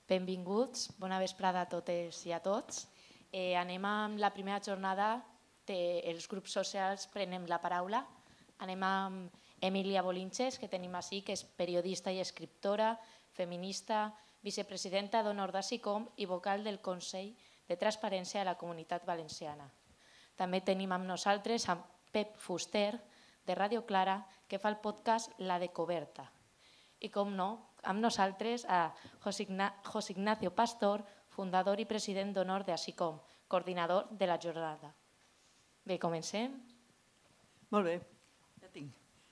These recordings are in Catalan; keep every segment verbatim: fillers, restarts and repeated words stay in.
Benvinguts, bona vesprada a totes i a tots. Eh, anem amb la primera jornada dels grups socials Prenem la Paraula. Anem amb Emília Bolinches, que tenim així, que és periodista i escriptora, feminista, vicepresidenta d'Honor d'Assicom i vocal del Consell de Transparència de la Comunitat Valenciana. També tenim amb nosaltres a Pep Fuster, de Ràdio Clara, que fa el podcast La Descoberta. I, com no, amb nosaltres a José Ignacio Pastor, fundador i president d'Honor d'Assicom, coordinador de la jornada. Bé, comencem. Molt bé, ja tinc.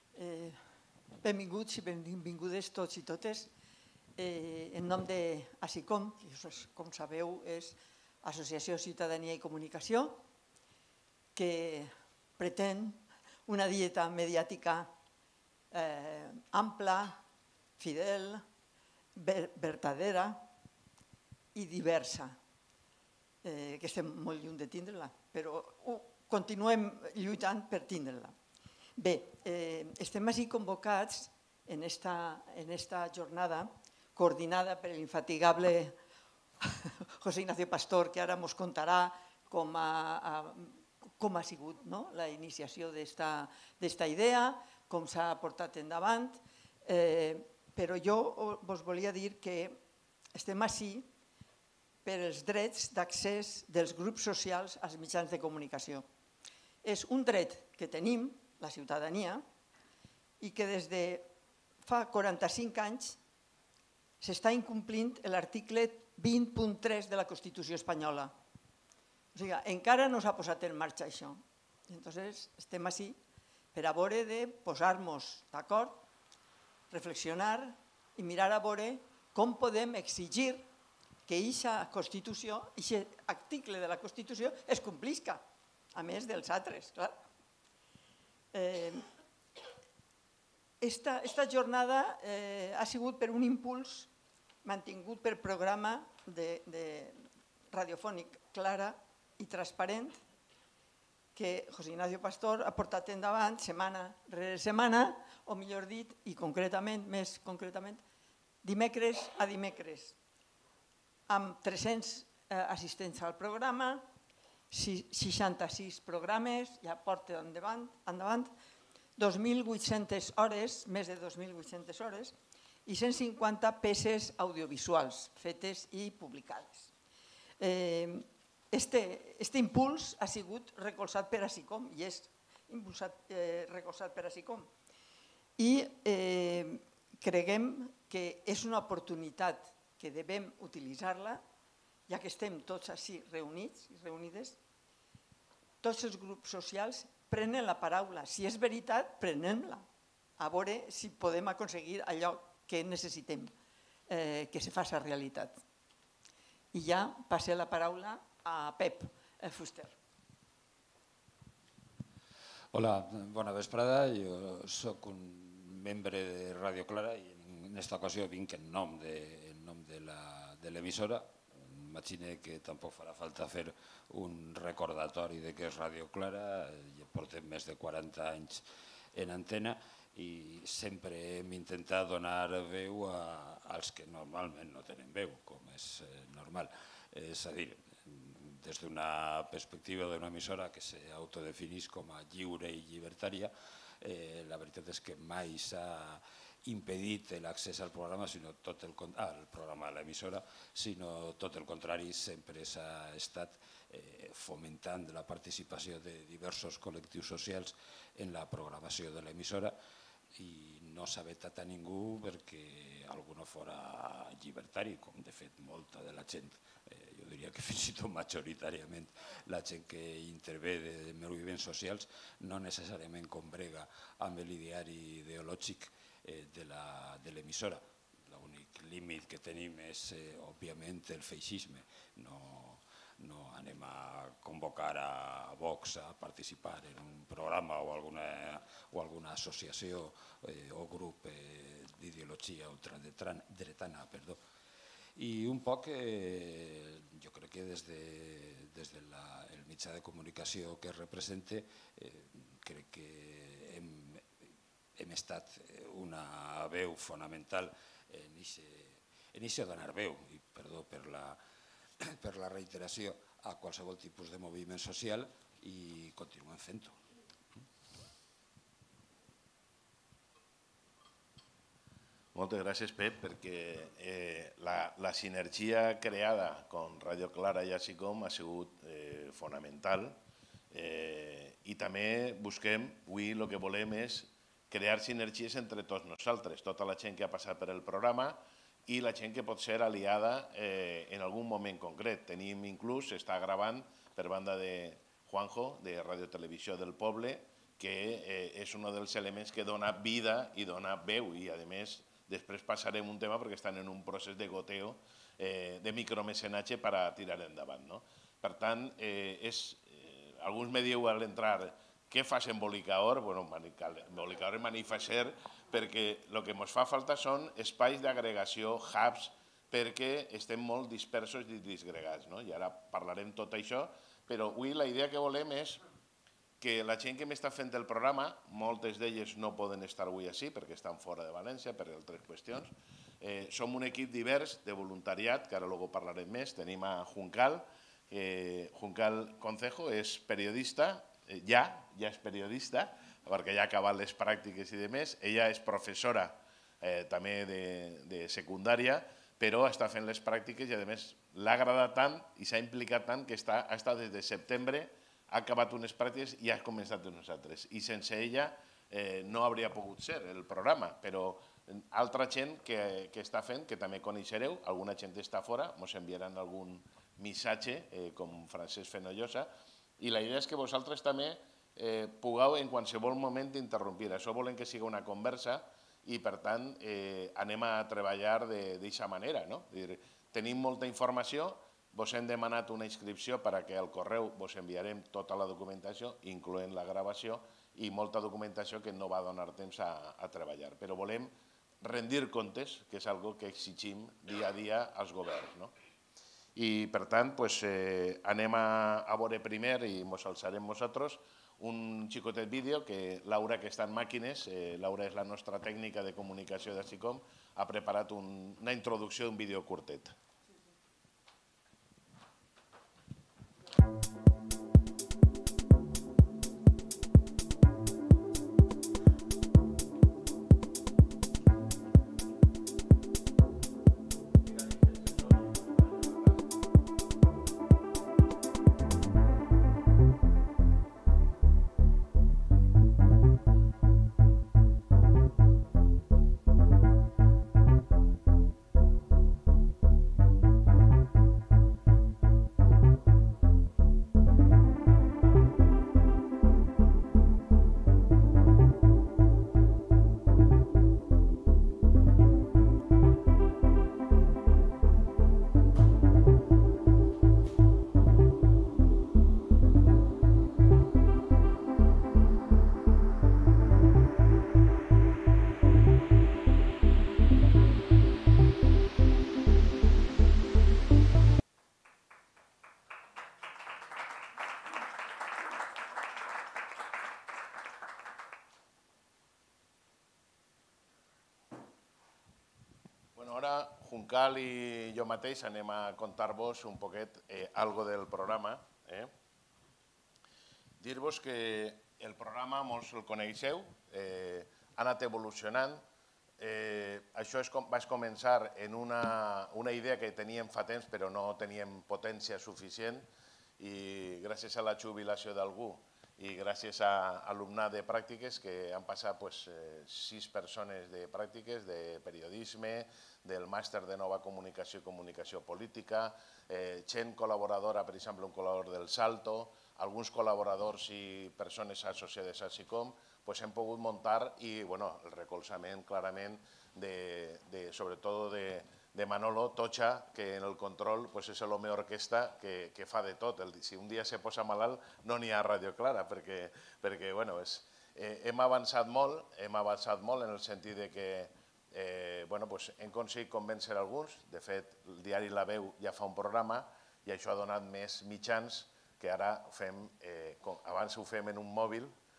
Benvinguts i benvingudes tots i totes. En nom d'Assicom, que com sabeu és Associació Ciutadania i Comunicació, que pretén una dieta mediàtica ampla, fidel, vertadera i diversa, que estem molt lluny de tindre-la, però continuem lluitant per tindre-la. Bé, estem així convocats en aquesta jornada coordinada per l'infatigable José Ignacio Pastor, que ara ens contarà com ha sigut la iniciació d'esta idea, com s'ha portat endavant, però jo us volia dir que estem així per als drets d'accés dels grups socials als mitjans de comunicació. És un dret que tenim, la ciutadania, i que des de fa quaranta-cinc anys s'està incomplint l'article vint punt tres de la Constitució espanyola. O sigui, encara no s'ha posat en marxa això. Llavors, estem així per a veure de posar-nos d'acord, reflexionar i mirar a veure com podem exigir que aquesta Constitució, aquest article de la Constitució es complisca, a més dels altres, clar. Esta jornada ha sigut per un impuls mantingut per programa radiofònic clara i transparent que José Ignacio Pastor ha portat endavant setmana rere setmana, o millor dit, i concretament, més concretament, dimecres a dimecres, amb tres-cents assistents al programa, seixanta-sis programes, ja porta endavant, dos mil vuit-centes hores, més de dos mil vuit-centes hores, i cent cinquanta peces audiovisuals fetes i publicades. Aquest impuls ha sigut recolzat per Assicom i és recolzat per Assicom. I creguem que és una oportunitat que devem utilitzar-la, ja que estem tots així reunits i reunides. Tots els grups socials prenen la paraula. Si és veritat, prenem-la, a veure si podem aconseguir allò que necessitem que se faci realitat. I ja passo la paraula a Pep Fuster. Hola, bona vesprada. Jo soc un membre de Ràdio Clara i en aquesta ocasió vinc en nom de l'emissora. Imagine que tampoc farà falta fer un recordatori de què és Ràdio Clara. Ja portem més de quaranta anys en antena i sempre hem intentat donar veu als que normalment no tenen veu, com és normal. És a dir, des d'una perspectiva d'una emissora que s'autodefineix com a lliure i llibertària, la veritat és que mai s'ha impedit l'accés al programa, al programa de l'emissora, sinó tot el contrari, sempre s'ha estat fomentant la participació de diversos col·lectius socials en la programació de l'emissora i no s'ha vetat a ningú perquè algú no fora llibertari, com de fet molta de la gent, jo diria que fins i tot majoritàriament la gent que intervé de moviments socials no necessàriament combrega amb l'ideari ideològic de l'emissora. L'únic límit que tenim és, òbviament, el feixisme. No anem a convocar a Vox a participar en un programa o alguna associació o grup d'ideologia ultradretana. I un poc, jo crec que des del mitjà de comunicació que representa, crec que hem estat una veu fonamental en en això donar veu, i perdó per la, per la reiteració, a qualsevol tipus de moviment social i continuem fent-ho. Moltes gràcies, Pep, perquè eh, la, la sinergia creada amb Radio Clara i ASICOM ha sigut eh, fonamental eh, i també busquem, avui el que volem és crear sinergies entre tots nosaltres, tota la gent que ha passat per el programa i la gent que pot ser aliada eh, en algun moment concret. Tenim inclús, està gravant per banda de Juanjo, de Radio Televisió del Poble, que eh, és un dels elements que dona vida i dona veu i, a més, després passarem un tema perquè estan en un procés de goteo, eh, de micromecenatge per a tirar endavant. No? Per tant, eh, és, eh, alguns me diuen a l'entrar què fas embolicaor? Bueno, embolicaor és manifestar perquè el que ens fa falta són espais d'agregació, hubs, perquè estem molt dispersos i disgregats. No? I ara parlarem tot això, però avui la idea que volem és que la gent que m'està fent el programa, moltes d'elles no poden estar avui així perquè estan fora de València per altres qüestions. Eh, som un equip divers de voluntariat, que ara luego parlarem més. Tenim a Juncal, eh, Juncal Concejo és periodista, eh, ja, ja és periodista, perquè ja ha acabat les pràctiques i demés. Ella és professora eh, també de, de secundària, però està fent les pràctiques i a més l'ha agradat tant i s'ha implicat tant que està, ha estat des de setembre, ha acabat unes pràctiques i ha començat unes altres. I sense ella eh, no hauria pogut ser el programa, però altra gent que, que està fent, que també coneixereu, alguna gent està fora, ens enviaran algun missatge, eh, com Francesc Fenollosa, i la idea és que vosaltres també eh, pugueu en qualsevol moment interrompir. Això volem que sigui una conversa i, per tant, eh, anem a treballar d'aquesta manera. No? Dir, tenim molta informació, vos hem demanat una inscripció perquè al correu vos enviarem tota la documentació, incloent la gravació, i molta documentació que no va donar temps a, a treballar. Però volem rendir comptes, que és algo que exigim dia a dia als governs. No? I, per tant, pues, eh, anem a, a veure primer, i ens alçarem nosaltres, un xicotet vídeo que Laura, que està en màquines, eh, Laura és la nostra tècnica de comunicació d'ASICOM, ha preparat un, una introducció d'un vídeo curtet. Ara, Juncal i jo mateix anem a contar-vos un poquet eh, algo del programa. Eh? Dir-vos que el programa, molts el coneixeu, eh, ha anat evolucionant. Eh, això és com, vaig començar en una, una idea que teníem fa temps però no teníem potència suficient i gràcies a la jubilació d'algú i gràcies a alumnat de pràctiques que han passat pues, eh, sis persones de pràctiques de periodisme, del màster de nova comunicació i comunicació política, eh, gent col·laboradora, per exemple, un col·laborador del Salto, alguns col·laboradors i persones associades a ASICOM, pues, hem pogut muntar i bueno, el recolzament clarament de, de, sobretot de, de Manolo Tocha, que en el control pues, és l'home orquestra que, que fa de tot. El, si un dia se posa malalt no n'hi ha Ràdio Clara, perquè, perquè bueno, és, eh, hem avançat molt, hem avançat molt en el sentit de que eh, bueno, pues, hem aconseguit convèncer alguns. De fet, el diari La Veu ja fa un programa i això ha donat més mitjans que ara fem, eh, abans ho fem en un mòbil,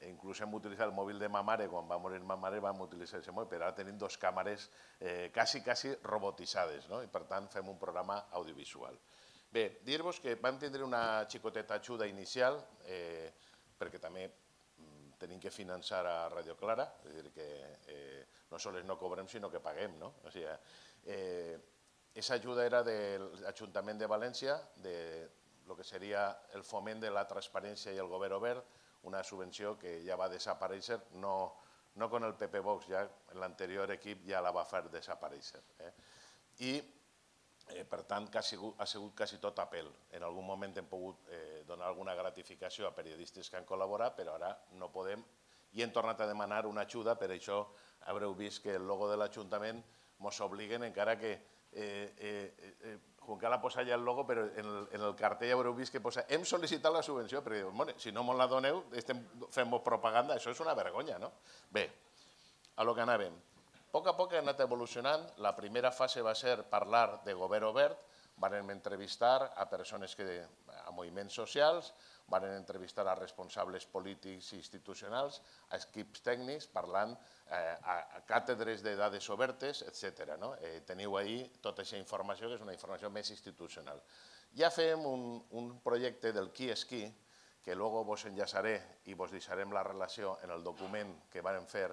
inclús hem utilitzat el mòbil de ma mare, quan va morir ma mare vam utilitzar aquest mòbil, però ara tenim dos càmeres eh, quasi, quasi robotitzades, no? I per tant fem un programa audiovisual. Bé, dir-vos que vam tindre una xicoteta ajuda inicial, eh, perquè també tenim que finançar a Radio Clara, és a dir, que eh, no sols no cobrem, sinó que paguem, no? O sigui, eh, esa ajuda era de l'Ajuntament de València, de lo que seria el foment de la transparència i el govern obert, una subvenció que ja va desaparèixer, no, no con el P P Vox, ja l'anterior equip ja la va fer desaparèixer. Eh? I, eh, per tant, ha sigut, ha sigut quasi tot a pèl. En algun moment hem pogut eh, donar alguna gratificació a periodistes que han col·laborat, però ara no podem. I hem tornat a demanar una ajuda, per això haureu vist que el logo de l'Ajuntament ens obliguen, encara que eh, eh, eh, Juncal ha posat ja el logo, però en el, en el cartell haureu vist que posa hem sol·licitat la subvenció, perquè bueno, si no ens la doneu, estem fent propaganda, això és una vergonya, no? Bé, a lo que anàvem. A poc a poc ha anat evolucionant, la primera fase va ser parlar de govern obert, vam entrevistar a persones que, a moviments socials, vam entrevistar a responsables polítics i institucionals, a equips tècnics, parlant eh, a, a càtedres de dades obertes, etcètera. No? Eh, teniu ahí tota aquesta informació, que és una informació més institucional. Ja fem un, un projecte del qui és qui, que luego vos enllaçaré i vos deixarem la relació en el document que vam fer.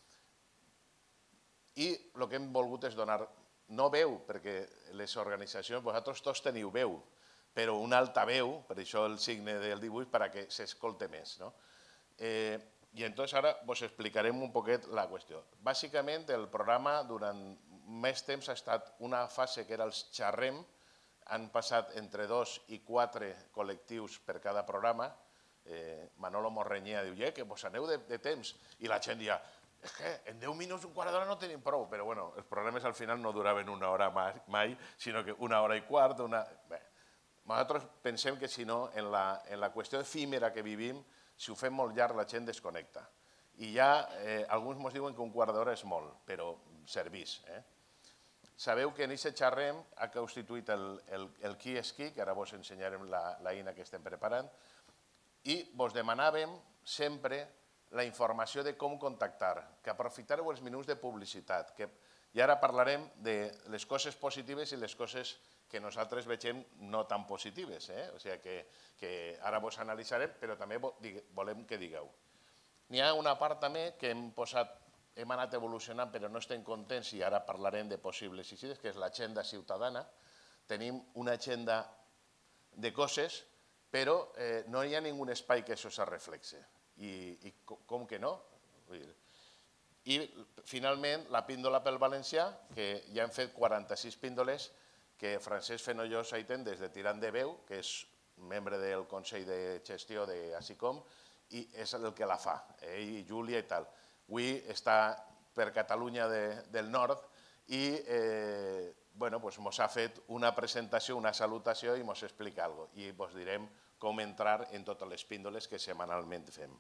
I el que hem volgut és donar, no veu, perquè les organitzacions, vosaltres tots teniu veu, però una altaveu, per això el signe del dibuix, perquè s'escolte més. No? Eh, I entonces ara vos explicarem un poquet la qüestió. Bàsicament, el programa durant més temps ha estat una fase que era els xarrem, han passat entre dos i quatre col·lectius per cada programa. Eh, Manolo Morrenyia diu, eh, que vos aneu de, de temps, i la gent dia, és que en deu minuts, un quart d'hora no tenim prou, però bueno, els programes al final no duraven una hora mai, sinó que una hora i quart, una... Bé, nosaltres pensem que si no, en la, en la qüestió efímera que vivim, si ho fem molt llarg, la gent desconnecta. I ja eh, alguns ens diuen que un quart d'hora és molt, però servís. Eh? Sabeu que en aquest xarrem ha constituït el, el, el qui és qui, que ara vos ensenyarem la, la eina que estem preparant, i vos demanàvem sempre la informació de com contactar, que aprofitareu els minuts de publicitat, que, i ara parlarem de les coses positives i les coses que nosaltres vegem no tan positives, eh? O sigui que, que ara vos analitzarem, però també volem que digueu. N'hi ha una part també que hem posat, hem anat evolucionant, però no estem contents i ara parlarem de possibles suïcidis, que és l'agenda ciutadana. Tenim una agenda de coses, però eh, no hi ha ningú espai que això se reflexe. I, i com que no? I finalment la píndola pel valencià, que ja hem fet quaranta-sis píndoles, que Francesc Fenollós Aiten, des de Tirant de Veu, que és membre del Consell de Gestió d'Asicom, i és el que la fa, ell i Júlia i tal. Avui està per Catalunya de, del Nord i eh, bueno, pues mos ha fet una presentació, una salutació i mos explica alguna cosa. I vos direm com entrar en totes les píndoles que setmanalment fem.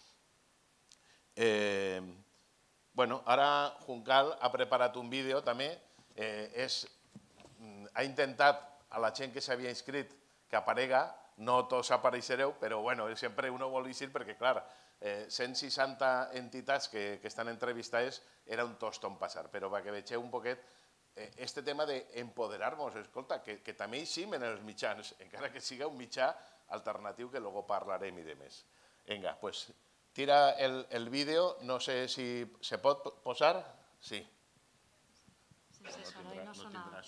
Eh, bueno, ara Juncal ha preparat un vídeo també, eh, és ha intentat a la gent que s'havia inscrit que aparega, no tots apareixereu, però bueno, sempre uno vol dir perquè, clar, eh, cent seixanta entitats que, que estan entrevistades era un toston passar, però perquè vegeu un poquet eh, este tema d'empoderar-nos, escolta, que, que també hi sim en els mitjans, encara que siga un mitjà alternatiu que luego parlarem i de més. Vinga, pues tira el, el vídeo, no sé si se pot posar, sí. Sense sona i no sonava.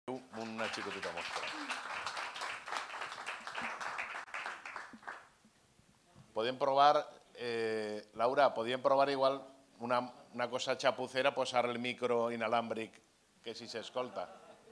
Una xicoteta mostra. Podem provar, eh, Laura, podíem provar igual una, una cosa chapucera, posar el micro inalàmbric que si s'escolta.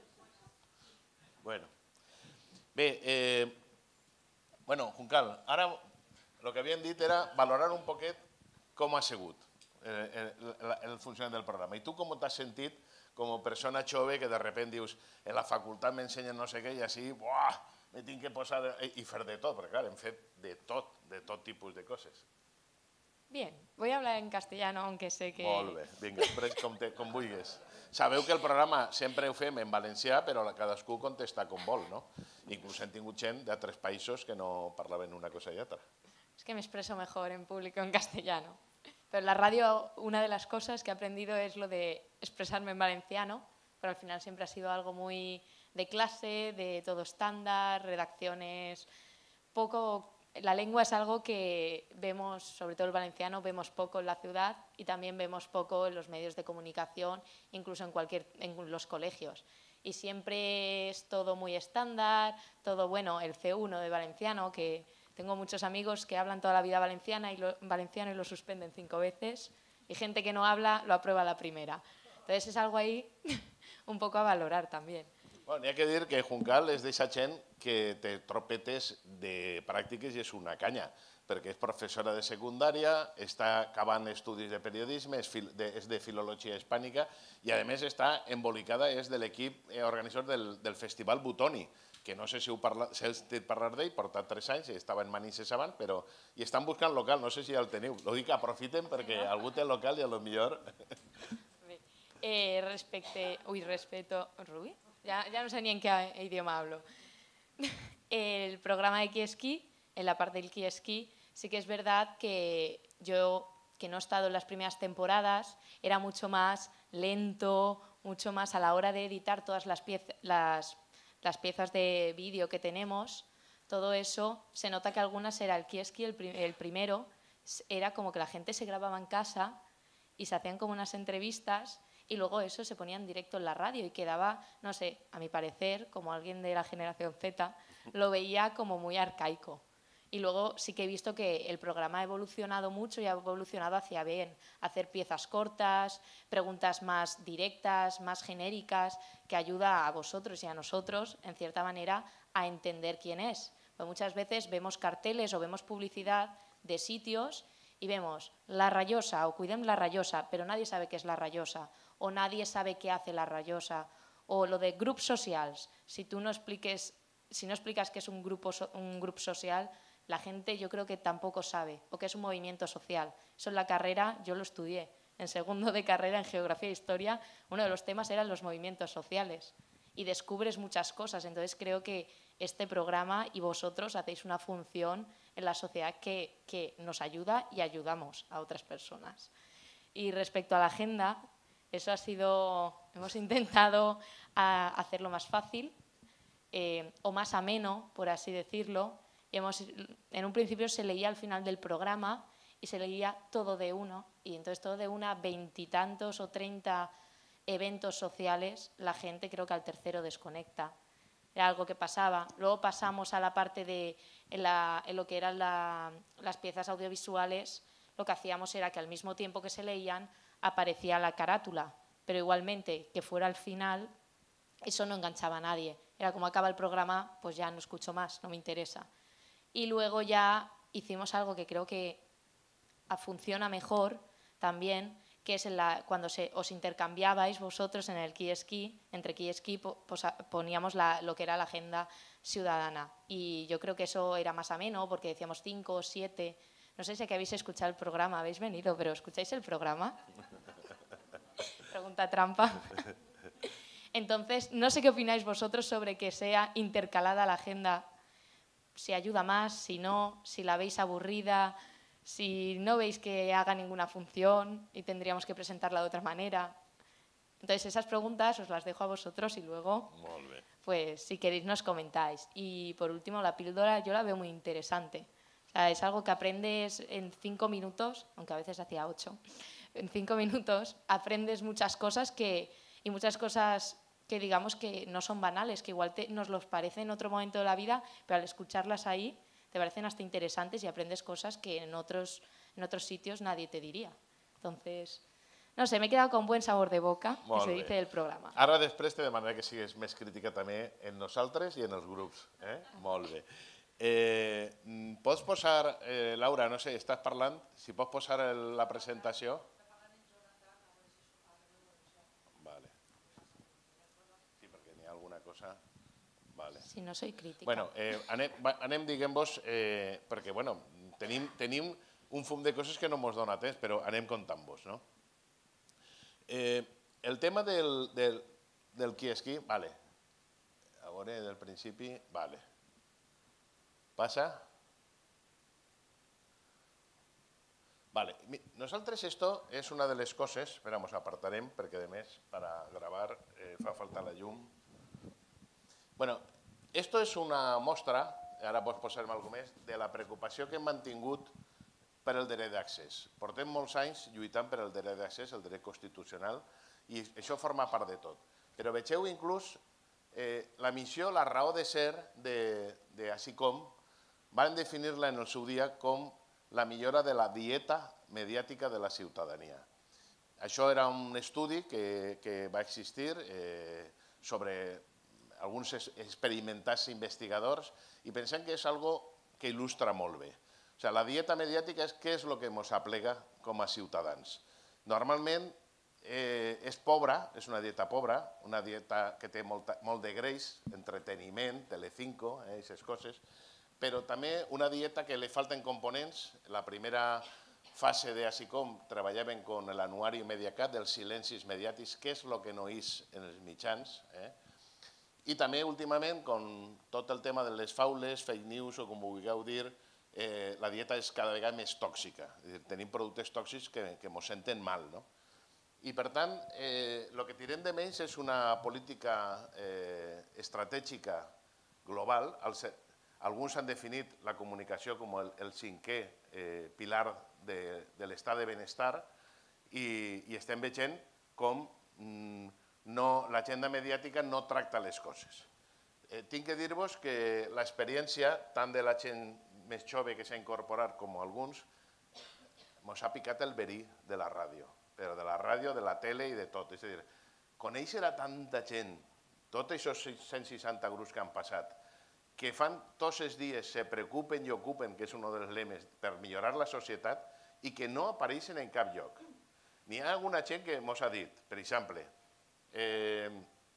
Bueno. Bé, eh, bueno, Juncal, ara el que havíem dit era valorar un poquet com ha sigut eh, el, el funcionament del programa. I tu com t'has sentit com a persona jove que de repente dius en la facultat m'ensenyen no sé què i així, buah, me tinc que posar i fer de tot, perquè clar, hem fet de tot, de tot tipus de coses. Bien, voy a hablar en castellano, aunque sé que... Molt bé, vinga, pres com, te, com vulguis. Sabeu que el programa sempre ho fem en valencià, però cadascú contesta com vol, no? Inclús hem tingut gent d'altres països que no parlaven una cosa i altra. Es que me expreso mejor en público en castellano. Pero en la radio una de las cosas que he aprendido es lo de expresarme en valenciano, pero al final siempre ha sido algo muy de clase, de todo estándar, redacciones, poco... La lengua es algo que vemos, sobre todo el valenciano, vemos poco en la ciudad y también vemos poco en los medios de comunicación, incluso en, cualquier, en los colegios. Y siempre es todo muy estándar, todo, bueno, el ce uno de valenciano, que tengo muchos amigos que hablan toda la vida valenciana y lo, valenciano y lo suspenden cinco veces, y gente que no habla lo aprueba la primera. Entonces es algo ahí un poco a valorar también. Bueno, hi ha que dir que Juncal és d'eixa gent que té tropetes de pràctiques i és una canya, perquè és professora de secundària, està acabant estudis de periodisme, és, fil, de, és de filologia hispànica i a més està embolicada, és de l'equip organitzador del, del Festival Butoni, que no sé si heu parlat, si heu sentit parlar d'ell, porta tres anys, estava en Manises abans, però i estan buscant local, no sé si ja el teniu. Lo dic que aprofiten perquè algú té local i a lo millor... Eh, respecte... Uy, respeto... ¿Rubi? Ya, ya no sé ni en qué idioma hablo. El programa de Kieski, en la parte del Kieski, sí que es verdad que yo, que no he estado en las primeras temporadas, era mucho más lento, mucho más a la hora de editar todas las, pieza, las, las piezas de vídeo que tenemos. Todo eso, se nota que algunas era el Kieski, el, prim, el primero, era como que la gente se grababa en casa y se hacían como unas entrevistas y luego eso se ponía en directo en la radio y quedaba, no sé, a mi parecer, como alguien de la generación Z, lo veía como muy arcaico. Y luego sí que he visto que el programa ha evolucionado mucho y ha evolucionado hacia bien, hacer piezas cortas, preguntas más directas, más genéricas, que ayuda a vosotros y a nosotros, en cierta manera, a entender quién es. Pues muchas veces vemos carteles o vemos publicidad de sitios y vemos La Rayosa o Cuidem La Rayosa, pero nadie sabe qué es La Rayosa, o nadie sabe qué hace La Rayosa, o lo de grups socials. Si tú no expliques, si no explicas qué es un grupo, un grupo social, la gente yo creo que tampoco sabe, o qué es un movimiento social. Eso en la carrera yo lo estudié. En segundo de carrera en Geografía e Historia, uno de los temas eran los movimientos sociales. Y descubres muchas cosas. Entonces creo que este programa y vosotros hacéis una función en la sociedad que, que nos ayuda y ayudamos a otras personas. Y respecto a la agenda, eso ha sido, hemos intentado a, hacerlo más fácil eh, o más ameno, por así decirlo. Y hemos, en un principio se leía al final del programa y se leía todo de uno. Y entonces todo de una, veintitantos o treinta eventos sociales, la gente creo que al tercero desconecta. Era algo que pasaba. Luego pasamos a la parte de en la, en lo que eran la, las piezas audiovisuales. Lo que hacíamos era que al mismo tiempo que se leían aparecía la carátula, pero igualmente que fuera al final, eso no enganchaba a nadie. Era como acaba el programa, pues ya no escucho más, no me interesa. Y luego ya hicimos algo que creo que funciona mejor también, que es en la, cuando se, os intercambiabais vosotros en el Kieski, entre Kieski pues, poníamos la, lo que era la agenda ciudadana. Y yo creo que eso era más ameno, porque decíamos cinco o siete. No sé si aquí habéis escuchado el programa, habéis venido, pero ¿escucháis el programa? Pregunta trampa. Entonces, no sé qué opináis vosotros sobre que sea intercalada la agenda, si ayuda más, si no, si la veis aburrida, si no veis que haga ninguna función y tendríamos que presentarla de otra manera. Entonces, esas preguntas os las dejo a vosotros y luego, pues, si queréis nos comentáis. Y por último, la píldora yo la veo muy interesante. O sea, es algo que aprendes en cinco minutos, aunque a veces hacía ocho, en cinco minutos aprendes muchas cosas que, y muchas cosas que digamos que no son banales, que igual te, nos los parece en otro momento de la vida, pero al escucharlas ahí te parecen hasta interesantes y aprendes cosas que en otros, en otros sitios nadie te diría. Entonces, no sé, me he quedado con buen sabor de boca, Molt que se bé. dice del programa. Ara després te demanaré que siguis més crítica també en nosaltres i en els grups. Eh? Molt bé. Eh, pots posar, eh, Laura, no sé, estàs parlant, si pots posar el, la presentació. Vale. Sí, perquè n'hi ha alguna cosa... Vale. Si no soy crítica. Bueno, eh, anem, va, anem diguem-vos, eh, perquè bueno, tenim, tenim un fum de coses que no ens dona temps, però anem contant-vos, no? Eh, el tema del, del, del qui és qui, vale. A veure, del principi, vale. Passa? Vale. Nosaltres esto és una de les coses, espera, ens apartarem, perquè a més, per a gravar eh, fa falta la llum. Bueno, esto és una mostra, ara pots posar-me alguna més, de la preocupació que hem mantingut per el dret d'accés. Portem molts anys lluitant per el dret d'accés, el dret constitucional, i això forma part de tot. Però vegeu inclús eh, la missió, la raó de ser d'Assicom, van definir-la en el seu dia com la millora de la dieta mediàtica de la ciutadania. Això era un estudi que, que va existir eh, sobre alguns experimentats investigadors i pensem que és algo que il·lustra molt bé. O sigui, la dieta mediàtica és què és el que ens aplega com a ciutadans. Normalment eh, és pobra, és una dieta pobra, una dieta que té molt, molt de greix, entreteniment, Telecinco, eh, aquestes coses, però també una dieta que li falten components. La primera fase d'Assicom treballaven amb l'anuari Mediacat dels silencis mediàtics, què és el que no és en els mitjans. Eh? I també, últimament, amb tot el tema de les faules, fake news o com ho vulgueu dir, eh, la dieta és cada vegada més tòxica. És dir, tenim productes tòxics que, que ens senten mal. No? I, per tant, eh, el que tirem de menys és una política eh, estratègica global. Els, alguns han definit la comunicació com el, el cinquè eh, pilar de, de l'estat de benestar i, i estem veient com mm, no, l'agenda mediàtica no tracta les coses. Eh, tinc que dir-vos que l'experiència, tant de la gent més jove que s'ha incorporat com alguns, ens ha picat el verí de la ràdio, però de la ràdio, de la tele i de tot. És a dir, conèixer a tanta gent, tots aquests cent seixanta grups que han passat, que fan tots els dies, se preocupen i ocupen, que és un dels lemes, per millorar la societat, i que no apareixen en cap lloc. N'hi ha alguna gent que ens ha dit, per exemple, Eh,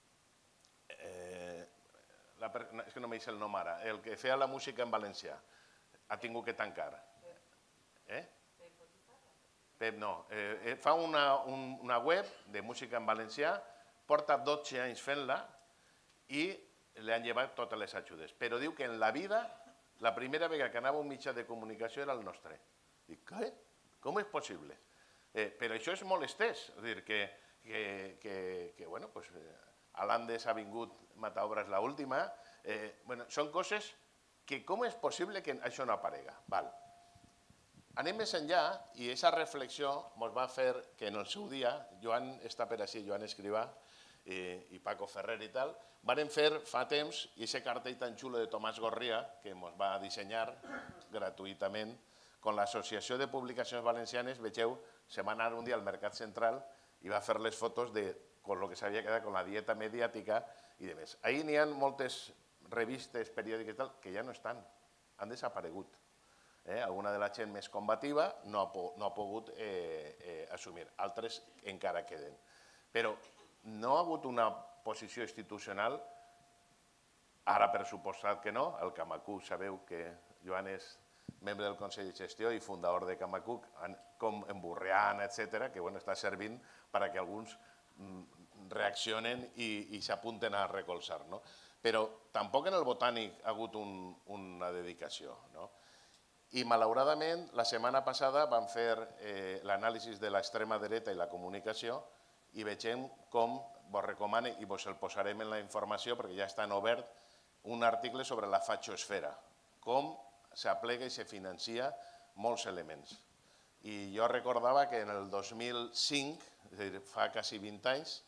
eh, la, és que no m'he dit el nom ara, el que feia la música en valencià ha tingut que tancar. Eh? Pep no, eh, fa una, un, una web de música en valencià, porta dotze anys fent-la i li han llevat totes les ajudes. Però diu que en la vida, la primera vegada que anava un mitjà de comunicació era el nostre. Dic, què? Com és possible? Eh, però això és molt estès, és a dir, que que, que, que bueno, pues, a l'Andes ha vingut Mataobras l'última. Eh, bueno, són coses que com és possible que això no aparega? Val. Anem més enllà i aquesta reflexió ens va fer que en el seu dia, Joan està per així, Joan Escrivà eh, i Paco Ferrer i tal, varen fer fa temps i aquest cartell tan xulo de Tomàs Gorria que ens va dissenyar gratuïtament amb l'Associació de Publicacions Valencianes. Vegeu, se va anar un dia al Mercat Central i va fer les fotos de con lo que s'havia quedat amb la dieta mediàtica i de més. Ahir n'hi ha moltes revistes, periòdiques i tal, que ja no estan, han desaparegut. Eh? Alguna de la gent més combativa no ha, no ha pogut eh, eh, assumir, altres encara queden. Però no ha hagut una posició institucional, ara per suposat que no, el Camacuc, sabeu que Joan és membre del Consell de Gestió i fundador de Camacuc, com en Burrean, etcètera, que bueno, està servint perquè alguns reaccionen i, i s'apunten a recolzar. No? Però tampoc en el botànic ha hagut un, una dedicació. No? I malauradament, la setmana passada vam fer eh, l'anàlisi de l'extrema dreta i la comunicació i vegem com vos recomane, i vos el posarem en la informació perquè ja està en obert, un article sobre la fatxosfera, com s'aplega i se financia molts elements. I jo recordava que en el dos mil cinc, és a dir, fa quasi vint anys,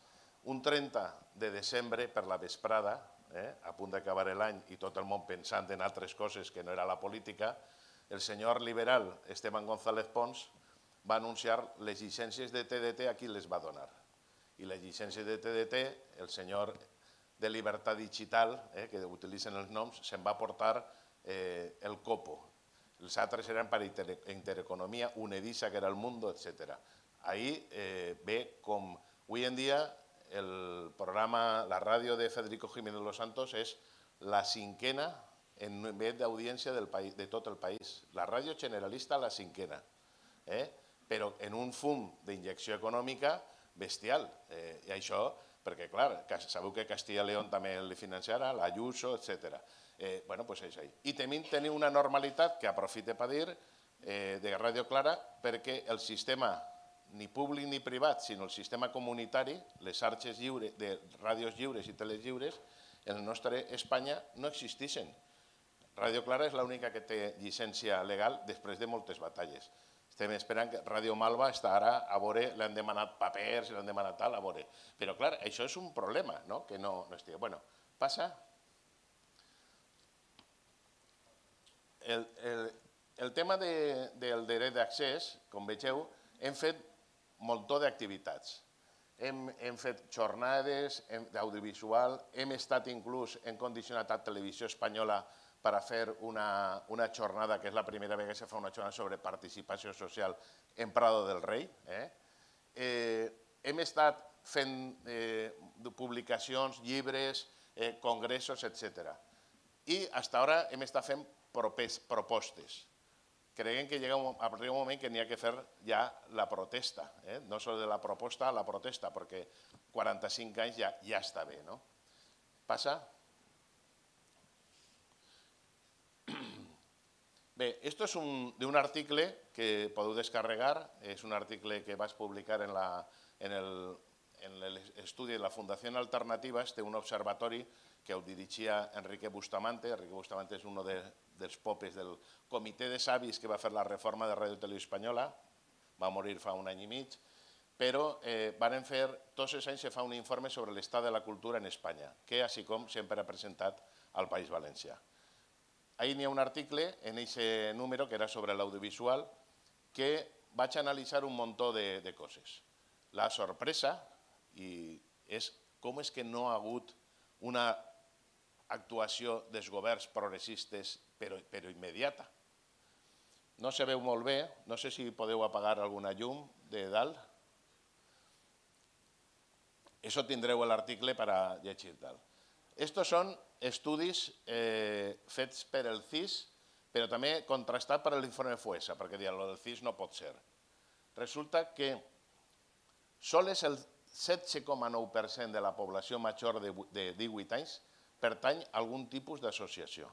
un trenta de desembre per la vesprada, a punt d'acabar l'any i tot el món pensant en altres coses que no era la política, el senyor liberal Esteban González Pons va anunciar les llicències de T D T a qui les va donar. I les llicències de T D T, el senyor de Libertad Digital, que utilitzen els noms, se'n va portar el Copo. Els altres eren per Intereconomia, Unedisa, que era el Mundo, etcètera. Ahí ve com avui en dia el programa, la ràdio de Federico Jiménez Los Santos és la cinquena en nivell d'audiència de tot el país. La ràdio generalista la cinquena, però en un fum d'injecció econòmica bestial. I això, perquè clar, sabeu que Castilla y León també li financiarà, l'Ayuso, etcètera. Bueno, doncs és ahí. I tenim una normalitat que aprofite per dir de Ràdio Clara perquè el sistema ni públic ni privat, sinó el sistema comunitari, les xarxes de ràdios lliures i teles lliures, en la nostra Espanya no existeixen. Ràdio Clara és l'única que té llicència legal després de moltes batalles. Estem esperant que Ràdio Malva està ara a veure, li han demanat papers, li han demanat tal, a veure. Però clar, això és un problema, que no estigui. Bueno, passa. El tema del dret d'accés, com vegeu, hem fet moltó d'activitats. Hem fet jornades d'audiovisual, hem estat inclús en condicionat a Televisió Espanyola per a fer una jornada, que és la primera vegada que se fa una jornada sobre participació social en Prado del Rei. Hem estat fent publicacions, llibres, congressos, etcètera. I fins ara hem estat fent propostes. Creiem que llega un moment que n'hi ha que fer ja la protesta, no sols de la proposta a la protesta, perquè quaranta-cinc anys ja està bé. Passa? Bé, esto es d'un article que podeu descarregar, és un article que vaig publicar en l'estudi de la Fundació Alternativas, té un observatori que ho dirigia Enrique Bustamante. Enrique Bustamante és un dels popes del comitè de savis que va fer la reforma de Ràdio Televisió Espanyola, va morir fa un any i mig, però van fer, tots els anys se fa un informe sobre l'estat de la cultura en Espanya, que així com sempre ha presentat al País Valencià. Ahí n'hi ha un article en aquest número que era sobre l'audiovisual que vaig analitzar un muntó de coses. La sorpresa és com és que no ha hagut una actuació dels governs progressistes però immediata. No se veu molt bé, no sé si podeu apagar alguna llum de dalt. Això tindreu l'article per a llegir dalt. Estos són estudis fets per el C I S, però també contrastat per l'informe FOESA, perquè diuen que el C I S no pot ser. Resulta que sols el setze coma nou per cent de la població major de divuit anys pertany a algun tipus d'associació.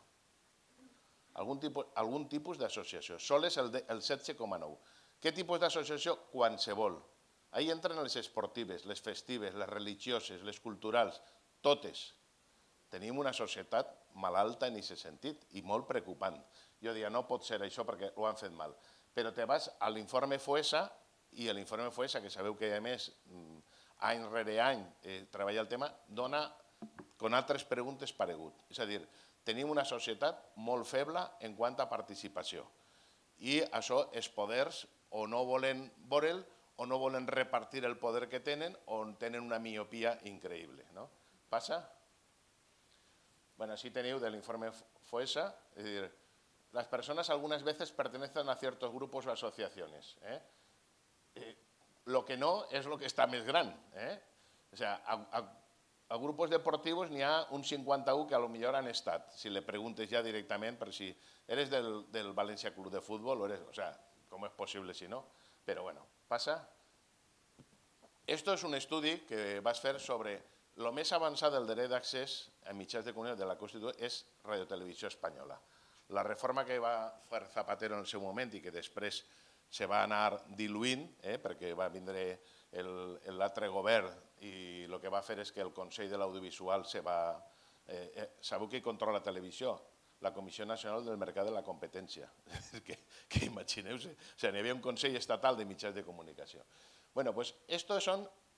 Algun tipus d'associació. Sols el setze coma nou. Què tipus d'associació? Qualsevol. Ahí entren les esportives, les festives, les religioses, les culturals, totes. Tenim una societat malalta en aquest sentit i molt preocupant. Jo diria, no pot ser això perquè ho han fet mal. Però te vas a l'informe FOESA i l'informe FOESA, que sabeu que a més any rere any treballa el tema, dona con altres preguntes paregut. És a dir, tenim una societat molt feble en quant a participació. I això, els poders o no volen veure'l o no volen repartir el poder que tenen o tenen una miopia increïble. Passa? Bueno, así teniu del informe FOESA, es decir, las personas algunas veces pertenecen a ciertos grupos o asociaciones. Lo que no es lo que está més gran. O sea, a grupos deportivos n'hi ha un cinquanta-u que a lo millor han estat, si le preguntes ja directament, per si eres del València Club de Fútbol, o sea, com és possible si no? Però bueno, passa. Esto es un estudi que vas fer sobre el més avançat del dret d'accés a mitjans de comunicació de la Constitució és Radiotelevisió Espanyola. La reforma que va fer Zapatero en el seu moment i que després se va anar diluint, perquè va vindre l'altre govern i el que va fer és que el Consell de l'Audiovisual se va... Sabeu qui controla la televisió? La Comissió Nacional del Mercat de la Competència. Que imagineu-se. O sigui, hi havia un Consell Estatal de Mitjans de Comunicació. Bueno, doncs, estos són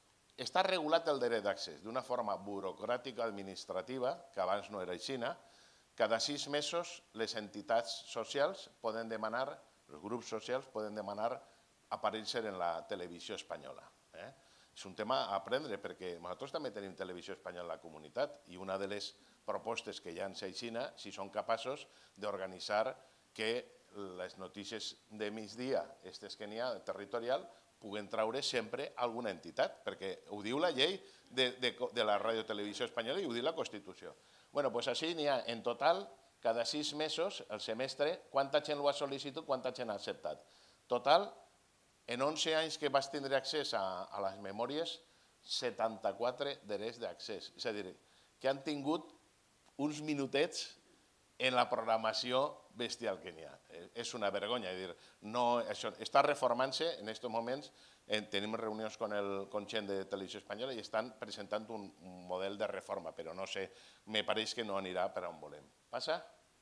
està regulat el dret d'accés d'una forma burocràtica administrativa, que abans no era així. Cada sis mesos les entitats socials poden demanar, els grups socials poden demanar aparèixer en la televisió espanyola. És un tema a aprendre perquè nosaltres també tenim televisió espanyola a la comunitat i una de les propostes que hi ha en Seixina, si són capaços d'organitzar que les notícies de migdia, aquestes que n'hi ha, territorial, puguen traure sempre alguna entitat, perquè ho diu la llei de la radiotelevisió espanyola i ho diu la Constitució. Bé, doncs així n'hi ha en total, cada sis mesos, el semestre, quanta gent ho ha sol·licitat, quanta gent ha acceptat. Total, en onze anys que vas tindre accés a les memòries, setanta-quatre drets d'accés. És a dir, que han tingut uns minutets en la programació bestial que n'hi ha. És una vergonya. Està reformant-se en aquests moments, tenim reunions amb gent de Televisió Espanyola i estan presentant un model de reforma, però no sé, me pareix que no anirà per on volem. Passa?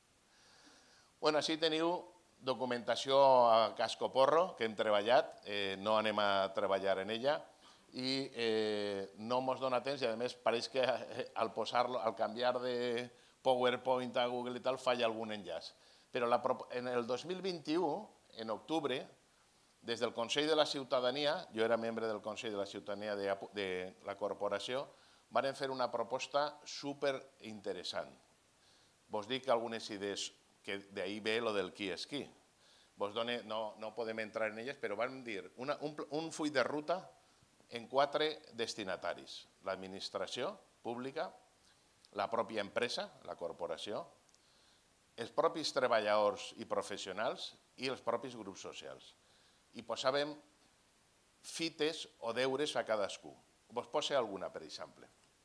Bé, així teniu documentació a cascoporro que hem treballat, no anem a treballar en ella i no ens dona temps i a més pareix que al posar-lo, al canviar de PowerPoint a Google i tal, falla algun enllaç. Però en el dos mil vint-i-u, en octubre, des del Consell de la Ciutadania, jo era membre del Consell de la Ciutadania de la corporació, van fer una proposta superinteressant. Vos dic algunes idees, que d'ahí ve lo del qui és qui. No podem entrar en elles, però vam dir un full de ruta en quatre destinataris. L'administració pública, la pròpia empresa, la corporació, els propis treballadors i professionals i els propis grups socials. I posàvem fites o deures a cadascú. Vos posa alguna, per exemple.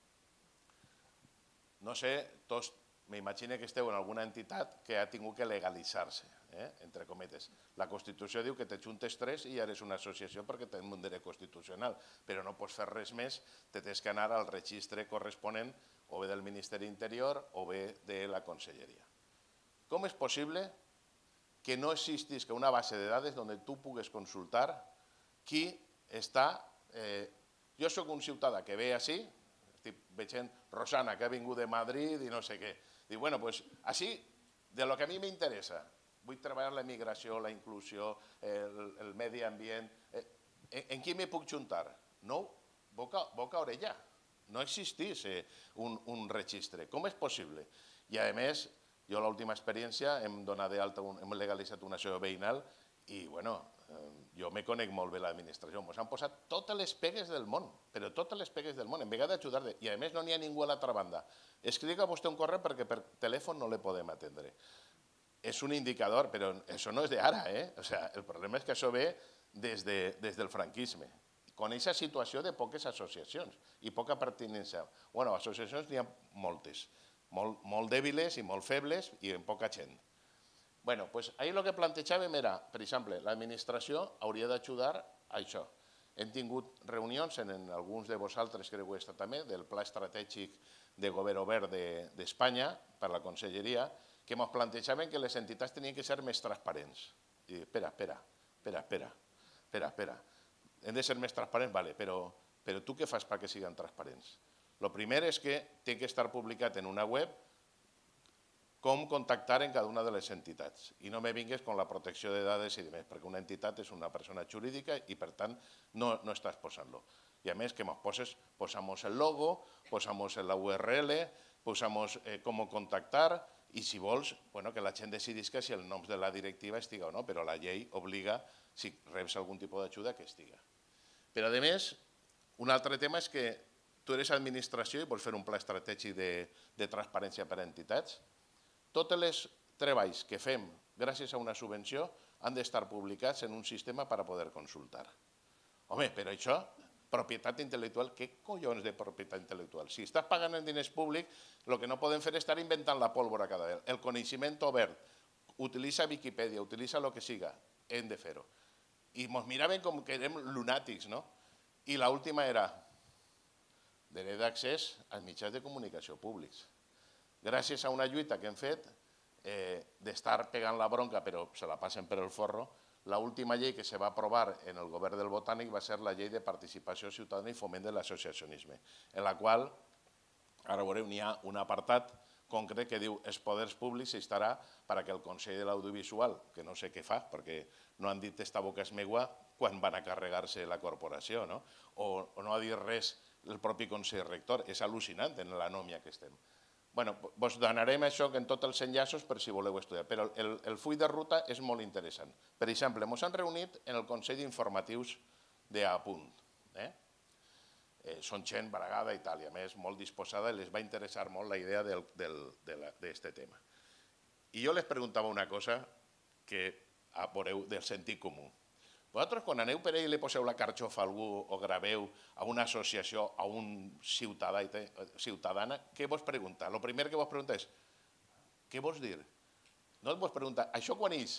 No sé, tots m'imagino que esteu en alguna entitat que ha tingut que legalitzar-se, entre cometes. La Constitució diu que te juntes tres i ja eres una associació perquè tens un dret constitucional, però no pots fer res més, te tens que anar al registre corresponent o bé del Ministeri Interior o bé de la Conselleria. Com és possible que no existisca una base de dades on tu pugues consultar qui està... Jo soc un ciutadà que ve així, estic veient Rosana que ha vingut de Madrid i no sé què. Dic, bueno, doncs així, de lo que a mi m'interessa, vull treballar la immigració, la inclusió, el medi ambient, en qui me puc juntar? No, boca orella. No existís un registre. Com és possible? I a més, jo l'última experiència hem donat d'alta, hem legalitzat una associació veïnal i, bueno, jo me conec molt bé l'administració. Ens han posat totes les pegues del món, però totes les pegues del món, en vegada d'ajudar-te. I a més no n'hi ha ningú a l'altra banda. Escric a vostè un correu perquè per telèfon no le podem atendre. És un indicador, però això no és d'ara, eh? O sigui, el problema és que això ve des del franquisme. Con aquesta situació de poques associacions i poca pertinença. Bueno, associacions n'hi ha moltes, molt dèbiles i molt febles i amb poca gent. Bé, doncs ahir el que plantejàvem era, per exemple, l'administració hauria d'ajudar a això. Hem tingut reunions en alguns de vosaltres, crec que ho he estat també, del Pla Estratègic de Govern Obert d'Espanya per la Conselleria, que ens plantejaven que les entitats tenien que ser més transparents. I espera, espera, espera, espera, espera, espera. Hem de ser més transparents, vale, però tu què fas perquè siguin transparents? El primer és que té que estar publicat en una web com contactar en cada una de les entitats. I no me vingues con la protecció de dades i demés, perquè una entitat és una persona jurídica i, per tant, no estàs posant-lo. I a més, que ens poses, posamos el logo, posamos la U R L, posamos com contactar i, si vols, que la gent decidisca si el nom de la directiva estiga o no, però la llei obliga, si reps algun tipus d'ajuda, que estiga. Però, a més, un altre tema és que tu eres administració i vols fer un pla estratègic de transparència per a entitats. Tots els treballs que fem gràcies a una subvenció han d'estar publicats en un sistema per a poder consultar. Home, però això, propietat intel·lectual, què collons de propietat intel·lectual? Si estàs pagant en diners públics, el que no podem fer és estar inventant la pólvora cada vegada. El coneixement obert, utilitza Viquipèdia, utilitza el que siga, hem de fer-ho. I ens miraven com que érem lunàtics, no? I l'última era dret d'accés als mitjans de comunicació públics. Gràcies a una lluita que hem fet, d'estar pegant la bronca, però se la passen per el forro, la última llei que se va aprovar en el govern del Botànic va ser la llei de participació ciutadana i foment de l'associacionisme, en la qual, ara veureu, n'hi ha un apartat concret que diu els poders públics s'estarà perquè el Consell de l'Audiovisual, que no sé què fa, perquè no han dit esta boca és meua quan van a carregar-se la corporació, no? O no ha dit res el propi Consell Rector. És al·lucinant en l'anòmia que estem. Bé, vos donarem això en tots els enllaços per si voleu estudiar, però el full de ruta és molt interessant. Per exemple, ens hem reunit en el Consell d'Informatius d'Apunt. Són gent baragada i tal, i a més molt disposada, i les va interessar molt la idea d'aquest tema. I jo les preguntava una cosa que veureu del sentit comú. Vosaltres, quan aneu per ell i li poseu la carxofa a algú o graveu a una associació, a un ciutadana, què vos pregunta? El primer que vos pregunta és, què vols dir? No et vos pregunta, això quan és?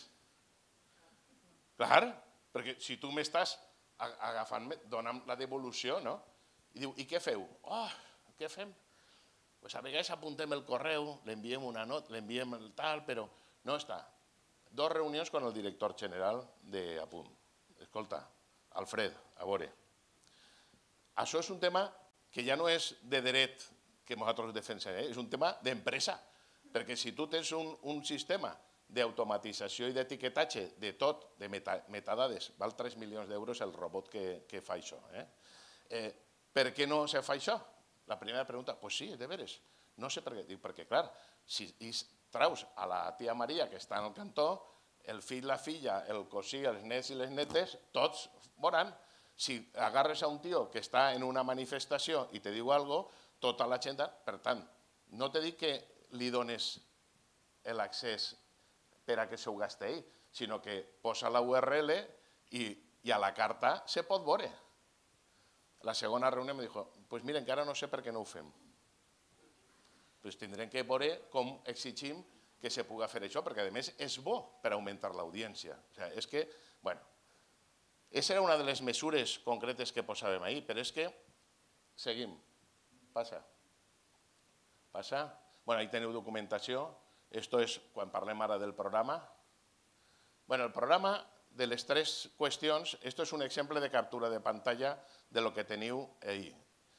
Clar, perquè si tu m'estàs agafant, dona'm la devolució, no? I diu, i què feu? Oh, què fem? Doncs a vegades apuntem el correu, l'enviem una nota, l'enviem el tal, però no està. Dos reunions amb el director general d'Apunt. Escolta, Alfred, a veure, això és un tema que ja no és de dret que nosaltres defensem, és un tema d'empresa, perquè si tu tens un sistema d'automatització i d'etiquetatge de tot, de metadades, val tres milions d'euros el robot que fa això. Per què no se fa això? La primera pregunta, doncs sí, de veres, no sé per què. Dic, perquè clar, si traus a la tia Maria que està en el cantó, el fill, la filla, el cosí, els nets i les netes, tots veuran. Si agarres a un tio que està en una manifestació i te diu alguna cosa, tota la gent... Per tant, no te dic que li dones l'accés per a que se ho gasti ell, sinó que posa la U R L i a la carta se pot veure. La segona reunió em diu, doncs mira, encara no sé per què no ho fem. Doncs tindrem que veure com exigim que se pugui fer això, perquè a més és bo per augmentar l'audiència. És que, bueno, aquesta era una de les mesures concretes que posàvem ahir, però és que, seguim, passa, passa, bueno, ahí teniu documentació, esto és quan parlem ara del programa. Bueno, el programa de les tres qüestions, esto és un exemple de captura de pantalla de lo que teniu ahir.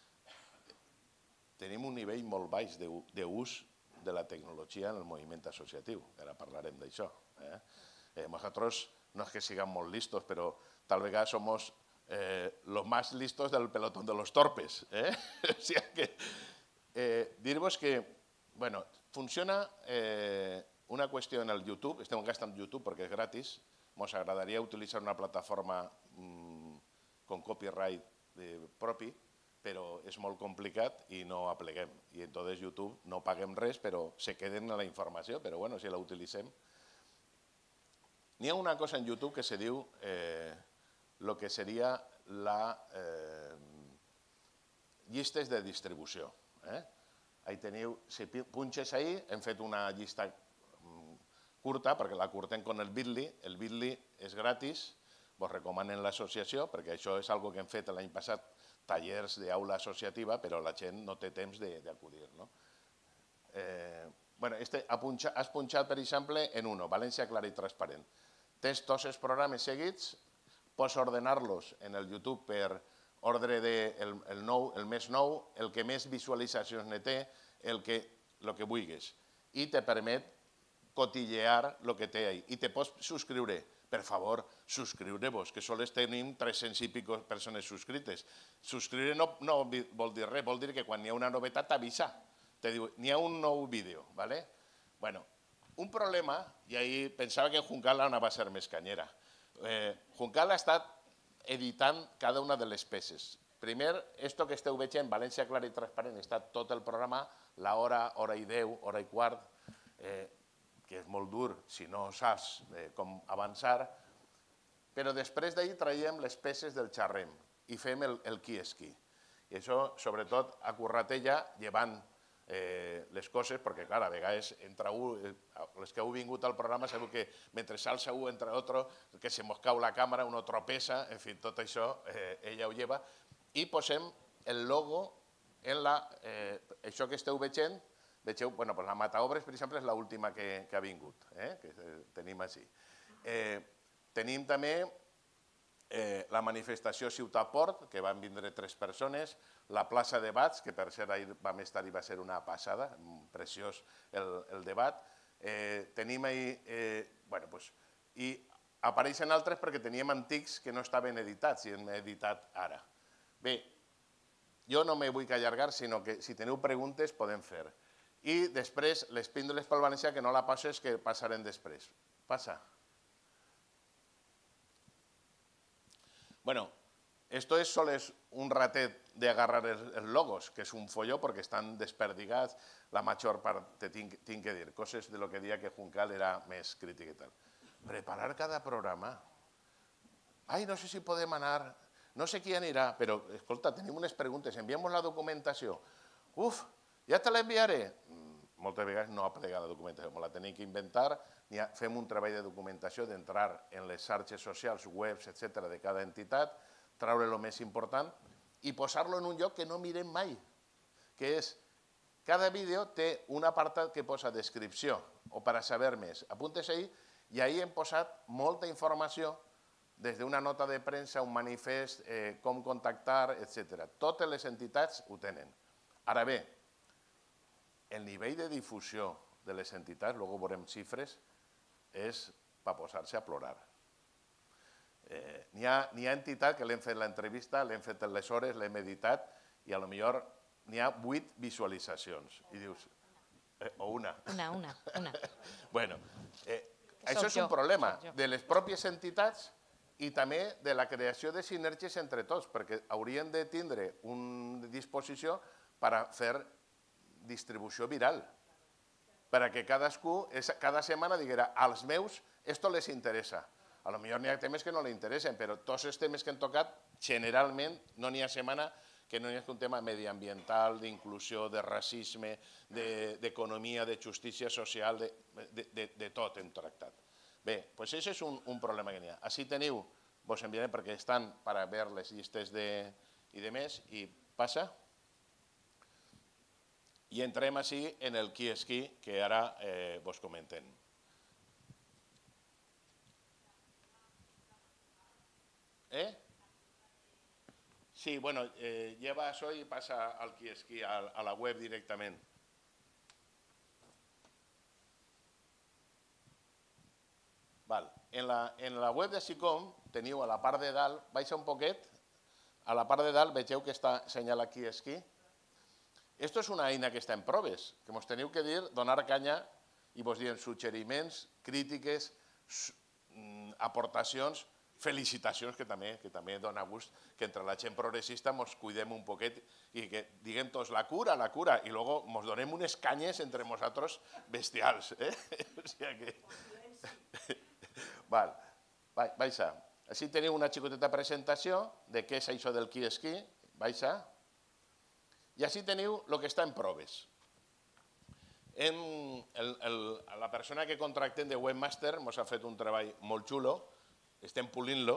Tenim un nivell molt baix d'ús de la tecnologia en el moviment associatiu. Ara parlarem d'això. Nosaltres no és que siguem molt listos, però tal vegada som los más listos del pelotón de los torpes. O sigui que dir-vos que funciona una qüestió en el YouTube, estem gastant YouTube perquè és gratis, ens agradaria utilitzar una plataforma con copyright propi, però és molt complicat i no apleguem. I entonces YouTube no paguem res, però se queden a la informació, però bueno, si la utilitzem. N'hi ha una cosa en YouTube que se diu el que seria la llistes de distribució. Ahí teniu, si punxes ahí, hem fet una llista curta, perquè la curtem con el bit.ly, el bit.ly és gratis, vos recomanen l'associació, perquè això és una que hem fet l'any passat, tallers d'aula associativa, però la gent no té temps d'acudir. Has punxat, per exemple, en uno, València Clara i Transparent. Tens tots els programes seguits, pots ordenar-los en el YouTube per ordre del més nou, el que més visualitzacions ne té, el que vulguis. I te permet cotillear el que té ahí. I te pots subscriure. Per favor, subscriure-vos, que sols tenim tres-cents i pico persones subscrites. Subscriure no vol dir res, vol dir que quan hi ha una novetat t'avisa. Te diu, n'hi ha un nou vídeo. Bueno, un problema, i ahir pensava que Juncal anava a ser més canyera. Juncal ha estat editant cada una de les peces. Primer, esto que esteu veient, València Clara i Transparent, està tot el programa, l'hora, hora i deu, hora i quart, que és molt dur si no saps com avançar, però després d'ahir traiem les peces del xarrem i fem el qui és qui. I això, sobretot, a Curratella, llevant les coses, perquè, clar, a vegades, entre un, els que heu vingut al programa, sabeu que mentre s'alça un entre l'altre, que se mos cau la càmera, uno tropeza, en fi, tot això, ella ho lleva, i posem el logo en la... Això que esteu veient, vegeu, bueno, la Mataobres, per exemple, és l'última que ha vingut, que tenim així. Tenim també la manifestació Ciutat Port, que van vindre tres persones, la plaça de debats, que per cert ahir vam estar i va ser una passada, preciós el debat. Tenim ahir, bueno, doncs, i apareixen altres perquè teníem antics que no estaven editats i hem editat ara. Bé, jo no me vull allargar, sinó que si teniu preguntes podem fer. I després, les píndoles pel valencià, que no la passes, que passarem després. Passa. Bueno, esto es solo un ratet de agarrar els logos, que és un folló perquè estan desperdigats, la major part, te tinc que dir, coses de lo que deia que Juncal era més crític i tal. Preparar cada programa. Ai, no sé si podem anar, no sé qui anirà, però, escolta, tenim unes preguntes, enviem la documentació. Uf, ja te l'enviaré. Moltes vegades no aplega la documentació, me la tenim que inventar, fem un treball de documentació d'entrar en les xarxes socials, webs, etcètera, de cada entitat, treure el més important i posar-lo en un lloc que no mirem mai, que és, cada vídeo té un apartat que posa descripció o per a saber més. Apuntes ahí i ahí hem posat molta informació des d'una nota de premsa, un manifest, com contactar, etcètera. Totes les entitats ho tenen. Ara bé, el nivell de difusió de les entitats, després veurem xifres, és per posar-se a plorar. N'hi ha entitat que l'hem fet l'entrevista, l'hem fet les hores, l'hem editat i potser n'hi ha vuit visualitzacions. I dius, o una. Una, una, una. Bueno, això és un problema de les pròpies entitats i també de la creació de sinergies entre tots, perquè haurien de tindre una disposició per a fer distribució viral, perquè cadascú, cada setmana diguera, als meus, esto les interessa. A lo millor n'hi ha temes que no li interessen, però tots els temes que hem tocat, generalment, no n'hi ha setmana que no hi hagi un tema mediambiental, d'inclusió, de racisme, d'economia, de justícia social, de tot hem tractat. Bé, doncs això és un problema que n'hi ha. Així teniu, vos enviarem perquè estan per a veure les llistes i de més, i passa. I entrem així en el qui és qui, que ara vos comentem. ¿Eh? Sí, bueno, lleva això i passa al qui és qui, a la web directament. Val. En la web de SICOM teniu a la part de dalt, baixa un poquet, a la part de dalt vegeu que està assenyalat qui és qui. Esto és una eina que està en proves, que mos teniu que dir, donar canya i vos diem suggeriments, crítiques, aportacions, felicitacions, que també dona gust que entre la gent progressista mos cuidem un poquet i que diguem tots la cura, la cura, i luego mos donem unes canyes entre nosaltres bestials. O sigui que... Val, baixa. Així teniu una xicoteta presentació de què és això del qui és qui, baixa. I així teniu el que està en proves. La persona que contractem de Webmaster ens ha fet un treball molt xulo, estem polint-lo,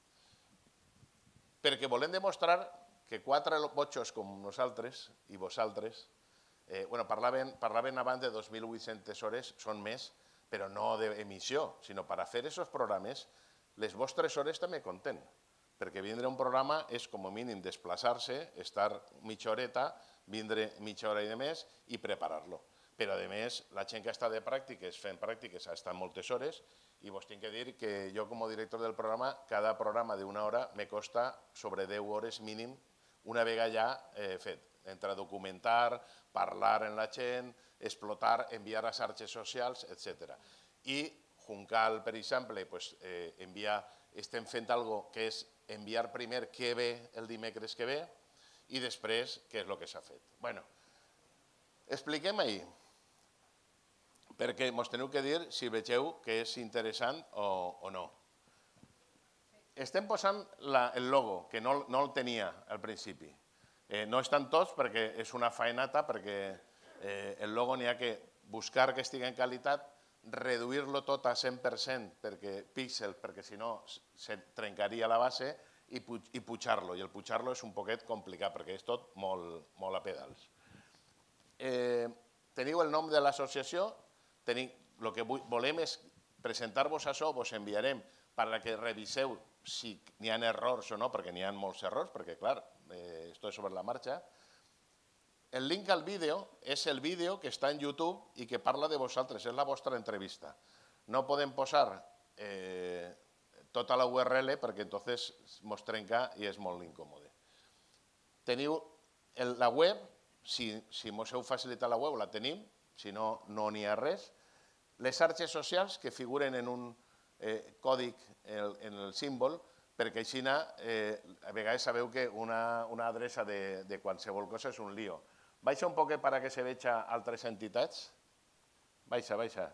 perquè volem demostrar que quatre botxos com nosaltres i vosaltres, parlaven abans de dos mil vuit-centes hores, són més, però no d'emissió, sinó per a fer aquests programes, les vostres hores també compten. Perquè vindre un programa és com a mínim desplaçar-se, estar mitja horeta, vindre mitja hora i de més i preparar-lo. Però a més, la gent que està de pràctiques, fent pràctiques, ha estat moltes hores i vos tinc que dir que jo com a director del programa, cada programa d'una hora me costa sobre deu hores mínim una vegada ja fet. Entre documentar, parlar amb la gent, explotar, enviar a xarxes socials, etcètera. I Juncal, per exemple, estem fent alguna cosa que és enviar primer què ve el dimecres que ve i després què és el que s'ha fet. Bé, expliquem ahir, perquè ens teniu que dir si vegeu que és interessant o no. Estem posant el logo, que no el tenia al principi. No estan tots perquè és una faenata, perquè el logo n'hi ha que buscar que estigui en qualitat, reduir-lo tot a cent per cent perquè píxels, perquè si no se trencaria la base, i pujar-lo. I el pujar-lo és un poquet complicat perquè és tot molt a pedals. Teniu el nom de l'associació, el que volem és presentar-vos això, vos enviarem perquè reviseu si n'hi ha errors o no, perquè n'hi ha molts errors, perquè, clar, eh, esto es sobre la marxa. El link al vídeo és el vídeo que està en YouTube i que parla de vosaltres, és la vostra entrevista. No podem posar eh, tota la U R L perquè entonces mos trenca i és molt incòmode. Teniu la web, si, si mos heu facilitat la web la tenim, si no, no n'hi ha res. Les xarxes socials que figuren en un eh, còdic el, en el símbol, perquè així eh, a vegades sabeu que una, una adreça de, de qualsevol cosa és un lío. Baixa un poquet per a que se veja altres entitats. Baixa, baixa.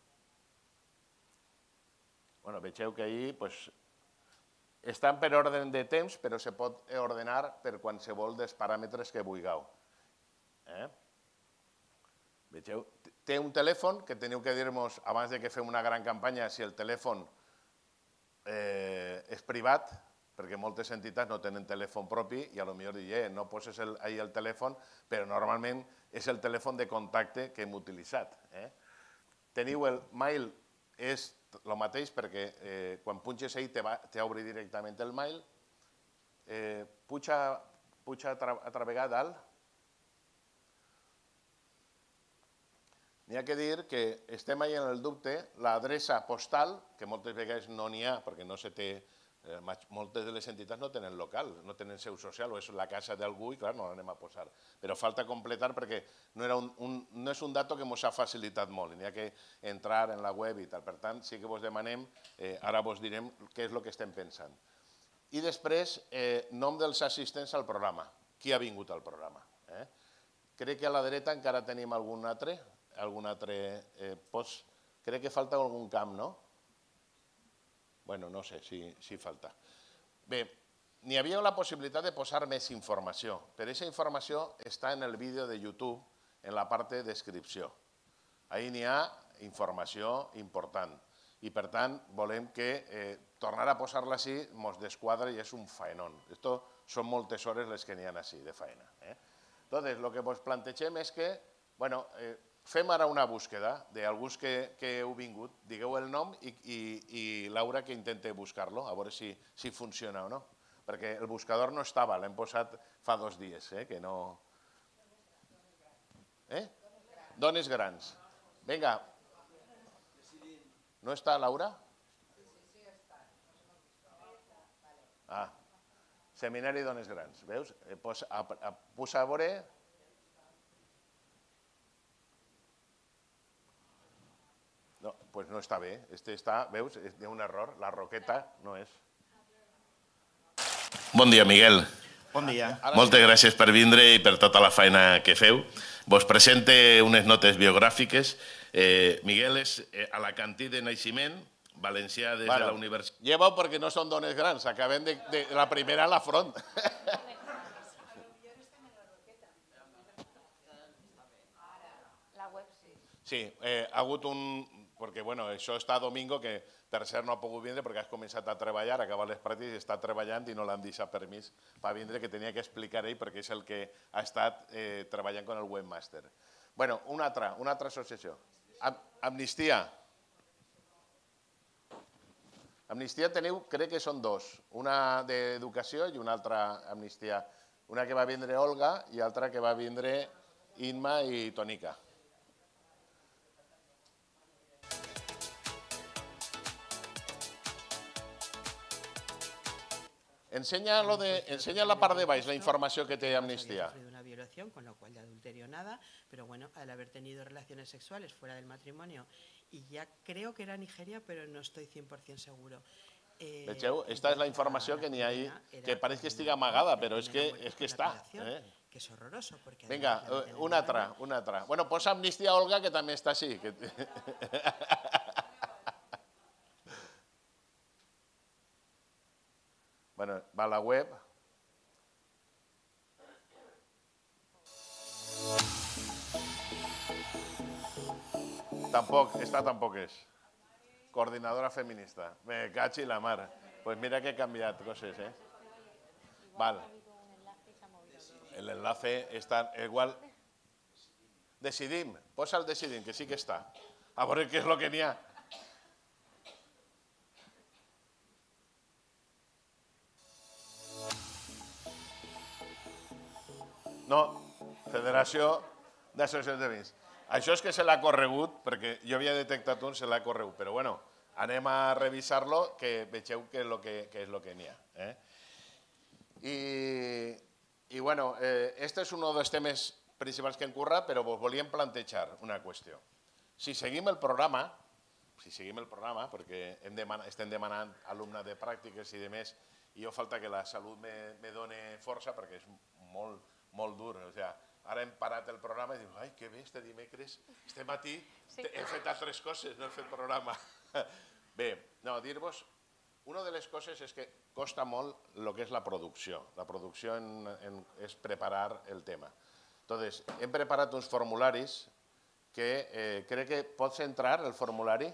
Bueno, vegeu que ahir pues, estan per ordre de temps, però se pot ordenar per qualsevol dels paràmetres que vulgueu. Eh? Vegeu, té un telèfon que teniu que dir-nos, abans de que fem una gran campanya, si el telèfon eh, és privat, perquè moltes entitats no tenen telèfon propi i potser dir, eh, no poses el, ahí el telèfon, però normalment és el telèfon de contacte que hem utilitzat. Eh? Teniu el mail, és el mateix perquè eh, quan punxes ahí te, va, te obre directament el mail. Eh, puja puja altra vegada dalt. N'hi ha que dir que estem ahí en el dubte, l'adreça postal, que moltes vegades no n'hi ha perquè no se té, eh, moltes de les entitats no tenen local, no tenen seu social o és la casa d'algú i clar, no l'anem a posar. Però falta completar perquè no, era un, un, no és un dato que ens ha facilitat molt, n'hi ha que entrar en la web i tal. Per tant, sí que vos demanem, eh, ara vos direm què és el que estem pensant. I després, eh, nom dels assistents al programa. Qui ha vingut al programa? Eh? Crec que a la dreta encara tenim algun altre, algun altre eh, post. Crec que falta algun camp, no? Bueno, no sé si, si falta. Bé, n'hi havia la possibilitat de posar més informació, però aquesta informació està en el vídeo de YouTube, en la part de descripció. Ahí n'hi ha informació important i, per tant, volem que eh, tornar a posar-la així mos desquadra i és un faenón. Esto són moltes hores les que n'hi ha així de faena. Eh? Entonces, el que vos plantegem és que, bueno, eh, fem ara una búsqueda d'alguns que, que heu vingut, digueu el nom i, i, i Laura que intente buscar-lo, a veure si, si funciona o no. Perquè el buscador no estava, l'hem posat fa dos dies, eh, que no... Eh? Dones grans. Vinga. No està Laura? Ah, Seminari Dones Grans, veus? Posa a, a, posa a veure... No, doncs no està bé. Este està, veus, hi ha un error. La Roqueta no és. Bon dia, Miguel. Bon dia. Moltes gràcies per vindre i per tota la feina que feu. Vos presente unes notes biogràfiques. Eh, Miguel és alacantí de naixement, valencià des bueno, de la universitat. Lleva perquè no són dones grans, acabem de, de la primera a la front. La web sí. Sí, eh, ha hagut un... Perquè, bueno, això està a Domingo, que per cert no ha pogut vindre perquè has començat a treballar, ha acabat les pràctiques i està treballant i no l'han deixat permís per vindre, que tenia que explicar ell perquè és el que ha estat eh, treballant amb el webmaster. Bueno, una altra, una altra associació. Am Amnistia. Amnistia teniu, crec que són dos. Una d'educació i una altra amnistia. Una que va vindre Olga i altra que va vindre Inma i Tonica. Enseña, lo de, enseña la parte de baix, la información que te Amnistía. Ha sufrido una violación, con lo cual de adulterio nada, pero bueno, al haber tenido relaciones sexuales fuera del matrimonio, y ya creo que era Nigeria, pero no estoy cien por cien seguro. Eh, Vegeu, esta és la informació que n'hi ha ahí, que pareix que estigui amagada, però és que, és que està. Eh? Que és horroroso. Porque Vinga, una altra, una altra. Bueno, posa Amnistia Olga, que també està així. Que... Bueno, va a la web. Tampoc, esta tampoc és. Coordinadora feminista. Me cachi la mar. Pues mira que he canviat coses, eh? Val. El enlace està igual. Decidim. Posa el decidim, que sí que està. A veure què és el que n'hi ha. No, Federació d'Associacions de Veïns. Això és que se l'ha corregut, perquè jo havia detectat un, se l'ha corregut, però bueno, anem a revisar-lo, que vegeu què és el que, que, és lo que n'hi ha. Eh? I, i bueno, eh, este és un dels temes principals que hem currat, però vos volíem plantejar una qüestió. Si seguim el programa, si seguim el programa, perquè hem demanat, estem demanant alumnes de pràctiques i de més, i jo falta que la salut me, me doni força, perquè és molt, molt dur. O sigui, ara hem parat el programa i dic, ai, que bé, este dimecres, este matí, sí. He fet altres coses, no he fet programa. Bé, no, dir-vos, una de les coses és que costa molt el que és la producció. La producció en, en, és preparar el tema. Entonces, hem preparat uns formularis que eh, crec que pots entrar, el formulari,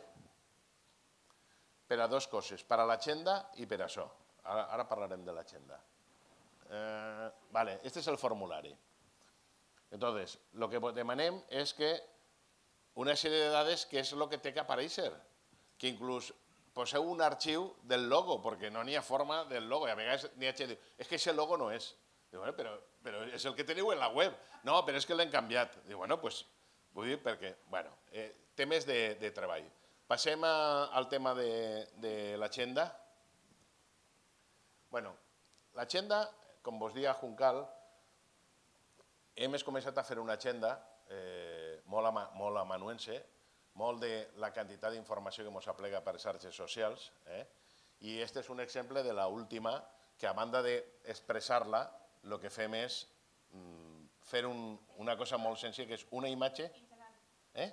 per a dues coses, per a l'agenda i per a això. Ara, ara parlarem de l'agenda. Eh, vale, este és el formulari. Entonces, lo que demanem és que una sèrie de dades que és el que té que aparèixer, que inclús poseu un arxiu del logo, perquè no n'hi ha forma del logo, i a vegades n'hi ha gent que diu, és que aquest logo no és. Diu, bueno, però, però és el que teniu en la web. No, però és que l'hem canviat. Diu, bueno, doncs, vull dir perquè, bueno, eh, temes de, de treball. Passem a, al tema de, de l'agenda. Bueno, l'agenda, com vos dia Juncal, hem començat a fer una agenda eh, molt, ama, molt amanuense, molt de la quantitat d'informació que ens aplega per xarxes socials, eh? I aquest és un exemple de l'última, que a banda d'expressar-la, el que fem és mm, fer un, una cosa molt senzilla, que és una imatge... Eh?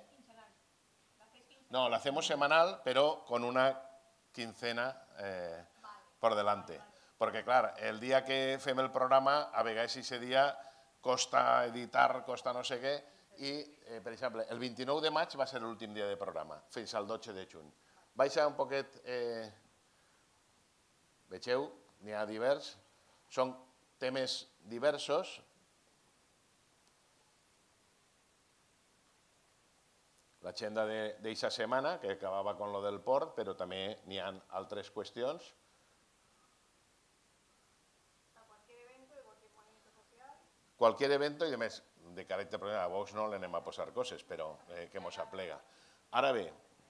No, la hacemos semanal, pero con una quincena eh, por delante. Porque, clar, el dia que fem el programa, a vegades ese dia costa editar, costa no sé què, i, eh, per exemple, el vint-i-nou de maig va ser l'últim dia de programa, fins al dotze de juny. Baixa un poquet, eh, vegeu, n'hi ha divers, són temes diversos. L'agenda d'aquesta setmana, que acabava amb lo del port, però també n'hi ha altres qüestions. Cualquier evento i, a més, de caràcter professional, a Vox no l'anem a posar coses, però eh, que mos aplega. Ara bé,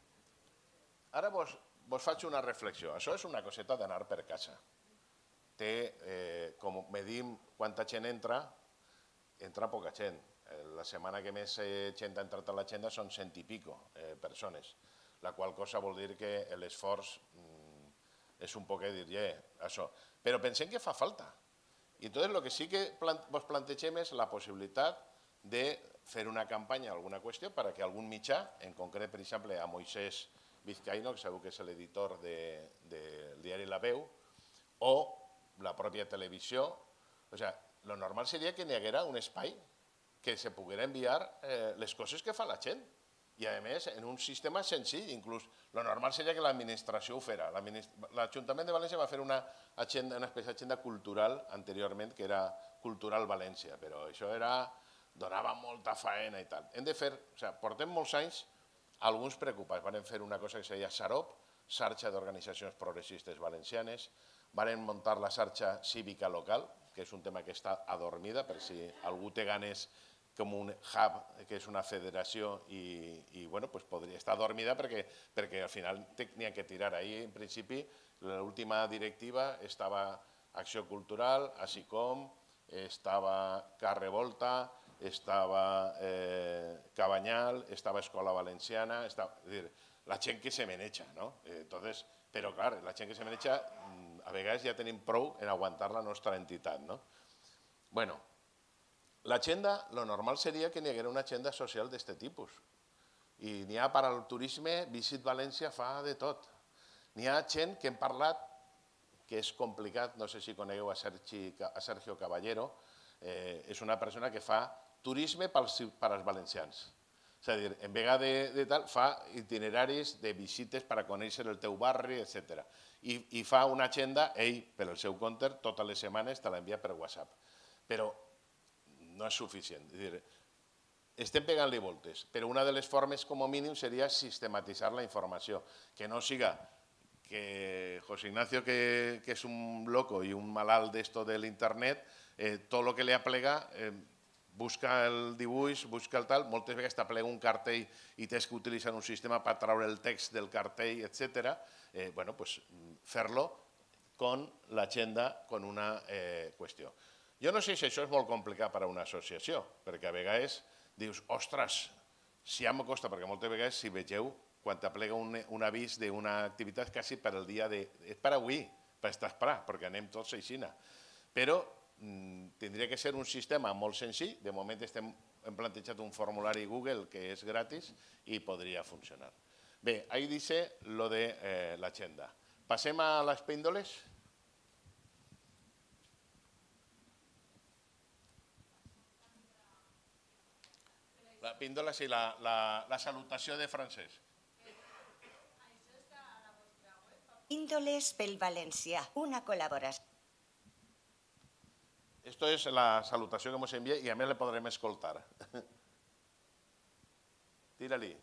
ara vos, vos faig una reflexió. Això és una coseta d'anar per casa. Té, eh, com medim quanta gent entra, entra poca gent. La setmana que més gent ha entrat a l'agenda són cent i pico eh, persones, la qual cosa vol dir que l'esforç mm, és un poc dir, yeah, això. Però pensem que fa falta. I entonces lo que sí que plant vos plantegem és la possibilitat de fer una campanya, alguna qüestió, perquè algun mitjà, en concret, per exemple, a Moisés Vizcaíno, que segur que és l'editor del de, de diari La Veu, o la pròpia televisió, o sigui, lo normal seria que n'hi haguera un espai que se poguera enviar eh, les coses que fa la gent. I, a més, en un sistema senzill, inclús, lo normal seria que l'administració ho fera. L'Ajuntament de València va fer una, agenda, una espècie d'agenda cultural anteriorment, que era Cultural València, però això era, donava molta faena i tal. Hem de fer, o sigui, portem molts anys, alguns preocupats. Vam fer una cosa que se deia SAROP, Xarxa d'Organitzacions Progressistes Valencianes, vam muntar la xarxa cívica local, que és un tema que està adormida, per si algú té ganes com un hub, que és una federació, i, i bueno, pues podria estar adormida perquè, perquè al final n'hi ha que tirar. Ahir, en principi, l'última directiva estava Acció Cultural, ASICOM, estava Carrevolta, estava eh, Cabanyal, estava Escola Valenciana, estava, és dir, la gent que se maneja, no? Entonces, però, clar, la gent que se maneja, a vegades ja tenim prou en aguantar la nostra entitat, no? Bueno, l'agenda, lo normal seria que n'hi haguera una agenda social d'aquest tipus. I n'hi ha per al turisme, Visit València fa de tot. N'hi ha gent que hem parlat, que és complicat, no sé si conegueu a, Sergi, a Sergio Caballero, eh, és una persona que fa turisme pels, per als valencians. És a dir, en vegada de, de tal, fa itineraris de visites per a conèixer el teu barri, etcètera. I, I fa una agenda, ell, per al seu compte, totes les setmanes te l'envia per WhatsApp. Però no és suficient. És dir, estem pegant-li voltes, però una de les formes, com a mínim, seria sistematitzar la informació. Que no siga que José Ignacio, que, que és un loco i un malalt d'esto de l'internet, eh, tot el que li aplega, eh, busca el dibuix, busca el tal, moltes vegades t'aplega un cartell i tens que utilitzar un sistema per treure el text del cartell, etcètera. Eh, bueno, pues fer-lo con l'agenda, con una eh, qüestió. Jo no sé si això és molt complicat per a una associació, perquè a vegades dius, ostres, si ja me costa, perquè moltes vegades, si vegeu, quan t'aplega un, un avís d'una activitat quasi per al dia de... És per avui, per estar esperat, perquè anem tots a Aixina. Però mm, tindria que ser un sistema molt senzill. De moment estem, hem plantejat un formulari Google que és gratis i podria funcionar. Bé, ahí dice lo de eh, l'agenda. Passem a les píndoles. La píndola, sí, la, la, la salutació de Francesc. Píndoles pel valencià, una col·laboració. Esto es la salutació que ens envia i a més le podrem escoltar. Tira-li.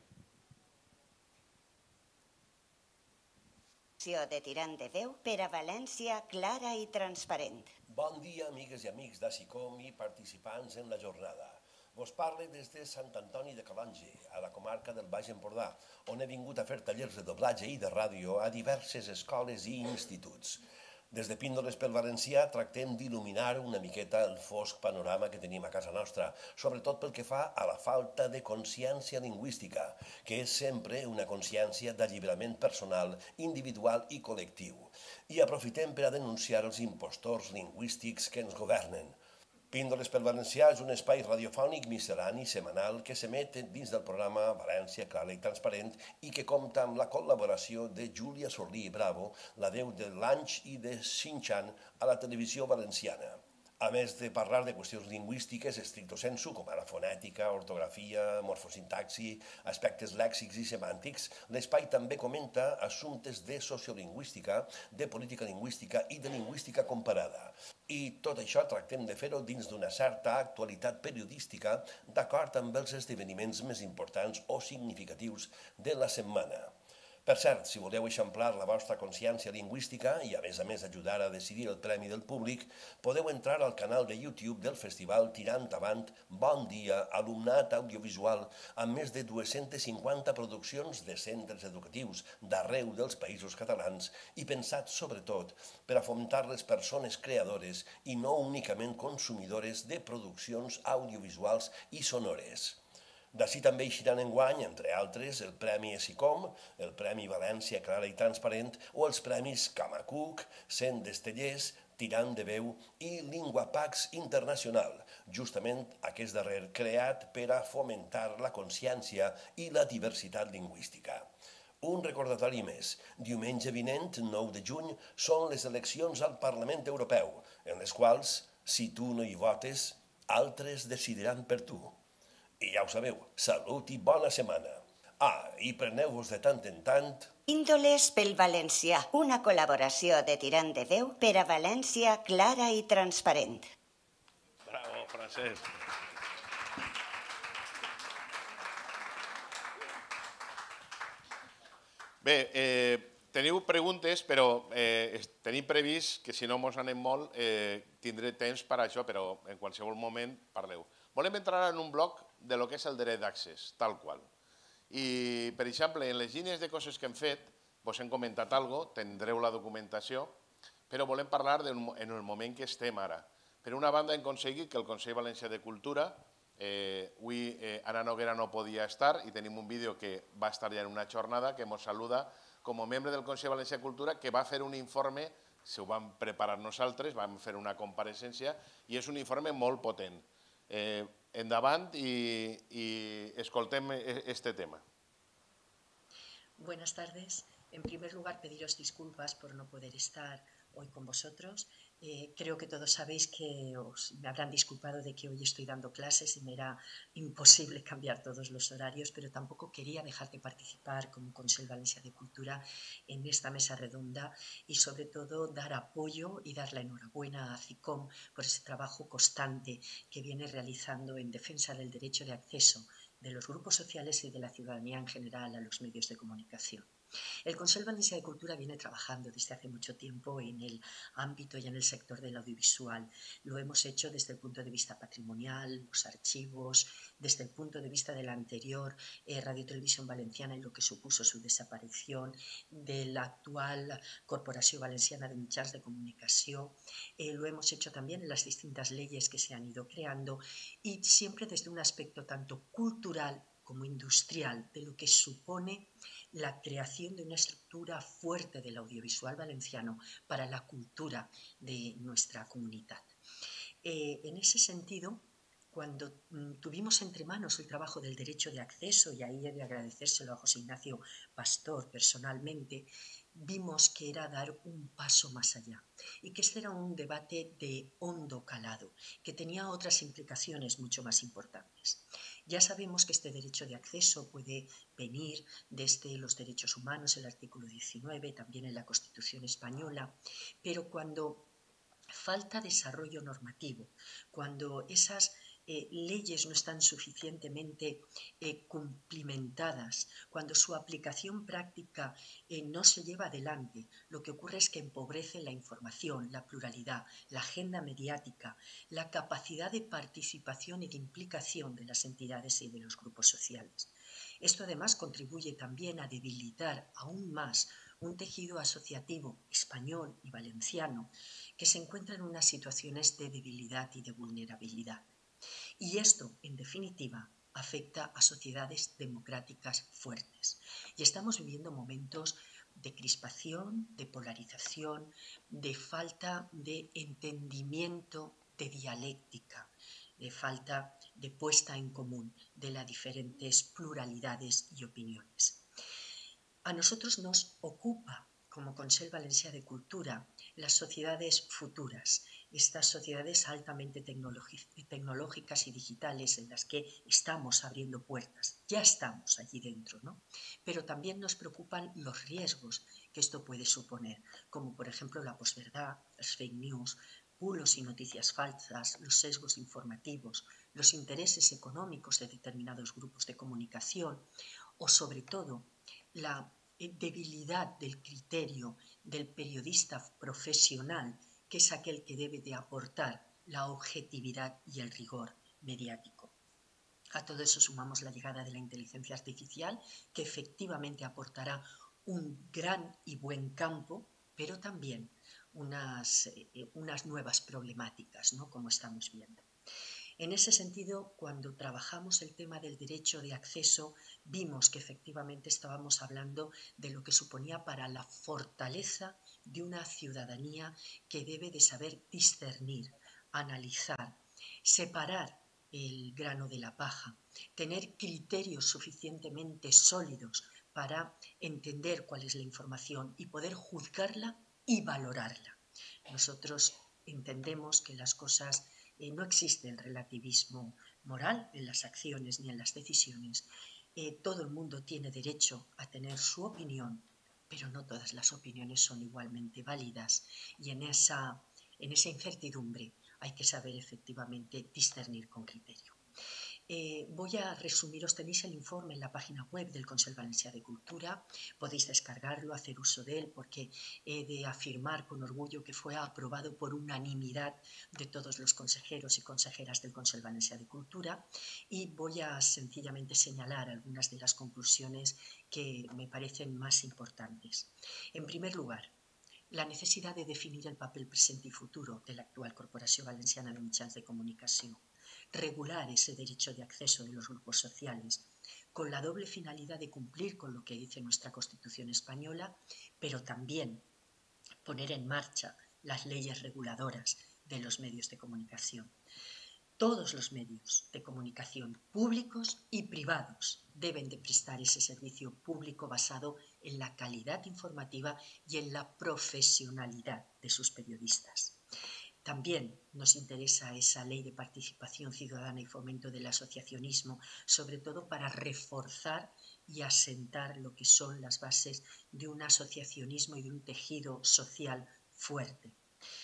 De Tirant de Veu per a València clara i transparent. Bon dia, amigues i amics d'Assicom i participants en la jornada. Vos parle des de Sant Antoni de Calonge, a la comarca del Baix Empordà, on he vingut a fer tallers de doblatge i de ràdio a diverses escoles i instituts. Des de Píndoles pel Valencià tractem d'il·luminar una miqueta el fosc panorama que tenim a casa nostra, sobretot pel que fa a la falta de consciència lingüística, que és sempre una consciència d'alliberament personal, individual i col·lectiu. I aprofitem per a denunciar els impostors lingüístics que ens governen. Píndoles pel Valencià és un espai radiofònic miscel·lani setmanal que s'emet dins del programa València Clara i Transparent i que compta amb la col·laboració de Júlia Sorlí Bravo, la veu de l'Anx i de Shin-Chan a la televisió valenciana. A més de parlar de qüestions lingüístiques estricto sensu, com ara fonètica, ortografia, morfosintaxi, aspectes lèxics i semàntics, l'espai també comenta assumptes de sociolingüística, de política lingüística i de lingüística comparada. I tot això tractem de fer-ho dins d'una certa actualitat periodística d'acord amb els esdeveniments més importants o significatius de la setmana. Per cert, si voleu eixamplar la vostra consciència lingüística i, a més a més, ajudar a decidir el premi del públic, podeu entrar al canal de YouTube del festival Tirant Avant Bon Dia, Alumnat Audiovisual, amb més de dues-centes cinquanta produccions de centres educatius d'arreu dels països catalans i pensats, sobretot, per a fomentar les persones creadores i no únicament consumidores de produccions audiovisuals i sonores. D'ací també eixiran enguany, entre altres, el Premi Essicom, el Premi València Clara i Transparent o els Premis Camacuc, Cent d'Estellers, Tirant de Veu i Linguapax Internacional, justament aquest darrer creat per a fomentar la consciència i la diversitat lingüística. Un recordatori més. Diumenge vinent, nou de juny, són les eleccions al Parlament Europeu, en les quals, si tu no hi votes, altres decidiran per tu. I ja ho sabeu, salut i bona setmana. Ah, i preneu-vos de tant en tant... Píndoles pel Valencià, una col·laboració de Tirant de Veu per a València clara i transparent. Bravo, Francesc. Bé, eh, teniu preguntes, però eh, tenim previst que si no mos anem molt eh, tindré temps per a això, però en qualsevol moment parleu. Volem entrar en un bloc de lo que és el dret d'accés, tal qual. I, per exemple, en les línies de coses que hem fet, vos hem comentat alguna cosa, tindreu la documentació, però volem parlar en el moment que estem ara. Per una banda, hem aconseguit que el Consell Valencià de Cultura, eh, avui eh, Anna Noguera no podia estar i tenim un vídeo que va estar ja en una jornada que ens saluda com a membre del Consell Valencià de Cultura que va fer un informe, si ho vam preparar nosaltres, vam fer una compareixença i és un informe molt potent. Eh, endavant y, y escoltem este tema. Buenas tardes. En primer lugar, pediros disculpas por no poder estar hoy con vosotros. Eh, creo que todos sabéis que os, me habrán disculpado de que hoy estoy dando clases y me era imposible cambiar todos los horarios, pero tampoco quería dejar de participar como Consell Valencià de Cultura en esta mesa redonda y sobre todo dar apoyo y dar la enhorabuena a Assicom por ese trabajo constante que viene realizando en defensa del derecho de acceso de los grupos sociales y de la ciudadanía en general a los medios de comunicación. El Consell Valencià de Cultura viene trabajando desde hace mucho tiempo en el ámbito y en el sector del audiovisual. Lo hemos hecho desde el punto de vista patrimonial, los archivos, desde el punto de vista de la anterior eh, Radio Televisión Valenciana y lo que supuso su desaparición, de la actual Corporació Valenciana de Mitjans de Comunicación. Eh, lo hemos hecho también en las distintas leyes que se han ido creando y siempre desde un aspecto tanto cultural como industrial de lo que supone la creación de una estructura fuerte del audiovisual valenciano para la cultura de nuestra comunidad. Eh, en ese sentido, cuando mm, tuvimos entre manos el trabajo del derecho de acceso, y ahí he de agradecérselo a José Ignacio Pastor personalmente, vimos que era dar un paso más allá y que este era un debate de hondo calado, que tenía otras implicaciones mucho más importantes. Ya sabemos que este derecho de acceso puede venir desde los derechos humanos, el artículo diecinueve, también en la Constitución española, pero cuando falta desarrollo normativo, cuando esas eh, leyes no están suficientemente eh, cumplimentadas, cuando su aplicación práctica eh, no se lleva adelante, lo que ocurre es que empobrece la información, la pluralidad, la agenda mediática, la capacidad de participación y de implicación de las entidades y de los grupos sociales. Esto además contribuye también a debilitar aún más un tejido asociativo español y valenciano que se encuentra en unas situaciones de debilidad y de vulnerabilidad. Y esto, en definitiva, afecta a sociedades democráticas fuertes. Y estamos viviendo momentos de crispación, de polarización, de falta de entendimiento, de dialéctica, de falta de puesta en común de las diferentes pluralidades y opiniones. A nosotros nos ocupa, como Consell Valencià de Cultura, las sociedades futuras, estas sociedades altamente tecnológicas y digitales en las que estamos abriendo puertas. Ya estamos allí dentro, ¿no? Pero también nos preocupan los riesgos que esto puede suponer, como por ejemplo la posverdad, las fake news, bulos y noticias falsas, los sesgos informativos, los intereses económicos de determinados grupos de comunicación o, sobre todo, la debilidad del criterio del periodista profesional, que es aquel que debe de aportar la objetividad y el rigor mediático. A todo eso sumamos la llegada de la inteligencia artificial, que efectivamente aportará un gran y buen campo, pero también unas, eh, unas nuevas problemáticas, ¿no? Como estamos viendo. En ese sentido, cuando trabajamos el tema del derecho de acceso, vimos que efectivamente estábamos hablando de lo que suponía para la fortaleza de una ciudadanía que debe de saber discernir, analizar, separar el grano de la paja, tener criterios suficientemente sólidos para entender cuál es la información y poder juzgarla y valorarla. Nosotros entendemos que las cosas Eh, no existe el relativismo moral en las acciones ni en las decisiones. Eh, todo el mundo tiene derecho a tener su opinión, pero no todas las opiniones son igualmente válidas y en esa, en esa incertidumbre hay que saber efectivamente discernir con criterio. Eh, voy a resumiros, tenéis el informe en la página web del Consell Valencià de Cultura, podéis descargarlo, hacer uso de él, porque he de afirmar con orgullo que fue aprobado por unanimidad de todos los consejeros y consejeras del Consell Valencià de Cultura, y voy a sencillamente señalar algunas de las conclusiones que me parecen más importantes. En primer lugar, la necesidad de definir el papel presente y futuro de la actual Corporació Valenciana de Mitjans de Comunicació, regular ese derecho de acceso de los grupos sociales, con la doble finalidad de cumplir con lo que dice nuestra Constitución española, pero también poner en marcha las leyes reguladoras de los medios de comunicación. Todos los medios de comunicación públicos y privados deben de prestar ese servicio público basado en la calidad informativa y en la profesionalidad de sus periodistas. También nos interesa esa ley de participación ciudadana y fomento del asociacionismo, sobre todo para reforzar y asentar lo que son las bases de un asociacionismo y de un tejido social fuerte.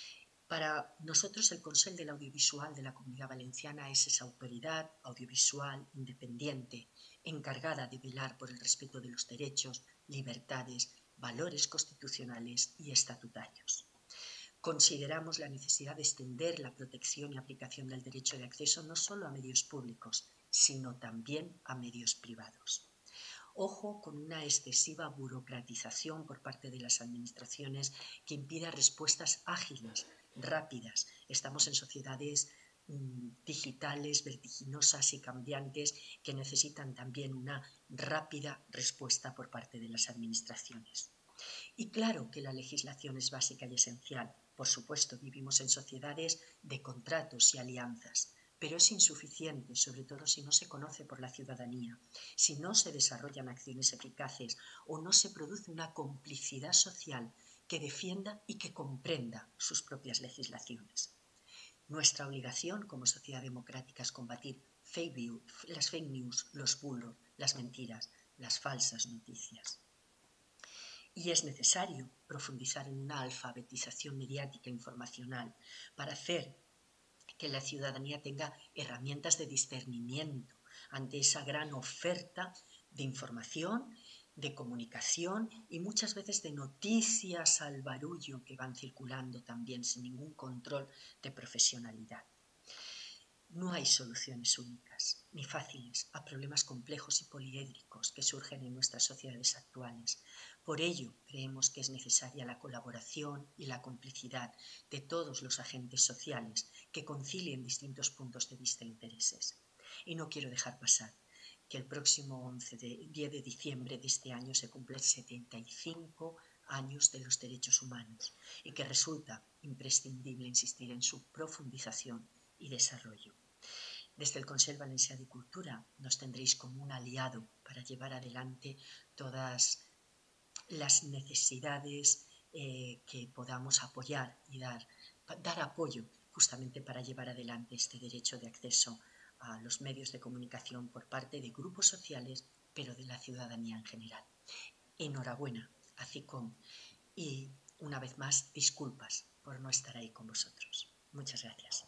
Para nosotros el Consell del Audiovisual de la Comunidad Valenciana es esa autoridad audiovisual independiente encargada de velar por el respeto de los derechos, libertades, valores constitucionales y estatutarios. Consideramos la necesidad de extender la protección y aplicación del derecho de acceso no solo a medios públicos, sino también a medios privados. Ojo con una excesiva burocratización por parte de las administraciones que impida respuestas ágiles, rápidas. Estamos en sociedades mmm, digitales, vertiginosas y cambiantes que necesitan también una rápida respuesta por parte de las administraciones. Y claro que la legislación es básica y esencial. Por supuesto, vivimos en sociedades de contratos y alianzas, pero es insuficiente, sobre todo si no se conoce por la ciudadanía, si no se desarrollan acciones eficaces o no se produce una complicidad social que defienda y que comprenda sus propias legislaciones. Nuestra obligación como sociedad democrática es combatir fake news, las fake news, los bulos, las mentiras, las falsas noticias. Y es necesario profundizar en una alfabetización mediática e informacional para hacer que la ciudadanía tenga herramientas de discernimiento ante esa gran oferta de información, de comunicación y muchas veces de noticias al barullo que van circulando también sin ningún control de profesionalidad. No hay soluciones únicas ni fáciles a problemas complejos y poliédricos que surgen en nuestras sociedades actuales. Por ello, creemos que es necesaria la colaboración y la complicidad de todos los agentes sociales que concilien distintos puntos de vista e intereses. Y no quiero dejar pasar que el próximo once de, diez de diciembre de este año se cumplen setenta y cinco años de los derechos humanos y que resulta imprescindible insistir en su profundización y desarrollo. Desde el Consell Valencià de Cultura nos tendréis como un aliado para llevar adelante todas las necesidades eh, que podamos apoyar y dar, dar apoyo justamente para llevar adelante este derecho de acceso a los medios de comunicación por parte de grupos sociales, pero de la ciudadanía en general. Enhorabuena a CICOM y una vez más disculpas por no estar ahí con vosotros. Muchas gracias.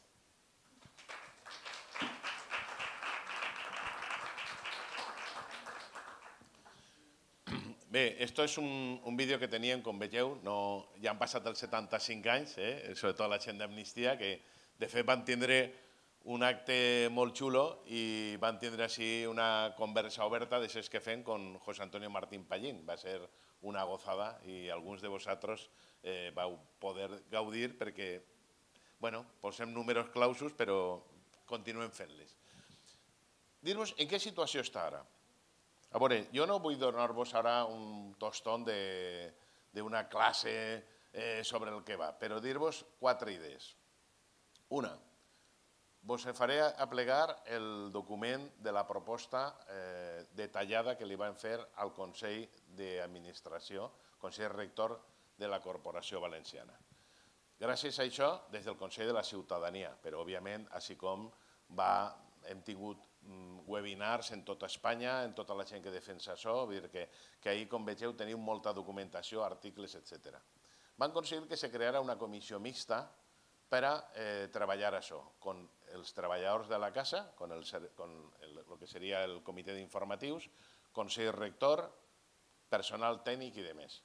Bé, esto és un, un vídeo que teníem, com vegeu, no, ja han passat els setanta-cinc anys, eh? Sobretot la gent d'Amnistia, que de fet van tindre un acte molt xulo i van tindre així una conversa oberta d'això que fem con José Antonio Martín Pallín. Va ser una gozada i alguns de vosaltres eh, vau poder gaudir perquè, bueno, posem números clausos, però continuem fent-les. Dir-vos en què situació està ara. A veure, jo no vull donar-vos ara un tostón d'una classe eh, sobre el que va, però dir-vos quatre idees. Una, vos faré aplegar el document de la proposta eh, detallada que li van fer al Consell d'Administració, Consell Rector de la Corporació Valenciana. Gràcies a això, des del Consell de la Ciutadania, però òbviament, així com va, hem tingut webinars en tota Espanya, en tota la gent que defensa això, vull dir que, que ahir, com vegeu, teniu molta documentació, articles, etcètera. Van aconseguir que se creara una comissió mixta per a eh, treballar això, con els treballadors de la casa, con el, con el, el que seria el comitè d'informatius, consell rector, personal tècnic i demés.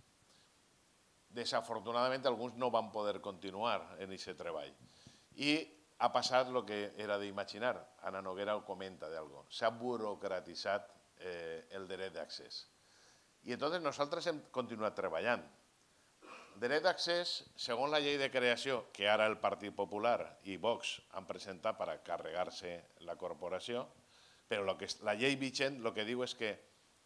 Desafortunadament, alguns no van poder continuar en aquest treball. I ha passat el que era d'imaginar. Ana Noguera ho comenta d'algo. S'ha burocratitzat eh, el dret d'accés. I entonces nosaltres hem continuat treballant. Dret d'accés, segons la llei de creació, que ara el Partit Popular i Vox han presentat per a carregar-se la corporació, però lo que, la llei vigent el que diu és que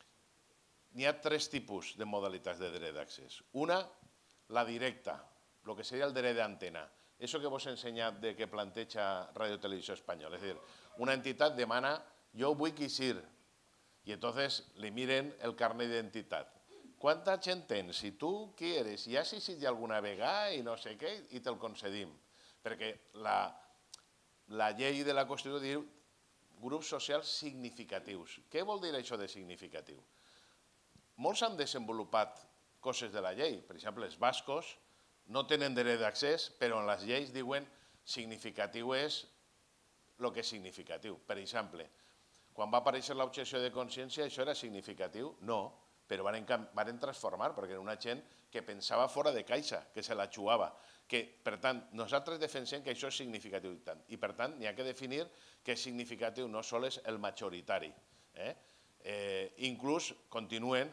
n'hi ha tres tipus de modalitats de dret d'accés. Una, la directa, el que seria el dret d'antena. Eso que vos he enseñat de que planteja Radio Televisió Espanyola. Es decir, una entitat demana, yo vull quisir, y entonces le miren el carnet d'identitat. ¿Cuánta gent tens? Si tu quieres, i has assistit alguna vegada i no sé què, i te'l concedim. Perquè la, la llei de la Constitució diu grups socials significatius. Què vol dir això de significatiu? Molts han desenvolupat coses de la llei. Per exemple, els bascos no tenen dret d'accés, però en les lleis diuen significatiu és el que és significatiu. Per exemple, quan va aparèixer l'objecció de consciència, això era significatiu? No, però van transformar, perquè era una gent que pensava fora de caixa, que se la jugava. Per tant, nosaltres defensem que això és significatiu. I per tant, n'hi ha que definir que és significatiu no sols el majoritari. Inclús continuen,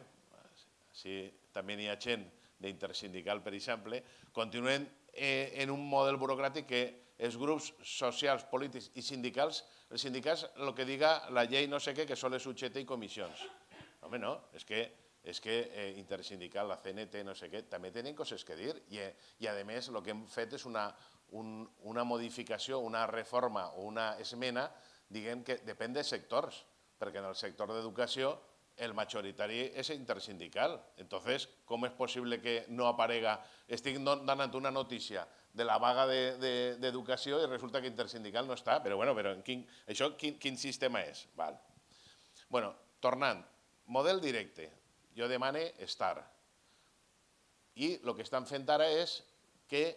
també n'hi ha gent d'intersindical, per exemple, continuen en un model burocràtic que els grups socials, polítics i sindicals, els sindicats, el que diga la llei no sé què, que són les U G T i comissions. Home, no, és que és que intersindical, la C N T, no sé què, també tenen coses que dir i, a més, el que hem fet és una modificació, una reforma o una esmena, diguem que depèn de sectors, perquè en el sector d'educació el majoritari és intersindical. Entonces, com és possible que no aparega? Estic donant una notícia de la vaga d'educació i resulta que intersindical no està, però bueno, això quin sistema és? Bueno, tornant, model directe. Jo demane estar. I el que estan fent ara és que,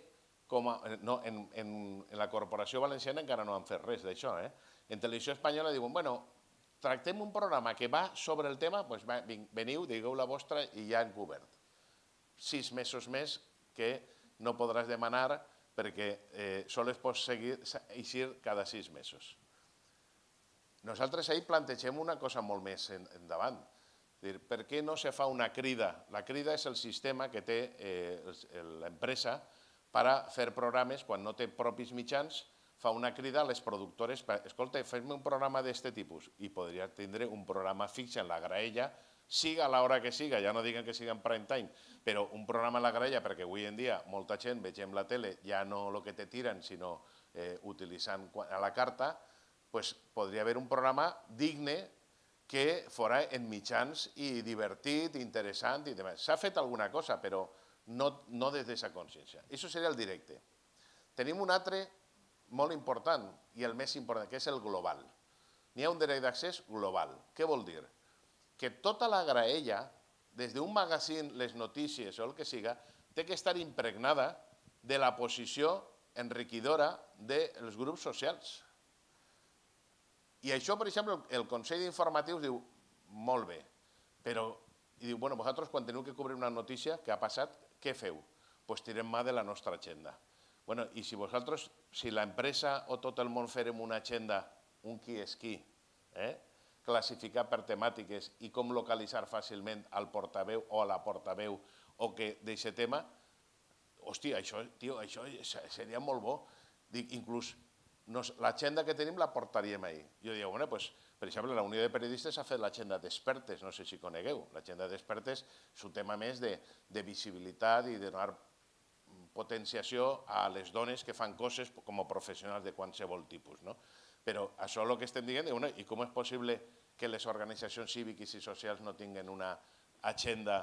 en la Corporació Valenciana encara no han fet res d'això, en Televisió Espanyola diuen, bueno, tractem un programa que va sobre el tema, doncs veniu, digueu la vostra i ja han cobert. Sis mesos més que no podràs demanar perquè sols pots eixir cada sis mesos. Nosaltres ahir plantegem una cosa molt més endavant. Per què no se fa una crida? La crida és el sistema que té l'empresa per fer programes, quan no té propis mitjans, fa una crida a les productores, escolta, fes-me un programa d'aquest tipus, i podria tindre un programa fix en la graella, siga a l'hora que siga, ja no diguen que siga en prime time, però un programa a la graella, perquè avui en dia molta gent vegem la tele, ja no el que te tiren, sinó utilitzant a la carta, doncs podria haver un programa digne que fora en mitjans i divertit, interessant i demés. S'ha fet alguna cosa, però no des d'aquesta consciència. Això seria el directe. Tenim un altre molt important, i el més important, que és el global. N'hi ha un dret d'accés global. Què vol dir? Que tota la graella, des d'un magazín, les notícies o el que siga, té que estar impregnada de la posició enriquidora dels grups socials. I això, per exemple, el Consell d'Informatius diu, molt bé, però diu, bueno, vosaltres quan teniu que cobrir una notícia que ha passat, què feu? Doncs tirem mà de la nostra agenda. Bueno, i si vosaltres, si l'empresa o tot el món farem una agenda, un qui és qui, classificar per temàtiques i com localitzar fàcilment al portaveu o a la portaveu o que d'aquest tema, hòstia, això seria molt bo. Inclús l'agenda que tenim la portaríem ahir. Jo diria, bueno, doncs, per exemple, la Unió de Periodistes ha fet l'agenda d'expertes, no sé si conegueu. L'agenda d'expertes és un tema més de visibilitat i de donar potenciació a les dones que fan coses com a professionals de qualsevol tipus. Però això és el que estem dient, i com és possible que les organitzacions cíviques i socials no tinguin una agenda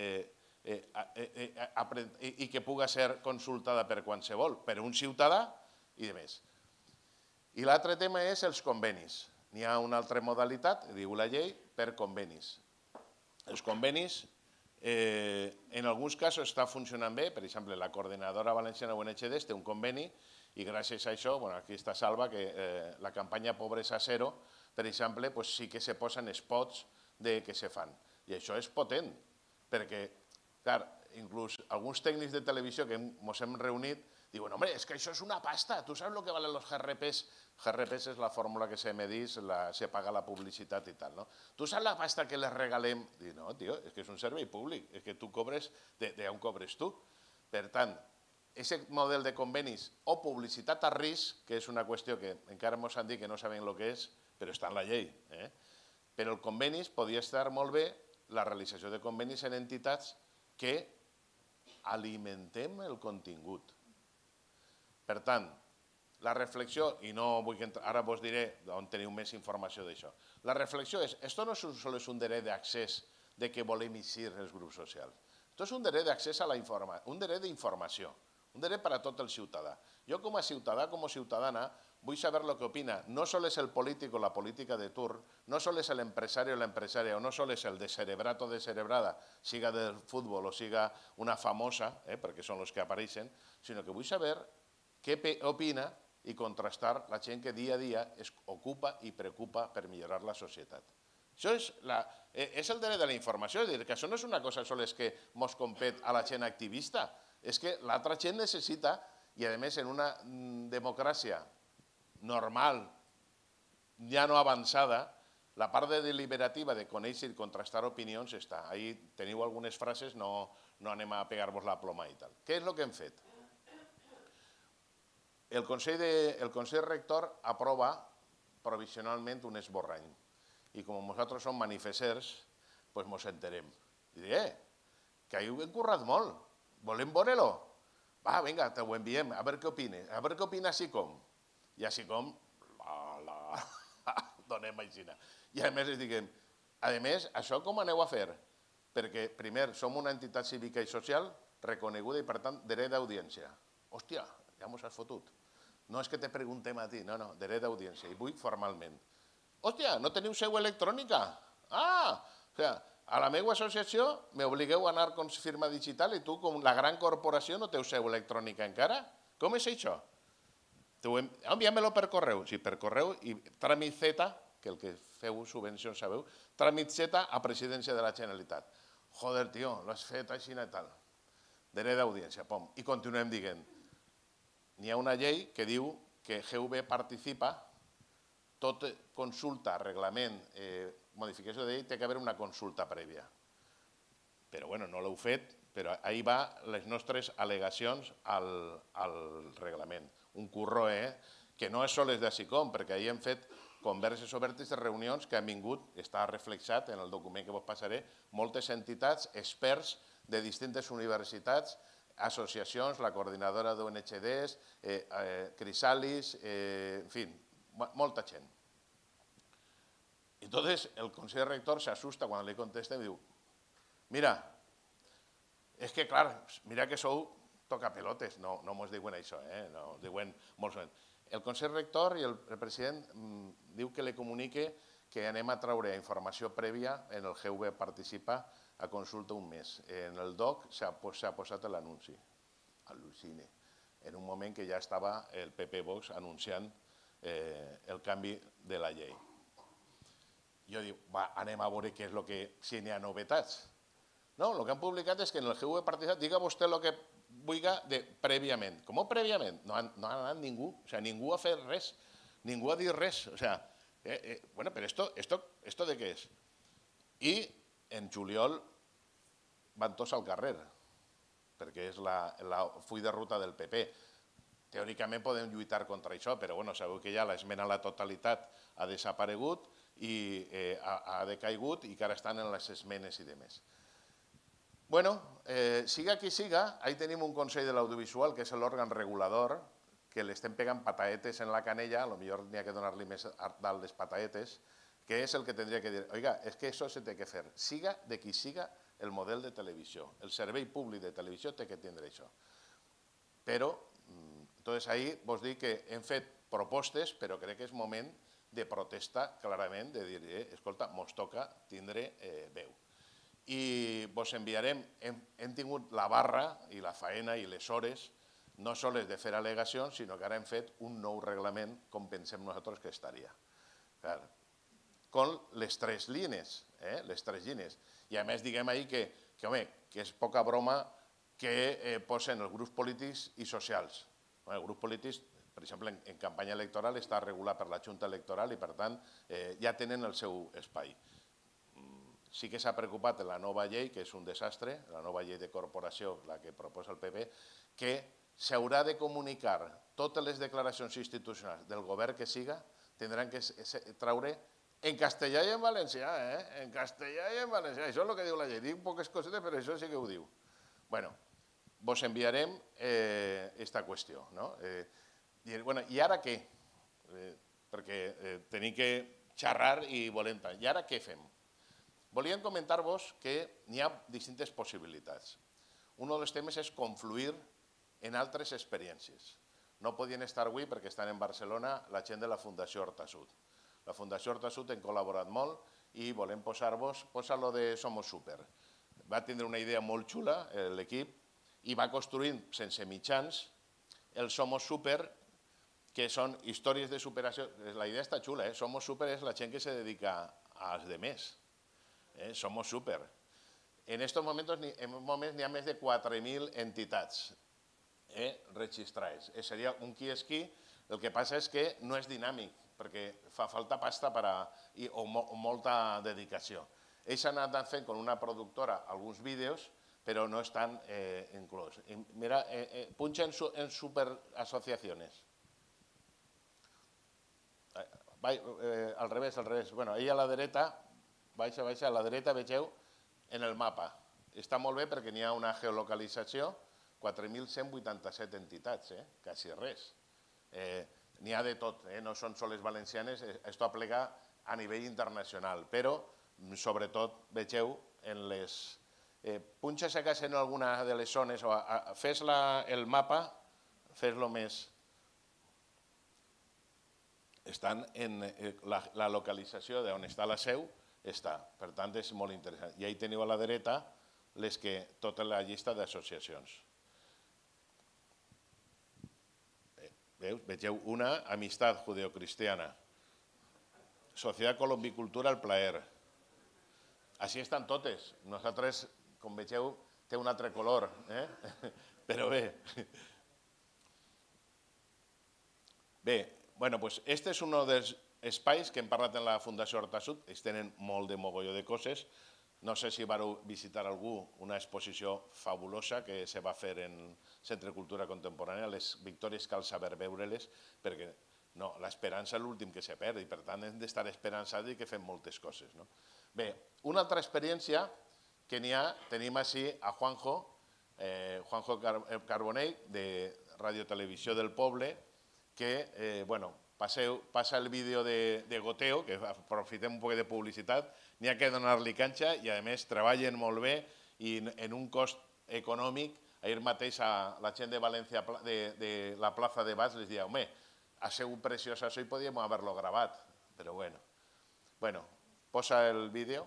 i que pugui ser consultada per qualsevol, per un ciutadà i de més. I l'altre tema és els convenis. N'hi ha una altra modalitat, diu la llei, per convenis. Els convenis, en alguns casos, està funcionant bé. Per exemple, la Coordinadora Valenciana O N G D té un conveni i gràcies a això, aquí està Salva, que la campanya Pobresa Zero, per exemple, sí que se posen spots que se fan. I això és potent, perquè, clar, inclús alguns tècnics de televisió que ens hem reunit diuen, home, és que això és una pasta, tu saps el que valen els G R Ps? G R Ps és la fórmula que se medís, se paga la publicitat i tal, no? Tu saps la pasta que les regalem? Dic, no, tio, és que és un servei públic, és que tu cobres d'on cobres tu. Per tant, aquest model de convenis o publicitat a risc, que és una qüestió que encara ens han dit que no saben el que és, però està en la llei, però el convenis podria estar molt bé, la realització de convenis en entitats que alimentem el contingut. Per tant, la reflexió, i no vull que ara vos diré on teniu més informació d'això, la reflexió és, esto no solo és un dret d'accés de que volem eixir els grups socials, esto és un dret d'accés a la informació, un dret d'informació, un dret per a tot el ciutadà. Jo com a ciutadà, com a ciutadana, vull saber el que opina. No sols el polític o la política de turn, no sols l'empresari o l'empresària, o no sols el descerebrat o descerebrada, siga del futbol o siga una famosa, eh, perquè són els que apareixen, sinó que vull saber què opina i contrastar la gent que dia a dia es ocupa i preocupa per millorar la societat. Això és, la, és el dret de la informació, és a dir, que això no és una cosa sols que mos compet a la gent activista, és que l'altra gent necessita, i a més en una democràcia normal, ja no avançada, la part deliberativa de conèixer i contrastar opinions està. Ahí teniu algunes frases, no, no anem a pegar-vos la ploma i tal. Què és el que hem fet? El Consell, de, el Consell Rector aprova provisionalment un esborrany i com nosaltres som manifesters, doncs mos enterem. I dic, eh, que heu currat molt, volem veure-lo? Va, vinga, te ho enviem, a veure què opina. A veure què opina SICOM. I a SICOM, la, la, donem aixina. I a més els diguem, a més, això com aneu a fer? Perquè, primer, som una entitat cívica i social reconeguda i, per tant, dret d'audiència. Hòstia, ja mos has fotut. No és que te preguntem a ti, no, no, dret d'audiència. I vull formalment. Hòstia, no teniu seu electrònica? Ah, o sigui, a la meva associació m'obligueu a anar con firma digital i tu, com la gran corporació, no teu seu electrònica encara? Com és això? Envia-me-lo per correu. Sí, per correu i tràmit Z, que el que feu subvencions sabeu, tràmit Z a presidència de la Generalitat. Joder, tio, l'has fet així i tal. Dret d'audiència, pom. I continuem dient. N'hi ha una llei que diu que G U B participa, tot consulta, reglament, modificació de llei, té que haver una consulta prèvia. Però, bueno, no l'heu fet, però ahí va les nostres al·legacions al reglament. Un curro, eh, que no és sols de SICOM, perquè ahir hem fet converses obertes de reunions que han vingut, està reflexat en el document que vos passaré, moltes entitats, experts de distintes universitats, associacions, la coordinadora d'O N G Ds, Crisalis, en fi, molta gent. Entonces el Consell Rector se asusta quan li contesta i diu, mira, és que clar, mira que sou tocapelotes, no mos diuen això, no diuen molt sovint. El Consell Rector i el president diu que li comunique que anem a traure informació prèvia, en el G U B participa a consulta un mes. En el D O C s'ha posat l'anunci, al·lucine, en un moment que ja estava el P P Vox anunciant el canvi de la llei. Jo dic, va, anem a veure què és el que, si n'hi ha novetats. No, el que han publicat és que en el G U B participa, diga vostè el que vulgui prèviament. Com prèviament? No ha anat ningú, o sigui, ningú ha fet res, ningú ha dit res. O sigui, bueno, però esto de què és? I en juliol van tots al carrer, perquè és el full de ruta del P P. Teòricament podem lluitar contra això, però sabeu que ja l'esmena a la totalitat ha desaparegut i ha decaigut i que ara estan en les esmenes i demés. Bueno, siga qui siga, ahí tenim un Consell de l'Audiovisual, que és l'òrgan regulador, que li estem pegant pataetes en la canella, potser n'hi ha que donar-li més dalt les pataetes, que és el que tindria que dir, oiga, és que això se té que fer, siga de qui siga el model de televisió, el servei públic de televisió té que tindre això. Però, entonces ahí vos dic que hem fet propostes, però crec que és moment de protesta clarament, de dir, escolta, mos toca tindre veu. I vos enviarem, hem tingut la barra i la faena i les hores, no sols de fer al·legacions, sinó que ara hem fet un nou reglament com pensem nosaltres que estaria. Con les tres línies, les tres línies. I a més diguem ahir que, home, que és poca broma que posen els grups polítics i socials. Els grups polítics, per exemple, en campanya electoral està regulat per la Junta Electoral i, per tant, ja tenen el seu espai. Sí que s'ha preocupat en la nova llei, que és un desastre, la nova llei de corporació, la que proposa el P P, que s'haurà de comunicar totes les declaracions institucionals del govern que siga, tindran que traure en castellà i en valencià, eh? En castellà i en valencià. Això és el que diu la llei. Dic poques cosetes, però això sí que ho diu. Bueno, vos enviarem aquesta qüestió, no? I ara què? Perquè tenim que xerrar i volem tant. I ara què fem? Volíem comentar-vos que n'hi ha distintes possibilitats. Un dels temes és confluir en altres experiències. No podien estar avui perquè estan en Barcelona la gent de la Fundació Horta Sud. La Fundació Horta Sud hem col·laborat molt i volem posar-vos, posa-lo de Somos Super. Va tindre una idea molt xula, l'equip, i va construint sense mitjans el Somos Super, que són històries de superació. La idea està xula, eh? Somos Super és la gent que se dedica als demés. Eh? Somos Super. En estos momentos en moments n'hi ha més de quatre mil entitats eh? registrades. Eh, seria un qui és qui, el que passa és que no és dinàmic, perquè fa falta pasta per a, i, o, mo, o molta dedicació. Ells han anat fent con una productora alguns vídeos, però no estan eh, inclòs. Mira, eh, eh, punxa en, su, en superassociaciones. Va, eh, al revés, al revés. Bueno, ahí a la dreta, baixa, baixa, a la dreta vegeu en el mapa. Està molt bé perquè n'hi ha una geolocalització, quatre mil cent vuitanta-set entitats, eh? Quasi res. Eh, n'hi ha de tot, eh? No són soles valencianes, esto aplega a nivell internacional, però sobretot vegeu en les... Eh, punxa si acaso en alguna de les zones, o a, a, fes la, el mapa, fes-lo més... Estan en eh, la, la localització d'on està la seu, està. Per tant, és molt interessant. I ahí teniu a la dreta les que, tota la llista d'associacions. Veus? Vegeu una, Amistat Judeocristiana, Societat Colombicultura El Plaer. Així estan totes. Nosaltres, com vegeu, té un altre color, eh? Però bé. Bé, bueno, pues este és un dels espais que hem parlat en la Fundació Horta Sud. Ells tenen molt de mogolló de coses. No sé si vareu visitar algú una exposició fabulosa que se va fer en Centre de Cultura Contemporània. Les victòries cal saber veure-les perquè no, l'esperança és l'últim que se perd i per tant hem d'estar esperançats i que fem moltes coses. No? Bé, una altra experiència que n'hi ha, tenim així a Juanjo, eh, Juanjo Carbonell de Radio Televisió del Poble, que, eh, bueno, passeu, passa el vídeo de, de goteo, que aprofitem un poc de publicitat, n'hi ha que donar-li canxa i, a més, treballen molt bé i en un cost econòmic. Ahir mateix a la gent de València, de, de la plaça de Bas, les deia, home, ha sigut preciós això i podíem haver-lo gravat, però bueno. Bueno, posa el vídeo.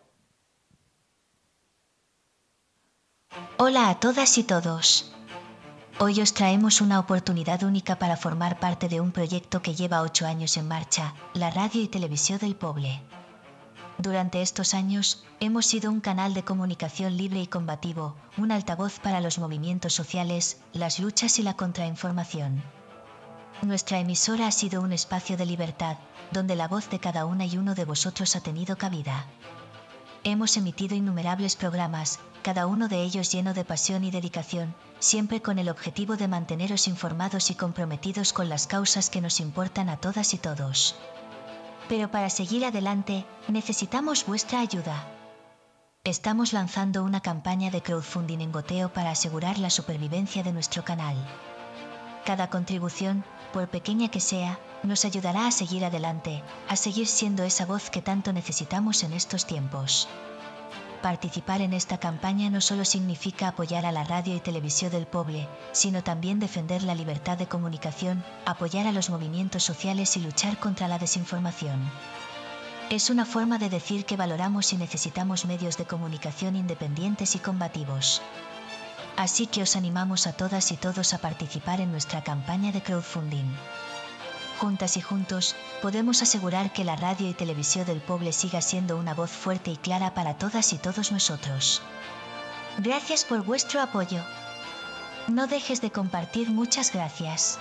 Hola a todas y todos. Hoy os traemos una oportunidad única para formar parte de un proyecto que lleva ocho años en marcha, la Radio y Televisión del Poble. Durante estos años, hemos sido un canal de comunicación libre y combativo, un altavoz para los movimientos sociales, las luchas y la contrainformación. Nuestra emisora ha sido un espacio de libertad, donde la voz de cada una y uno de vosotros ha tenido cabida. Hemos emitido innumerables programas, cada uno de ellos lleno de pasión y dedicación, siempre con el objetivo de manteneros informados y comprometidos con las causas que nos importan a todas y todos. Pero para seguir adelante, necesitamos vuestra ayuda. Estamos lanzando una campaña de crowdfunding en goteo para asegurar la supervivencia de nuestro canal. Cada contribución, por pequeña que sea, nos ayudará a seguir adelante, a seguir siendo esa voz que tanto necesitamos en estos tiempos. Participar en esta campaña no solo significa apoyar a la radio y televisión del Poble, sino también defender la libertad de comunicación, apoyar a los movimientos sociales y luchar contra la desinformación. Es una forma de decir que valoramos y necesitamos medios de comunicación independientes y combativos. Así que os animamos a todas y todos a participar en nuestra campaña de crowdfunding. Juntas y juntos, podemos asegurar que la radio y televisión del Poble siga siendo una voz fuerte y clara para todas y todos nosotros. Gracias por vuestro apoyo. No dejes de compartir. Muchas gracias.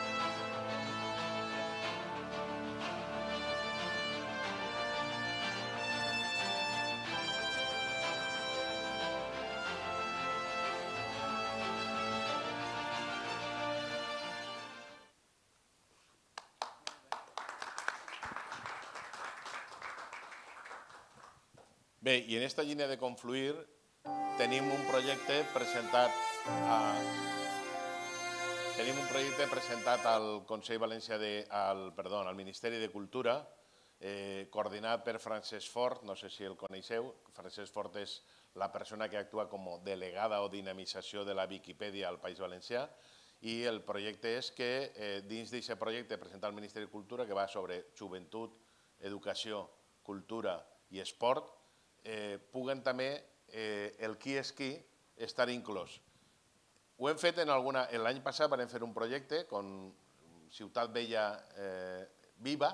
Bé, i en aquesta línia de confluir tenim un projecte presentat a... tenim un projecte presentat al Consell Valencià de... al, perdó, al Ministeri de Cultura, eh, coordinat per Francesc Fort, no sé si el coneixeu. Francesc Fort és la persona que actua com a delegada o dinamització de la Viquipèdia al País Valencià i el projecte és que eh, dins d'aquest projecte presentat al Ministeri de Cultura, que va sobre joventut, educació, cultura i esport, eh, puguen també eh, el qui és qui estar inclòs. Ho hem fet en alguna... L'any passat vam fer un projecte con Ciutat Vella eh, Viva,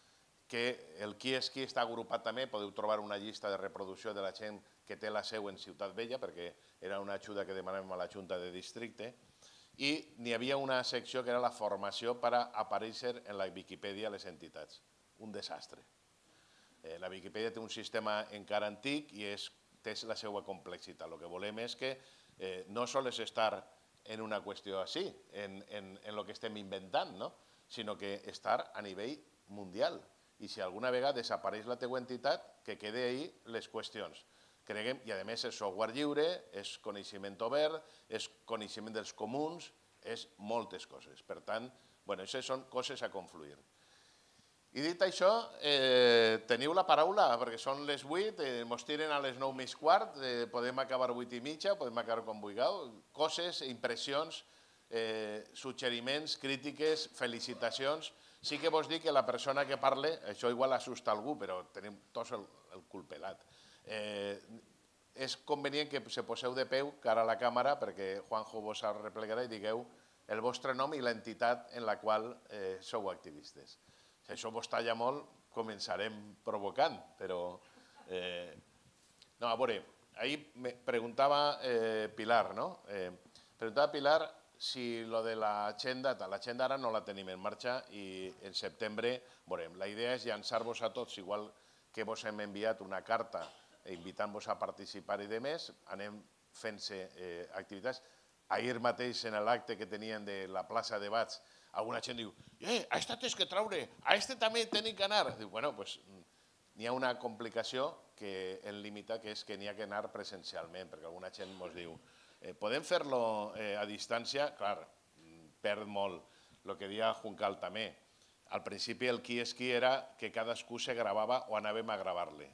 que el qui és qui està agrupat també, podeu trobar una llista de reproducció de la gent que té la seu en Ciutat Vella, perquè era una ajuda que demanàvem a la Junta de Districte, i n'hi havia una secció que era la formació per a aparèixer en la Viquipèdia a les entitats. Un desastre. Eh, la Viquipèdia té un sistema encara antic i és, té la seva complexitat. El que volem és que eh, no sols estar en una qüestió així, en, en, en el que estem inventant, no? Sinó que estar a nivell mundial. I si alguna vegada desapareix la teva entitat, que quede ahí les qüestions. Creguem, i a més és software lliure, és coneixement obert, és coneixement dels comuns, és moltes coses. Per tant, bueno, això són coses a confluir. I dit això, eh, teniu la paraula, perquè són les vuit, eh, mos tiren a les nou més quart, eh, podem acabar vuit i mitja, podem acabar com vulgueu, coses, impressions, eh, suggeriments, crítiques, felicitacions. Sí que vos dic que la persona que parle, això igual assusta algú, però tenim tots el, el cul pelat. Eh, és convenient que se poseu de peu cara a la càmera perquè Juanjo vos arreplegarà i digueu el vostre nom i l'entitat en la qual eh, sou activistes. Si això vos talla molt, començarem provocant, però... Eh, no, a veure, ahir me preguntava eh, Pilar, no? Eh, preguntava Pilar si lo de l'agenda, l'agenda ara no la tenim en marxa i en setembre veurem. La idea és llançar-vos a tots, igual que vos hem enviat una carta invitant-vos a participar i demés, anem fent-se eh, activitats. Ahir mateix en l'acte que tenien de la plaça de Bats, alguna gent diu, eh, a esta tens que traure, a este també tenen que anar. Diu, bueno, doncs n'hi ha una complicació que en limita, que és que n'hi ha que anar presencialment, perquè alguna gent ens diu, Eh, podem fer-lo eh, a distància? Clar, perd molt. El que deia Juncal també. Al principi el qui és qui era que cadascú se gravava o anàvem a gravar-le.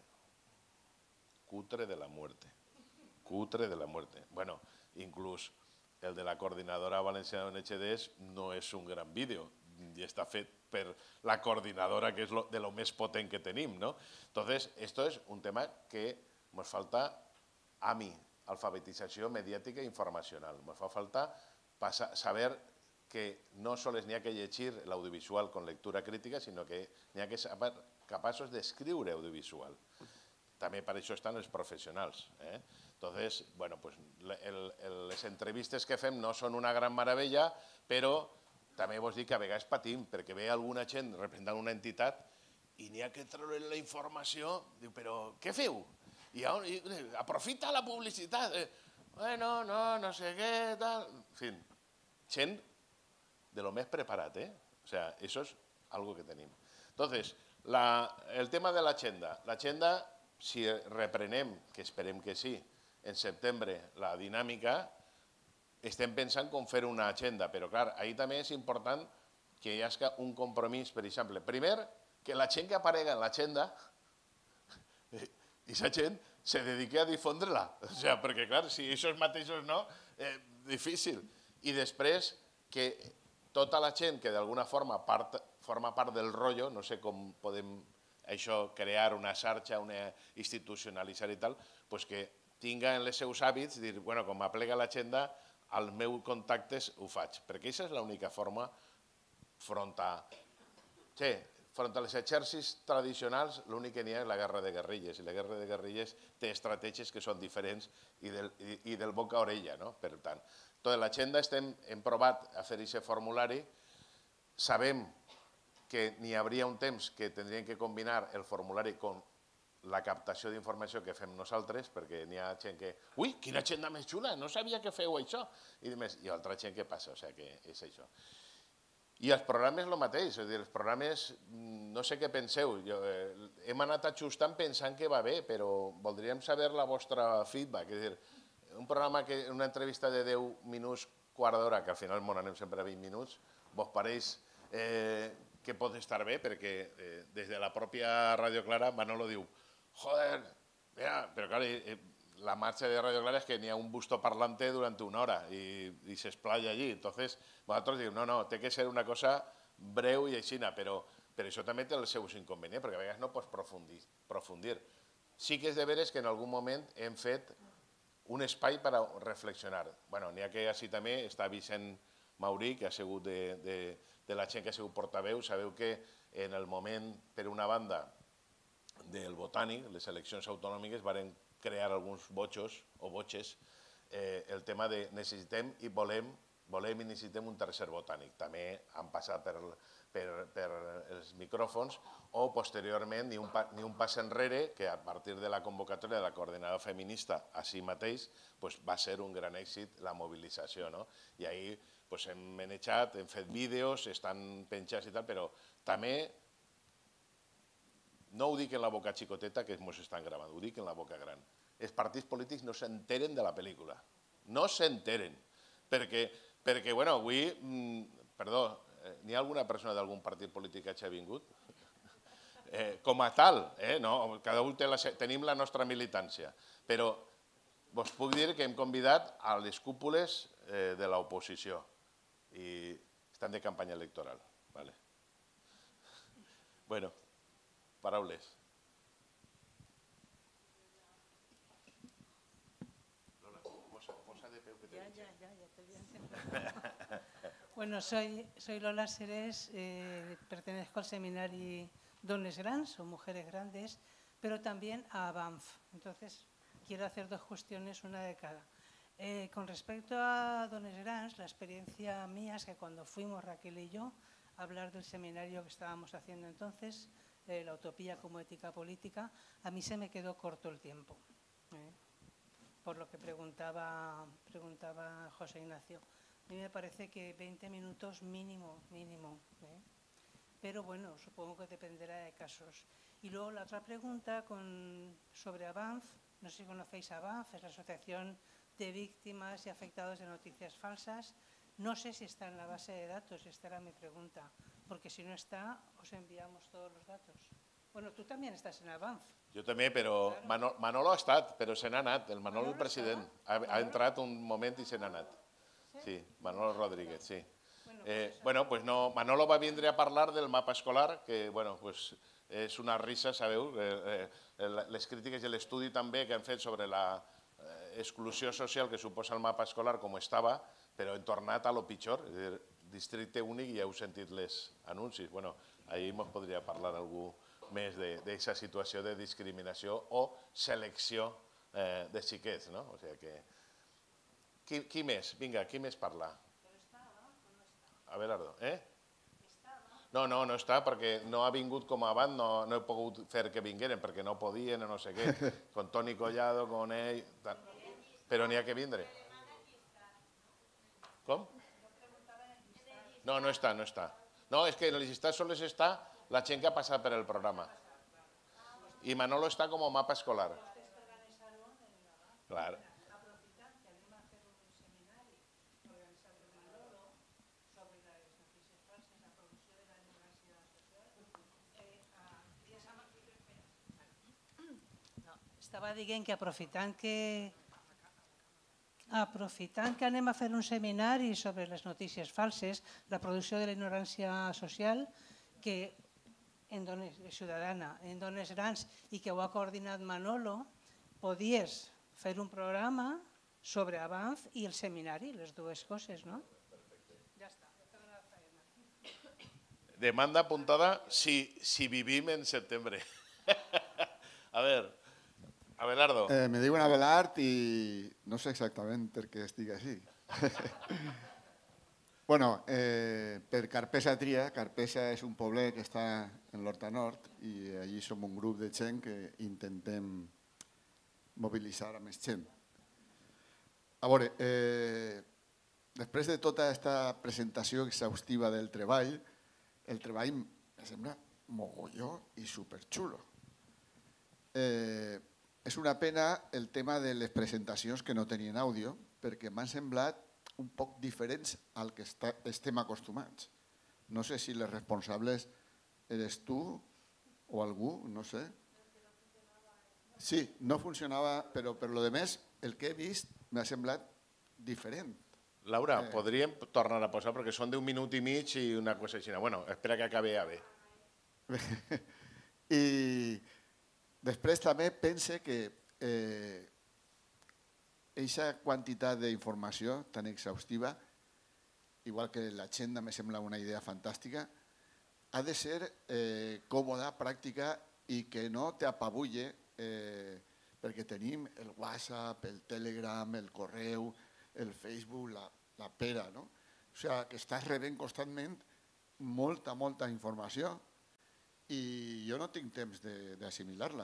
Cutre de la muerte. Cutre de la muerte. Bueno, inclús el de la coordinadora valenciana d'O N G Ds no és un gran vídeo i està fet per la coordinadora, que és lo, de lo més potent que tenim, ¿no? Entonces, esto es un tema que nos falta a mi, alfabetització mediàtica i informacional. Ens fa falta saber que no sols n'hi ha que llegir l'audiovisual con lectura crítica, sinó que n'hi ha que ser capaços d'escriure audiovisual. També per això estan els professionals. Entonces, bueno, pues les entrevistes que fem no són una gran meravella, però també vos dic que a vegades patim, perquè ve alguna gent representant una entitat i n'hi ha que treure la informació, diu, però què feu? I aprofita la publicitat. Bueno, no, no sé què, tal... En fi, gent de lo més preparat, ¿eh? O sea, eso es algo que tenim. Entonces, el tema de l'agenda. L'agenda, si reprenem, que esperem que sí, en setembre la dinàmica, estem pensant com fer una agenda, però clar, ahir també és important que hi hagi un compromís, per exemple. Primer, que la gent que aparega en l'agenda, i la gent se dediqui a difondre-la. O sigui, perquè, clar, si ells mateixos no, eh, difícil. I després, que tota la gent que d'alguna forma part, forma part del rotllo, no sé com podem això crear una xarxa, una institucionalitzar i tal, pues que tinga en els seus hàbits, dir, bueno, com m'aplega l'agenda, als meus contactes ho faig. Perquè aquesta és l'única forma front a... Sí, front als exèrcits tradicionals, l'únic que n'hi ha és la guerra de guerrilles, i la guerra de guerrilles té estratègies que són diferents i del, i, i del boca a orella, no? Per tant, tota l'agenda hem provat a fer aquest formulari, sabem que n'hi hauria un temps que tindrien que combinar el formulari amb la captació d'informació que fem nosaltres, perquè n'hi ha gent que, ui, quina agenda més xula, no sabia que feu això, i hi ha altra gent que passa, o sigui que és això. I els programes el mateix, és a dir, els programes, no sé què penseu, hem anat ajustant pensant que va bé, però voldríem saber la vostra feedback, és a dir, un programa, una entrevista de deu minuts, quart d'hora, que al final m'on anem sempre a vint minuts, vos pareix que pot estar bé, perquè des de la pròpia Ràdio Clara Manolo diu, joder, però clar, la marcha de Radio Clara es que n'hi ha un busto parlante durante una hora y, y se explaya allí. Entonces, vosaltres diu, no, no, té que ser una cosa breu i aixina, però, però això també té els seus inconvenients, perquè a vegades no pots profundir. profundir. Sí que és de veres que en algun moment hem fet un espai per a reflexionar. Bueno, n'hi ha que així també està Vicent Maurí, que ha sigut de, de, de la gent que ha sigut portaveu. Sabeu que en el moment, per una banda, del botànic, les eleccions autonòmiques, varen crear alguns botxos o botxes eh, el tema de necessitem i volem, volem i necessitem un tercer botànic. També han passat per, per, per els micròfons o posteriorment ni un, ni un pas enrere que a partir de la convocatòria de la coordinadora feminista a si mateix pues, va ser un gran èxit la mobilització. No? I ahir pues, hem manejat, hem fet vídeos, estan penjats i tal, però també no ho dic en la boca xicoteta que ens estan gravant, ho dic en la boca gran. Els partits polítics no s'enteren de la pel·lícula. No s'enteren. Perquè, perquè bueno, avui, perdó, n'hi ha alguna persona d'algun partit polític que hagi vingut? Eh, com a tal, eh, no? Cada un té la, tenim la nostra militància. Però vos puc dir que hem convidat a les cúpules eh, de l'oposició i estan de campanya electoral. Vale. Bueno, paraules. Lola, posa de peu que te ya, ya, ya, ya te voy a entender. Bueno, soy, soy Lola Serés, eh, pertenezco al seminario Dones Grans o Mujeres Grandes, pero también a B A M F. Entonces, quiero hacer dos cuestiones, una de cada. Eh, con respecto a Dones Grans, la experiencia mía es que cuando fuimos Raquel y yo a hablar del seminario que estábamos haciendo entonces, eh, la utopía como ética política, a mí se me quedó corto el tiempo, ¿eh? Por lo que preguntaba, preguntaba José Ignacio. A mí me parece que veinte minutos mínimo, mínimo, ¿eh? Pero bueno, supongo que dependerá de casos. Y luego la otra pregunta con, sobre A B A M F, no sé si conocéis a B A M F, es la Asociación de Víctimas y Afectados de Noticias Falsas. No sé si está en la base de datos, esta era mi pregunta, porque si no está, os enviamos todos los datos. Bueno, tú también estás en A B A M F. Jo també, però Manolo, Manolo ha estat, però se n'ha anat, el Manolo, el president, ha, ha entrat un moment i se n'ha anat. Sí, Manolo Rodríguez, sí. Eh, bueno, pues no, Manolo va vindre a parlar del mapa escolar, que bueno, pues és una risa, sabeu, eh, eh, les crítiques i l'estudi també que han fet sobre la eh, exclusió social que suposa el mapa escolar com estava, però hem tornat a lo pitjor, és a dir, districte únic i heu sentit les anuncis. Bueno, ahir ens podria parlar algú més d'aquesta situació de discriminació o selecció eh, de xiquets, no? O sigui que... Qui, qui més? Vinga, qui més parla? Abelardo, eh? No, no, no està, perquè no ha vingut com abans, no, no he pogut fer que vingueren, perquè no podien, no sé què, con Toni Collado, con ell... Tal. Però n'hi ha que vindre. Com? No, no està, no està. No, és que en el llistat sols està la gent que ha passat per el programa. I Manolo està com a mapa escolar. Clar. Estava dient que aprofitant que aprofitant que anem a fer un seminari sobre les notícies falses, la producció de la ignorància social, que en Dones Ciutadana, en Dones Grans, i que ho ha coordinat Manolo, podies fer un programa sobre A B A M F i el seminari, les dues coses, no? Ja està. Demanda apuntada si, si vivim en setembre. A ver... Abelardo. Eh, me diuen Abelard i no sé exactament per què estic així. Bueno, eh, per Carpesa Tria, Carpesa és un poblet que està en l'Horta Nord i allí som un grup de gent que intentem mobilitzar a més gent. A veure, eh, després de tota aquesta presentació exhaustiva del treball, el treball em sembla mogolló i superxulo. Eh, És una pena el tema de les presentacions que no tenien àudio, perquè m'han semblat un poc diferents al que estem acostumats. No sé si les responsables eres tu o algú, no sé. Sí, no funcionava, però per lo de més, el que he vist m'ha semblat diferent. Laura, podríem tornar a posar, perquè són d'un minut i mig i una cosa així. Bueno, espera que acabi a bé. I després també pense que aquesta quantitat d'informació tan exhaustiva, igual que l'agenda me sembla una idea fantàstica, ha de ser còmoda, pràctica i que no t'apabulle perquè tenim el WhatsApp, el Telegram, el correu, el Facebook, la pera, no? O sigui, que estàs rebent constantment molta, molta informació i jo no tinc temps d'assimilar-la.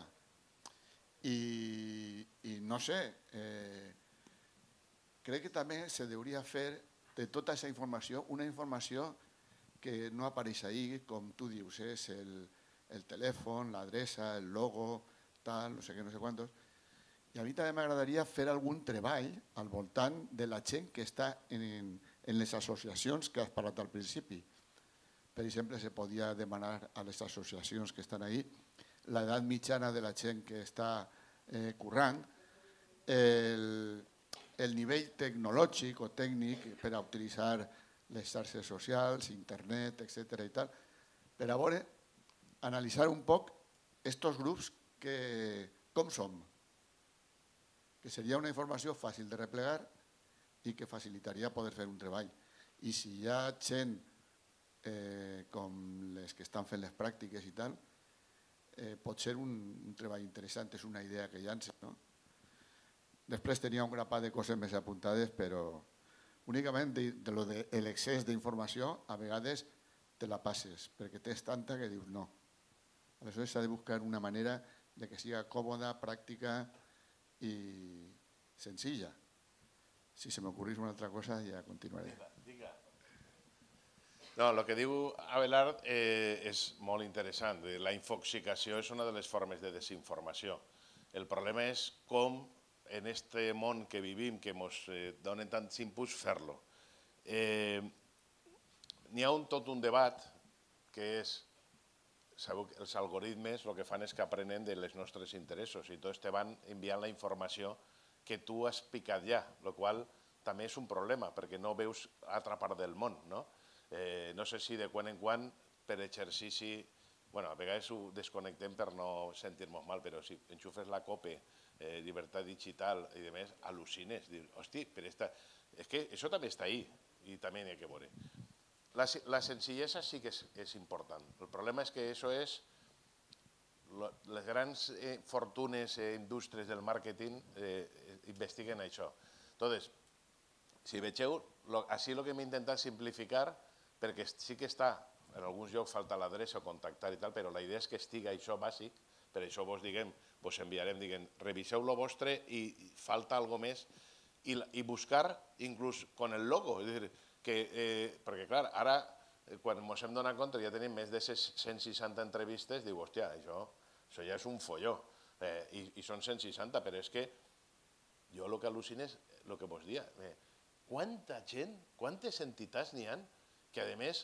I no sé, crec que també se hauria fer de tota aquesta informació una informació que no apareix ahí, com tu dius, és el telèfon, l'adreça, el logo, tal, no sé què, no sé quantos. I a mi també m'agradaria fer algun treball al voltant de la gent que està en les associacions que has parlat al principi. Per exemple, se podia demanar a les associacions que estan ahí l'edat mitjana de la gent que està currant, el nivell tecnològic o tècnic per a utilitzar les xarxes socials, internet, etcètera i tal, per a veure, analitzar un poc aquests grups com som, que seria una informació fàcil de replegar i que facilitaria poder fer un treball. I si hi ha gent com les que estan fent les pràctiques i tal, pot ser un treball interessant, és una idea que llança. Després tenia un grapat de coses més apuntades, però únicament de l'excés d'informació a vegades te la passes, perquè tens tanta que dius no. Aleshores s'ha de buscar una manera de que siga còmoda, pràctica i senzilla. Si se m'ocorrís una altra cosa ja continuaré. No, el que diu Abelard és molt interessant. La infoxicació és una de les formes de desinformació. El problema és com en aquest món que vivim, que ens donen tants inputs, fer-lo. N'hi ha tot un debat que és, sabeu que els algoritmes el que fan és que aprenen dels nostres interessos i tots te van enviant la informació que tu has picat ja, el qual també és un problema perquè no veus altra part del món. No sé si de quan en quan per exercici, bueno, a vegades ho desconnectem per no sentir-nos mal, però si enxufes la COPE, llibertat digital i demés, al·lucines, dius, hosti, però és que això també està ahí i també n'hi ha que veure. La senzillesa sí que és important. El problema és que això és... Les grans fortunes i indústries del màrqueting investiguen això. Entonces, si vegeu, així el que hem intentat simplificar, perquè sí que està, en alguns llocs falta l'adreça o contactar i tal, però la idea és que estigui això bàsic, per això vos diguem, vos enviarem, diguem, reviseu lo vostre i falta alguna més, i buscar inclús con el logo, és a dir, perquè clar, ara quan ens hem donat compte ja tenim més de cent seixanta entrevistes, diu, hòstia, això ja és un folló, i són cent seixanta, però és que jo el que al·lucino és el que vos dia, quanta gent, quantes entitats n'hi ha que a més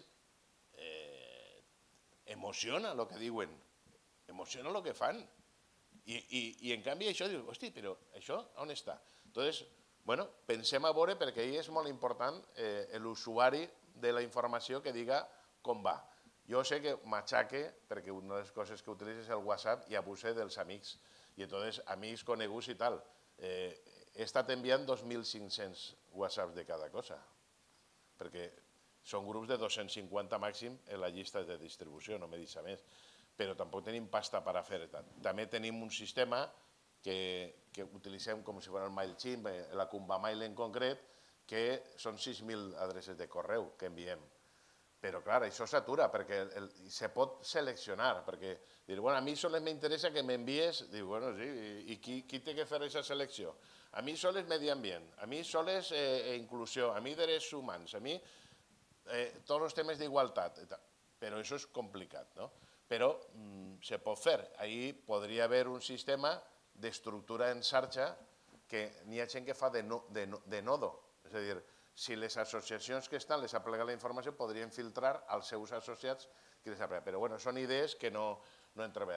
emociona el que diuen, emociona el que fan, i en canvi això diu, hosti, però això on està? Entonces, bueno, pensem a veure, perquè ahir és molt important l'usuari de la informació que diga com va. Jo sé que m'aixaque, perquè una de les coses que utilitzo és el WhatsApp i abuse dels amics, i entonces amics coneguts i tal. He estat enviant dos mil cinc-cents WhatsApps de cada cosa, perquè són grups de dos-cents cinquanta màxim en la llista de distribució, no me deixa més, però tampoc tenim pasta per a fer tant. També tenim un sistema que utilitzem com si fos el MailChimp, la CumbaMail en concret, que són sis mil adreces de correu que enviem. Però, clar, això s'atura, perquè se pot seleccionar, perquè dir, bueno, a mi sols m'interessa que m'envies, diu, bueno, sí, i qui té que fer aquesta selecció? A mi sols medi ambient, a mi sols inclusió, a mi drets humans, a mi tots els temes d'igualtat, però això és complicat, no? Però se pot fer. Ahir podria haver un sistema d'estructura en xarxa que n'hi ha gent que fa de nodo. És a dir, si les associacions que estan les aplega la informació, podrien filtrar als seus associats que les aplega. Però bueno, són idees que no hem treballat.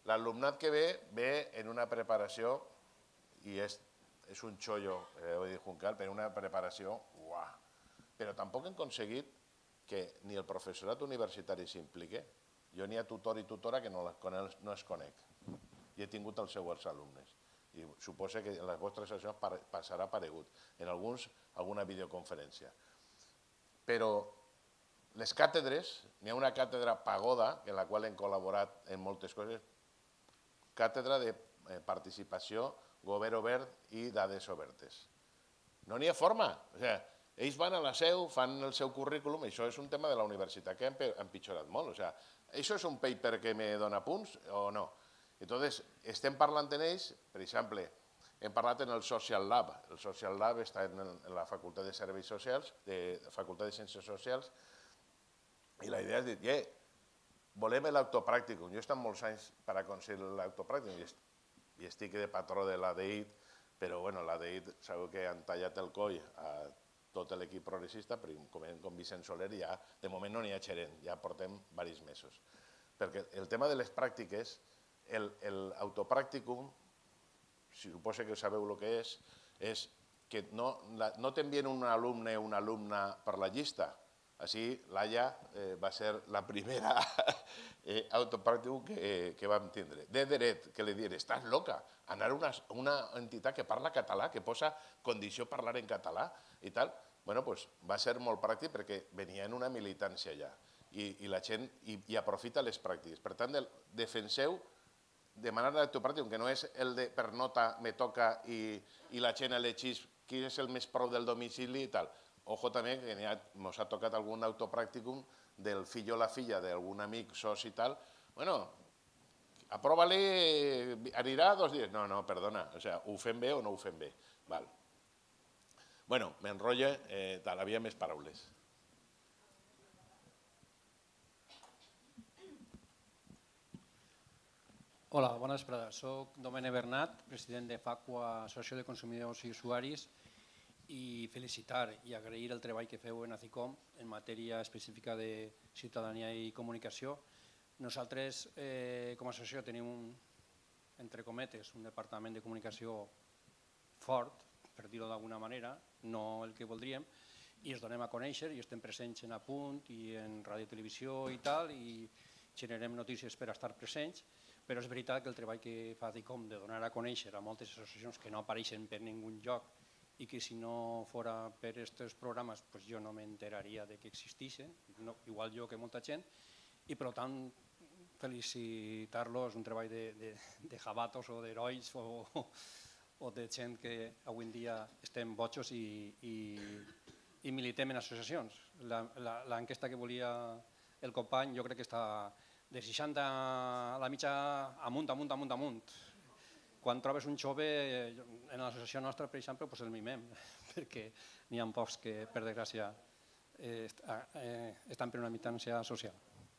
l'alumnat que ve, ve en una preparació, i és, és un xollo, eh, ho he dit Juncal, per una preparació, uah, però tampoc hem aconseguit que ni el professorat universitari s'implique. Jo n'hi ha tutor i tutora que no, no es conec i he tingut els seus alumnes. I suposo que en les vostres sessions passarà paregut, en alguns alguna videoconferència. Però les càtedres, n'hi ha una càtedra Pagoda, en la qual hem col·laborat en moltes coses, càtedra de participació, govern obert i dades obertes. No n'hi ha forma. O sigui, ells van a la seu, fan el seu currículum, això és un tema de la universitat que ha empitjorat molt. O sigui, això és un paper que me dona punts o no? Entonces, estem parlant en ells, per exemple, hem parlat en el Social Lab. El Social Lab està en la Facultat de Serveis Socials, de la Facultat de Ciències Socials, i la idea és dir, eh, volem l'autopràcticum. Jo he estat molts anys per aconseguir l'autopràcticum i estic de patró de l'A D I T, però bueno, l'A D I T sabeu que han tallat el coll a tot l'equip progressista, però com Vicent Soler ja, de moment no n'hi ha gerent, ja portem diversos mesos. Perquè el tema de les pràctiques, l'autopràcticum, si suposa que sabeu el que és, és que no t'envien un alumne o una alumna per la llista. Així, l'Aia va ser la primera autopràcticum que vam tindre. De dret, que li diré, estàs loca, anar a una entitat que parla català, que posa condició parlar en català i tal. Bueno, doncs va ser molt pràctic perquè venia en una militància allà i la gent hi aprofita les pràctiques. Per tant, defenseu demanar l'autopráctico, que no és el de per nota me toca i la gent elegeix qui és el més prou del domicili i tal. Ojo també que ens ha tocat algun autopràcticum del fill o la filla d'algun amic, soci i tal. Bueno, aprova-li, anirà dos dies. No, no, perdona, ho fem bé o no ho fem bé. Bueno, m'enrotlla, havia més paraules. Hola, bona vesprada. Soc Domènec Bernat, president de FACUA, Associació de Consumidors i Usuaris, i felicitar i agrair el treball que feu en ACICOM en matèria específica de ciutadania i comunicació. Nosaltres, com a associació, tenim, entre cometes, un departament de comunicació fort, per dir-ho d'alguna manera, no el que voldríem, i ens donem a conèixer i estem presents en Apunt i en ràdio i televisió i tal, i generem notícies per estar presents, però és veritat que el treball que fa ACICOM de donar a conèixer a moltes associacions que no apareixen per ningú lloc i que si no fora per aquests programes jo no m'enteraria que existeixen, igual jo que molta gent, i per tant felicitar-los, un treball de jabatos o d'herois o de gent que avui en dia estem bojos i militem en associacions. L'enquesta que volia el company jo crec que està de seixanta a la mitja amunt, amunt, amunt, amunt. Quan trobes un jove, en l'associació nostra, per exemple, el mimem, perquè n'hi ha pocs que, per desgràcia, estan per una militància social.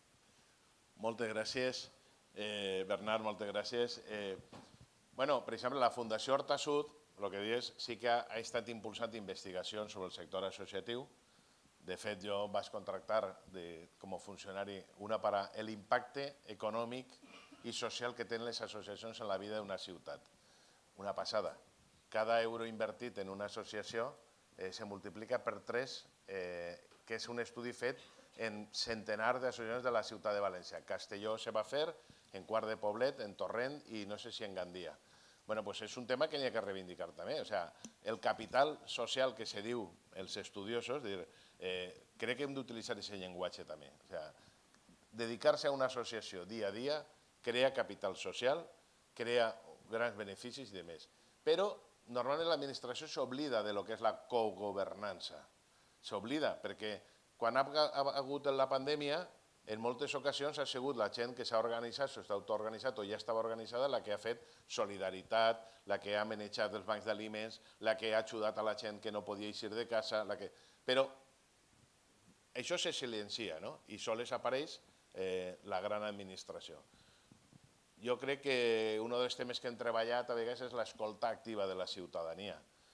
Moltes gràcies, Bernat, moltes gràcies. Per exemple, la Fundació Horta Sud, el que dius, sí que ha estat impulsant investigacions sobre el sector associatiu. De fet, jo vaig contractar com a funcionari una per a l'impacte econòmic i social que tenen les associacions en la vida d'una ciutat. Una passada. Cada euro invertit en una associació se multiplica per tres, que és un estudi fet en centenars d'associacions de la ciutat de València. Castelló se va fer, en Quart de Poblet, en Torrent i no sé si en Gandia. Bueno, doncs és un tema que n'hi ha que reivindicar també. O sigui, el capital social que se diu els estudiosos, crec que hem d'utilitzar aquest llenguatge també. O sigui, dedicar-se a una associació dia a dia crea capital social, crea grans beneficis i demés. Però normalment l'administració s'oblida de lo que és la cogovernança. S'oblida perquè quan ha hagut la pandèmia, en moltes ocasions ha sigut la gent que s'ha organitzat, s'ha autoorganitzat o ja estava organitzada, la que ha fet solidaritat, la que ha manejat els bancs d'aliments, la que ha ajudat a la gent que no podia eixir de casa. Però això se silencia i sols apareix la gran administració. Jo crec que un dels temes que hem treballat a vegades és l'escolta activa de la ciutadania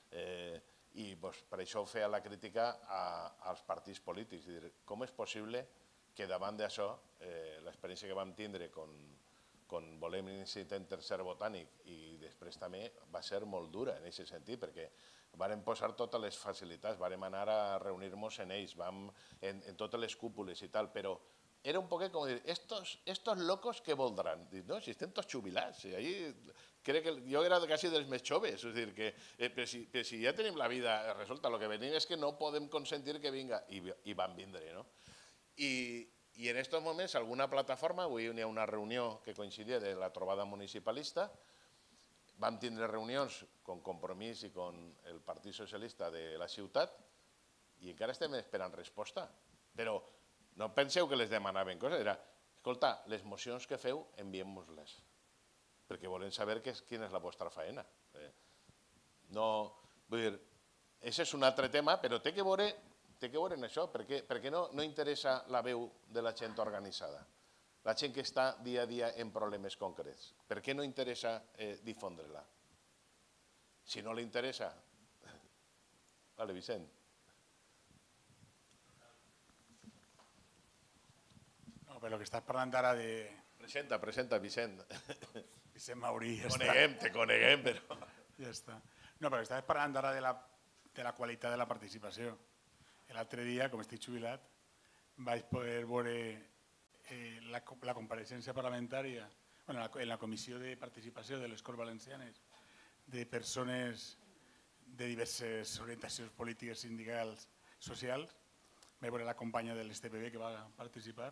i per això feia la crítica als partits polítics. Com és possible que davant d'això, l'experiència que vam tindre quan volem iniciar un tercer botànic i després també va ser molt dura en aquest sentit, perquè vàrem posar totes les facilitats, vàrem anar a reunir-nos en ells, vam en, en totes les cúpules i tal, però era un poquet com dir, estos, estos locos què voldran? Dic, no, si estem tots jubilats, i allí crec que jo era quasi dels més joves, és a dir, que eh, però si, però si ja tenim la vida resolta, el que venim és que no podem consentir que vinga, i, i van vindre, no? I, i en aquests moments alguna plataforma, avui hi ha una reunió que coincidia de la trobada municipalista, vam tindre reunions con Compromís i con el Partit Socialista de la ciutat i encara estem esperant resposta, però no penseu que les demanaven coses, era, escolta, les mocions que feu, enviem-nos-les, perquè volen saber quina és la vostra faena. No, vull dir, aquest és un altre tema, però té que veure, té que veure en això, perquè, perquè no, no interessa la veu de la gent organitzada, la gent que està dia a dia en problemes concrets. Per què no interessa eh, difondre-la? Si no li interessa... Vale, Vicent. No, però que estàs parlant ara de... Presenta, presenta, Vicent. Vicent Maurí, ja està. Coneguem, te coneguem, però... Ja està. No, però estàs parlant ara de la, de la qualitat de la participació. L'altre dia, com estic jubilat, vaig poder veure eh, la, la compareixença parlamentària bueno, la, en la comissió de participació de les Corts Valencianes de persones de diverses orientacions polítiques, sindicals, socials. Vaig veure la companya de l'S T P B que va participar.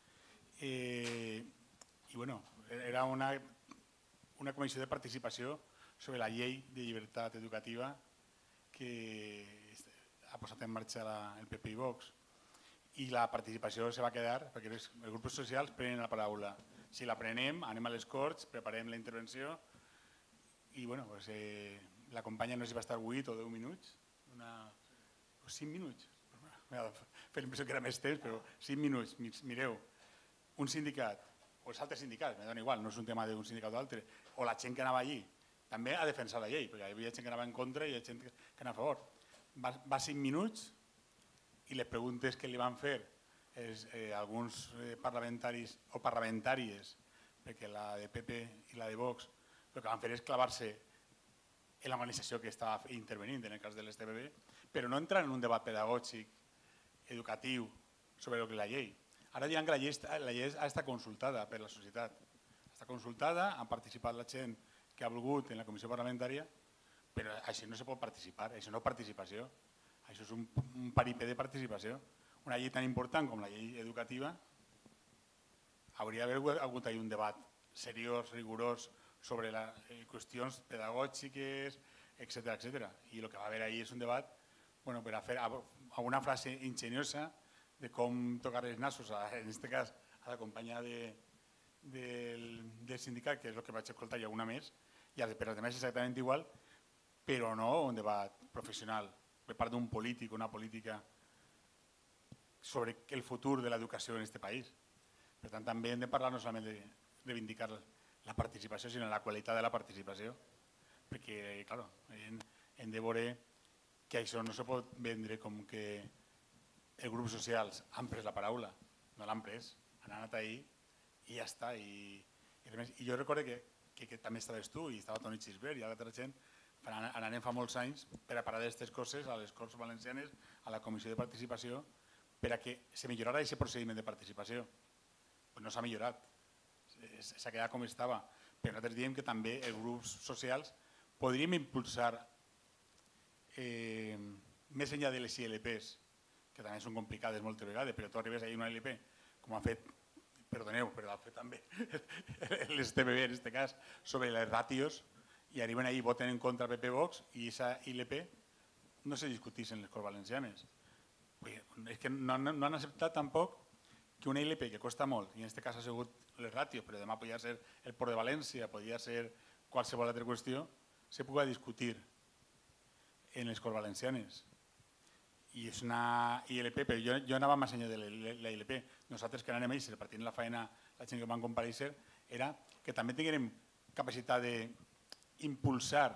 Eh, I bueno, era una, una comissió de participació sobre la llei de llibertat educativa que ha posat en marxa la, el P P i Vox. I la participació se va quedar, perquè els grups socials prenen la paraula. Si la prenem, anem a les Corts, preparem la intervenció i bueno, pues, eh, la companya no sé si va estar vuit o deu minuts, una, o cinc minuts. Fer l'impressió que era més temps, però cinc minuts. Mireu, un sindicat, o els altres sindicats, me dona igual, no és un tema d'un sindicat o d'altre, o la gent que anava allí, també a defensar la llei, perquè hi havia gent que anava en contra i hi havia gent que anava a favor. Va, va cinc minuts i les preguntes que li van fer és, eh, alguns eh, parlamentaris o parlamentàries, perquè la de P P i la de Vox, el que van fer és clavar-se en l'organització que estava intervenint, en el cas de l'S T P B, però no entrar en un debat pedagògic, educatiu, sobre el que és la llei. Ara diran que la llei, està, la llei ha estat consultada per la societat. Està consultada, ha participat la gent que ha volgut en la comissió parlamentària, però així no se pot participar, això no és participació, això és un, un paripé de participació. Una llei tan important com la llei educativa hauria d'haver hagut un debat seriós, rigorós, sobre les eh, qüestions pedagògiques, etcètera, etcètera. I el que va haver ahir és un debat bueno, per a fer alguna frase ingeniosa de com tocar els nassos, a, en aquest cas a la companya de, del, del sindicat, que és el que vaig escoltar i alguna més, i per als altres exactament igual, però no un debat professional per part d'un polític, una política sobre el futur de l'educació en aquest país. Per tant, també hem de parlar no solament de reivindicar la participació, sinó la qualitat de la participació, perquè, clar, hem, hem de veure que això no se pot vendre com que els grups socials han pres la paraula, no l'han pres, han anat ahir i ja està. I, i, i jo recordo que, que, que també estaves tu i estava Toni Xisbert i altra gent, anàvem fa molts anys per a parar d'aquestes coses a les Corts Valencianes, a la Comissió de Participació, per a que se millorara aquest procediment de participació. Pues no s'ha millorat, s'ha quedat com estava, però nosaltres diem que també els grups socials podríem impulsar eh, més enllà de les I L Ps, que també són complicades moltes vegades, però tu arribes a una I L P, com ha fet, perdoneu, però ha fet també l'S T P B en aquest cas, sobre les ràtios, i arriben ahir i voten en contra P P Vox i aquesta I L P no se discutís en les Corts Valencianes. És que no, no, no han acceptat tampoc que una I L P que costa molt, i en aquest cas ha sigut les ràtios, però demà podria ser el Port de València, podria ser qualsevol altra qüestió, se pugui discutir en les Corts Valencianes. I és una I L P, però jo, jo anava més enllà de la I L P. Nosaltres que anàvem ells, repartint la feina, la gent que van comparèixer, era que també tinguérem capacitat d'impulsar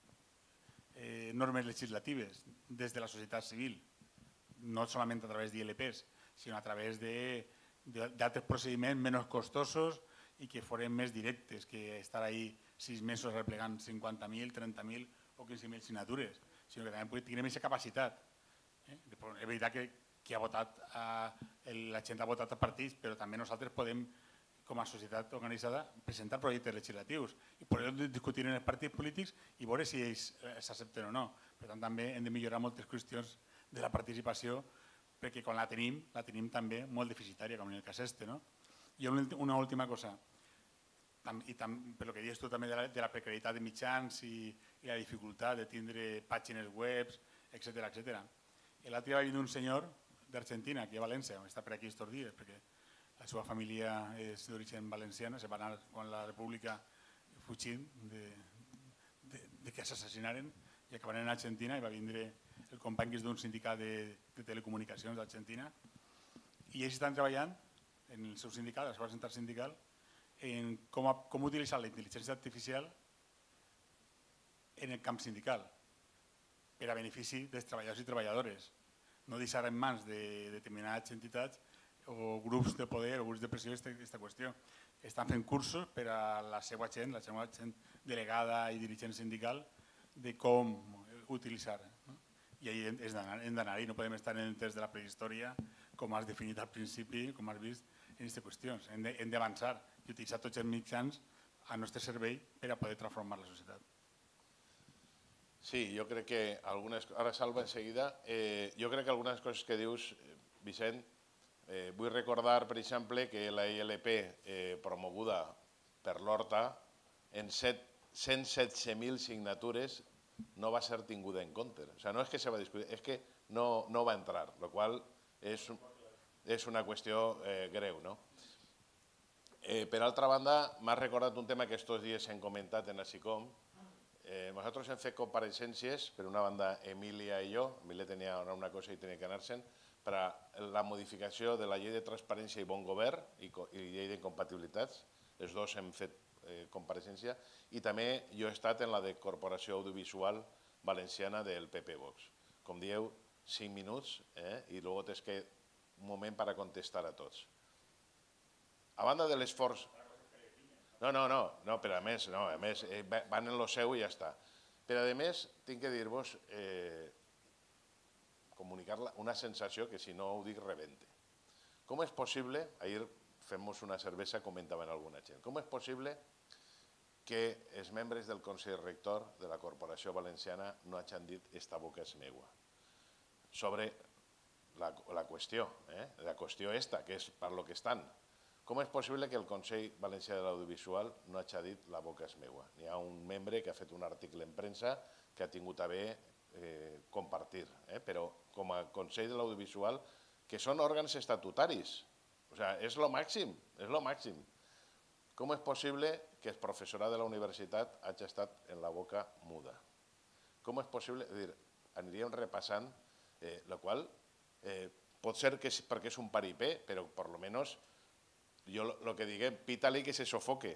eh, normes legislatives des de la societat civil, no solament a través d'I L Ps, sinó a través d'altres procediments menys costosos i que foren més directes que estar ahí sis mesos replegant cinquanta mil, trenta mil o quinze mil signatures, sinó que també tinguem aquesta capacitat. És veritat que qui ha votat, la gent ha votat a partits, però també nosaltres podem, com a societat organitzada, presentar projectes legislatius i podem discutir en els partits polítics i veure si ells s'accepten o no. Per tant, també hem de millorar moltes qüestions de la participació perquè quan la tenim, la tenim també molt deficitària, com en el cas este. I una última cosa, i per el que dius tu també de la precarietat de mitjans i la dificultat de tindre pàgines web, etcètera. L'altre dia va venir un senyor d'Argentina, aquí a València, està per aquí estos dies, perquè la seva família és d'origen valenciana, se va anar quan la república fugint de que s'assassinaren i acabaren en Argentina i va vindre el company que és d'un sindicat de telecomunicacions d'Argentina i ells estan treballant en el seu sindicat, la seva central sindical, en com utilitzar la intel·ligència artificial en el camp sindical per a benefici dels treballadors i treballadores. No deixar en mans de determinades entitats o grups de poder o grups de pressió aquesta qüestió. Estan fent cursos per a la seva gent, la seva gent delegada i dirigent sindical, de com utilitzar. I ahí hem d'anar-hi, no podem estar en el temps de la prehistòria, com has definit al principi, com has vist, en aquestes qüestions. Hem d'avançar i utilitzar tots els mitjans al nostre servei per a poder transformar la societat. Sí, jo crec que algunes... Ara Salva enseguida. Jo crec que algunes coses que dius, Vicent, vull recordar, per exemple, que la I L P promoguda per l'Horta en cent setze mil signatures no va ser tinguda en compte. O sigui, no és que se va discutir, és que no va entrar, la qual és una qüestió greu. Per altra banda, m'ha recordat un tema que estos dies hem comentat en ASICOM. Nosaltres hem fet compareixences, per una banda Emília i jo, Emília tenia una cosa i tenia que anar-se'n, per a la modificació de la llei de transparència i bon govern i llei d'incompatibilitats. Els dos hem fet compareixència i també jo he estat en la de Corporació Audiovisual Valenciana del P P Vox. Com dieu, cinc minuts i després tens que un moment per a contestar a tots. A banda de l'esforç... No, no, no, però a més, a més, van en lo seu i ja està. Però a més, tinc que dir-vos, comunicar una sensació que si no ho dic rebente. Com és possible, ahir fem-nos una cervesa, comentaven alguna gent, com és possible que els membres del Consell Rector de la Corporació Valenciana no hagin dit esta boca és meua sobre la qüestió, la qüestió esta, que és per lo que estan. Com és possible que el Consell Valencià de l'Audiovisual no hagi dit la boca és meua? Hi ha un membre que ha fet un article en premsa que ha tingut a bé compartir, però com a Consell de l'Audiovisual, que són òrgans estatutaris, o sigui, és el màxim, és el màxim. Com és possible que el professorat de la universitat hagi estat en la boca muda? Com és possible, és a dir, aniríem repassant, la qual pot ser que perquè és un paripé, però per almenys jo el que diguem, pita-li que se sofoque,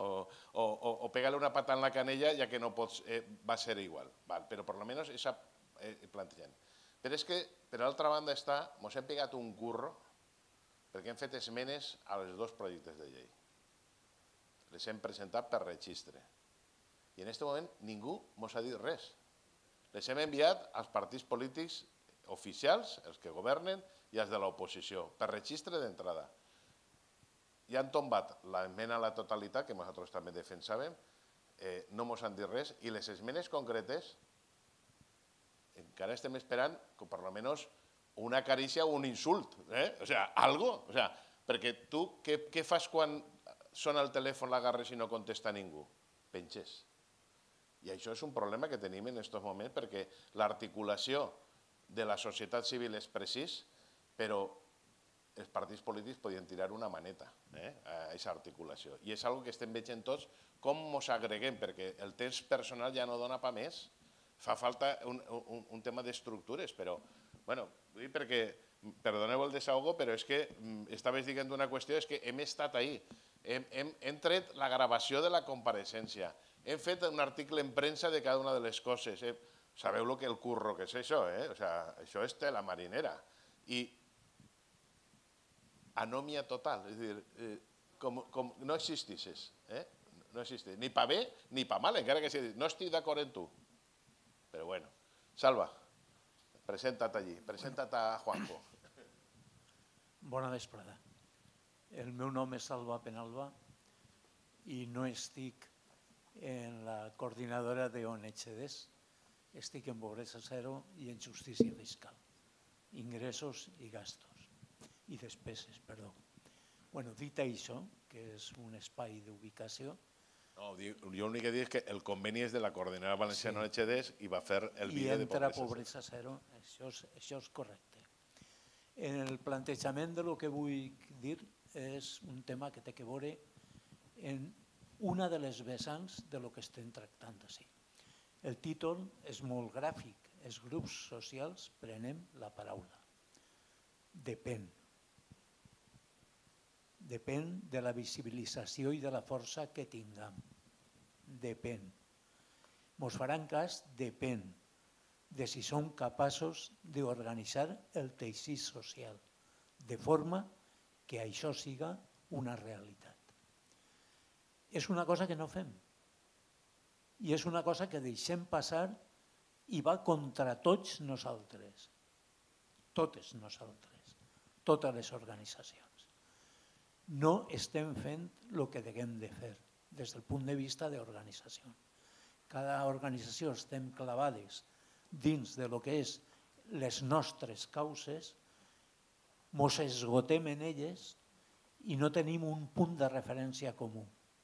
o pega-li una pata en la canella ja que no pots, va ser igual, però per almenys això plantejant. Però és que, per altra banda està, ens hem pegat un curro perquè hem fet esmenes als dos projectes de llei. Les hem presentat per registre. I en aquest moment ningú ens ha dit res. Les hem enviat als partits polítics oficials, els que governen, i als de l'oposició, per registre d'entrada. I han tombat l'esmena a la totalitat, que nosaltres també defensàvem, no ens han dit res, i les esmenes concretes encara estem esperant que per almenys una carícia o un insult, o sigui, algo, perquè tu què fas quan sona el telèfon, l'agarres i no contesta ningú? Penges. I això és un problema que tenim en aquests moments perquè l'articulació de la societat civil és precís, però els partits polítics podien tirar una maneta a aquesta articulació. I és una cosa que estem veient tots com ens agreguem, perquè el temps personal ja no dona pa més. Fa falta un tema d'estructures, però, bueno, perquè, perdoneu el desahogo, però és que estaves dient una qüestió, és que hem estat ahí. Hem tret la gravació de la compareixença, hem fet un article en premsa de cada una de les coses. Sabeu el curro que és això, eh? Això és tela marinera. I anòmia total, és a dir, com, com no existisses. Eh? No existeix, ni pa bé ni pa mal, encara que sigui, no estic d'acord amb tu. Però bueno, Salva, presenta't allí, presenta't a Juanjo. Bona vesprada. El meu nom és Salva Penalba i no estic en la coordinadora d'O N G Ds, estic en pobresa zero i en justícia fiscal, ingressos i gastos, i despeses, perdó. Bueno, dit això, que és un espai d'ubicació... No, jo l'únic que dic és que el conveni és de la Coordinadora Valenciana O N G Ds i va fer el vídeo de pobresa zero. I entra pobresa zero, això és correcte. En el plantejament de lo que vull dir és un tema que té que veure en una de les vessants de lo que estem tractant així. El títol és molt gràfic, els grups socials prenem la paraula. Depèn. Depèn de la visibilització i de la força que tinguem. Depèn. Mos faran cas, depèn de si som capaços d'organitzar el teixit social, de forma que això siga una realitat. És una cosa que no fem. I és una cosa que deixem passar i va contra tots nosaltres. Totes nosaltres. Totes les organitzacions. No estem fent el que haguem de fer des del punt de vista d'organització. Cada organització estem clavades dins de lo que és les nostres causes, mos esgotem en elles i no tenim un punt de referència comú.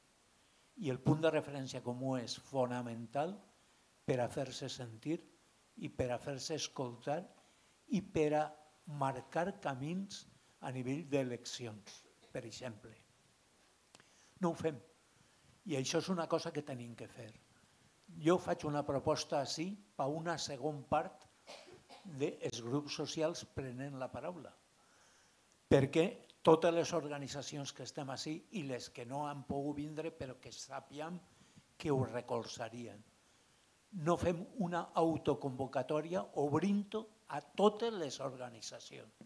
I el punt de referència comú és fonamental per a fer-se sentir i per a fer-se escoltar i per a marcar camins a nivell d'eleccions, per exemple. No ho fem. I això és una cosa que tenim que fer. Jo faig una proposta així per una segona part dels grups socials prenent la paraula. Perquè totes les organitzacions que estem així i les que no han pogut vindre però que sàpiem que ho recolzarien. No fem una autoconvocatòria obrint-ho a totes les organitzacions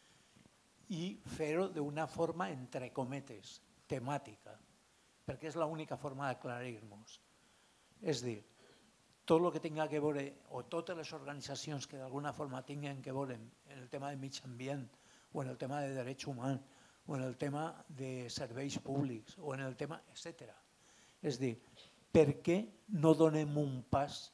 i fer-ho d'una forma, entre cometes, temàtica, perquè és l'única forma d'aclarir-nos. És dir, tot el que tinga que veure, o totes les organitzacions que d'alguna forma tinguin que veure en el tema de mig ambient, o en el tema de drets humans, o en el tema de serveis públics, o en el tema, etcètera. És dir, per què no donem un pas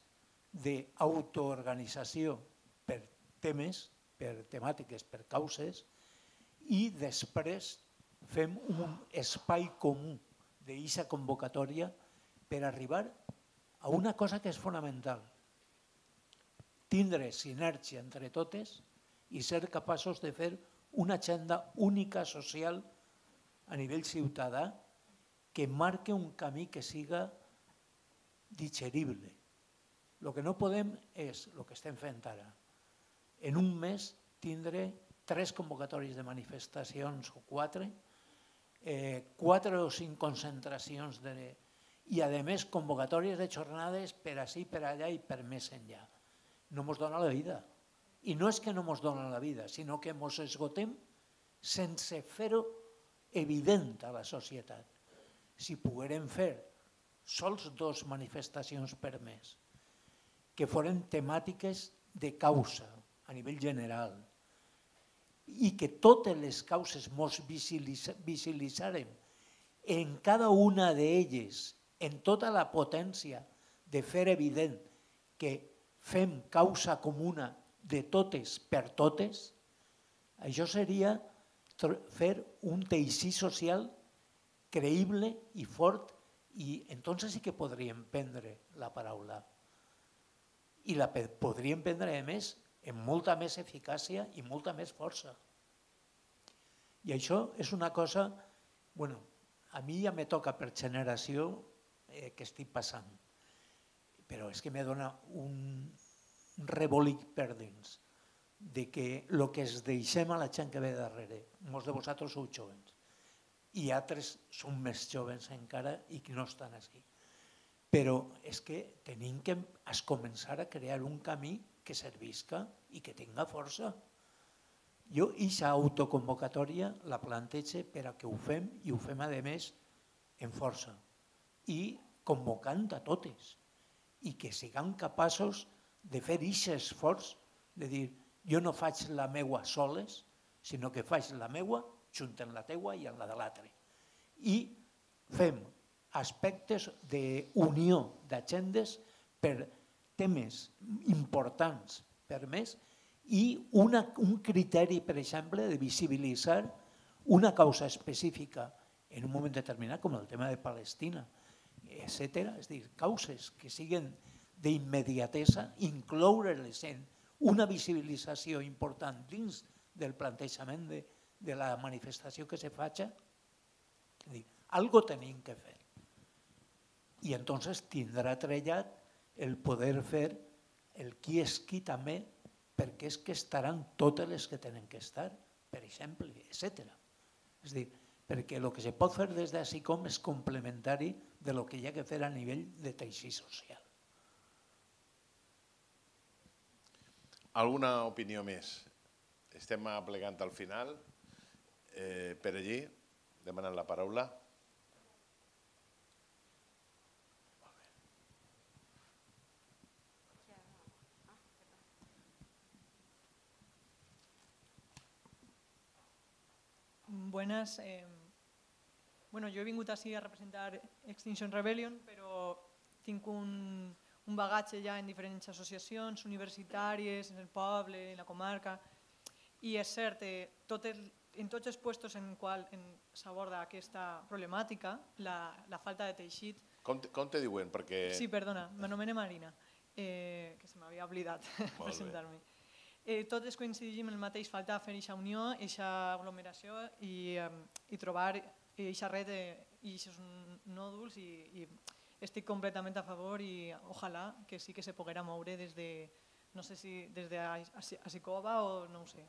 d'autoorganització per temes, per temàtiques, per causes, i després fem un espai comú d'aquesta convocatòria per arribar a una cosa que és fonamental, tindre sinergia entre totes i ser capaços de fer una agenda única social a nivell ciutadà que marque un camí que siga digerible. El que no podem és el que estem fent ara. En un mes tindre tres convocatòries de manifestacions o quatre, quatre o cinc concentracions de... i a més convocatòries de jornades per ací, per allà i per més enllà. No ens dona la vida. I no és que no ens dona la vida, sinó que ens esgotem sense fer-ho evident a la societat. Si poguérem fer sols dues manifestacions per mes, que foren temàtiques de causa a nivell general i que totes les causes ens visibilitzarem en cada una d'elles, en tota la potència de fer evident que fem causa comuna de totes per totes, això seria fer un teixit social creïble i fort i entonces sí que podríem prendre la paraula. I la podríem prendre, a més, amb molta més eficàcia i molta més força. I això és una cosa, bueno, a mi ja me toca per generació que estic passant, però és que me dona un rebolic per dins de que el que es deixem a la gent que ve darrere, molts de vosaltres sou jovens i altres són més jovens encara i que no estan així. Però és que tenim que començar a crear un camí que servisca i que tinga força. Jo aquesta autoconvocatòria la plantejo per a que ho fem i ho fem a més en força i convocant a totes i que siguem capaços de fer aquest esforç de dir jo no faig la meua soles, sinó que faig la meua junt amb la teua i amb la de l'altre. I fem aspectes d'unió d'agendes per temes importants per més i una, un criteri, per exemple, de visibilitzar una causa específica en un moment determinat, com el tema de Palestina, etcètera. És a dir, causes que siguin d'immediatesa, incloure-les en una visibilització important dins del plantejament de, de la manifestació que se faci. És a dir, algo tenim que fer. I entonces tindrà trellat el poder fer el qui és qui també, perquè és que estaran totes les que tenen que estar, per exemple, etcètera. És a dir, perquè el que se pot fer des d'ací com és complementari de lo que hi ha que fer a nivell de teixit social. Alguna opinió més? Estem aplegant al final. Eh, per allí, demanant la paraula. Buenas. Eh, bueno, yo he vingut així a representar Extinction Rebellion, però tinc un, un bagatge ja en diferents associacions universitàries, en el poble, en la comarca, i és cert, eh, tot el, en tots els puestos en qual s'aborda aquesta problemàtica, la, la falta de teixit... Com, com te diuen? Perquè... Sí, perdona, m'anomene Marina, eh, que se m'havia oblidat presentar-me. Eh, tots coincidim en el mateix, falta fer aquesta unió, aquesta aglomeració i, eh, i trobar aquesta red i aquests nòduls i, i estic completament a favor i ojalà que sí que se poguera moure des de, no sé si des de Asicova o no ho sé.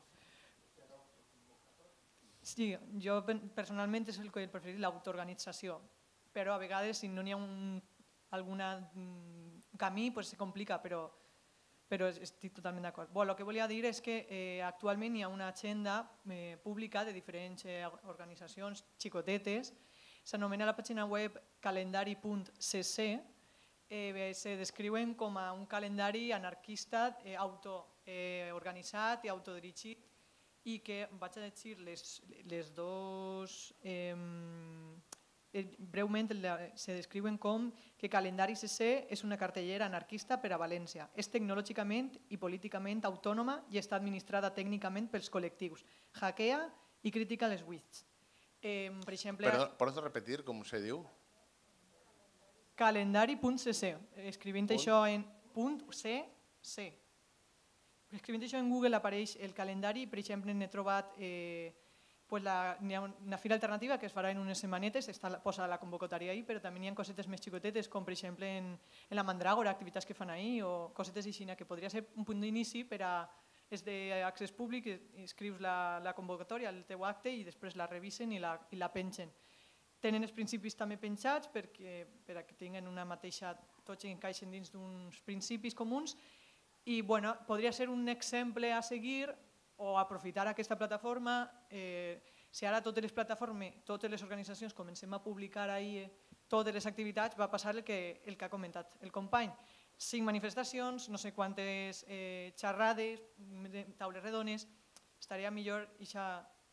Sí, jo personalment és el que he preferit, l'autoorganització, però a vegades si no n'hi ha un algun camí pues se complica, però però estic totalment d'acord. Bueno, el que volia dir és que eh, actualment hi ha una agenda eh, pública de diferents eh, organitzacions xicotetes, s'anomena la pàgina web calendari punt c c, eh, se descriuen com a un calendari anarquista eh, autoorganitzat eh, i autodirigit i que vaig a llegir les, les dos... Eh, breument se descriuen com que Calendari C C és una cartellera anarquista per a València. És tecnològicament i políticament autònoma i està administrada tècnicament pels col·lectius. Hackea i critica les W I Ts. Eh, per exemple... Perdó, ¿puedes repetir com se diu? Calendari punt c c. Escrivint això en punt c c. Escrivint això en Google apareix el calendari. Per exemple, n'he trobat... Eh, Pues la, hi ha una fira alternativa que es farà en unes setmanetes, està posa la convocatòria ahí, però també hi ha cosetes més xicotetes, com per exemple en, en la Mandràgora, activitats que fan ahí, o cosetes així, que podria ser un punt d'inici per a... És d'accés públic, escrius la, la convocatòria, el teu acte, i després la revisen i la, i la pengen. Tenen els principis també penjats perquè, per a que tinguin una mateixa... Tots encaixen dins d'uns principis comuns, i bueno, podria ser un exemple a seguir o aprofitar aquesta plataforma. Eh, si ara totes les plataformes, totes les organitzacions comencem a publicar ahí totes les activitats, va passar el que, el que ha comentat el company. Cinc manifestacions, no sé quantes eh, xerrades, taules redones, estaria millor ixa...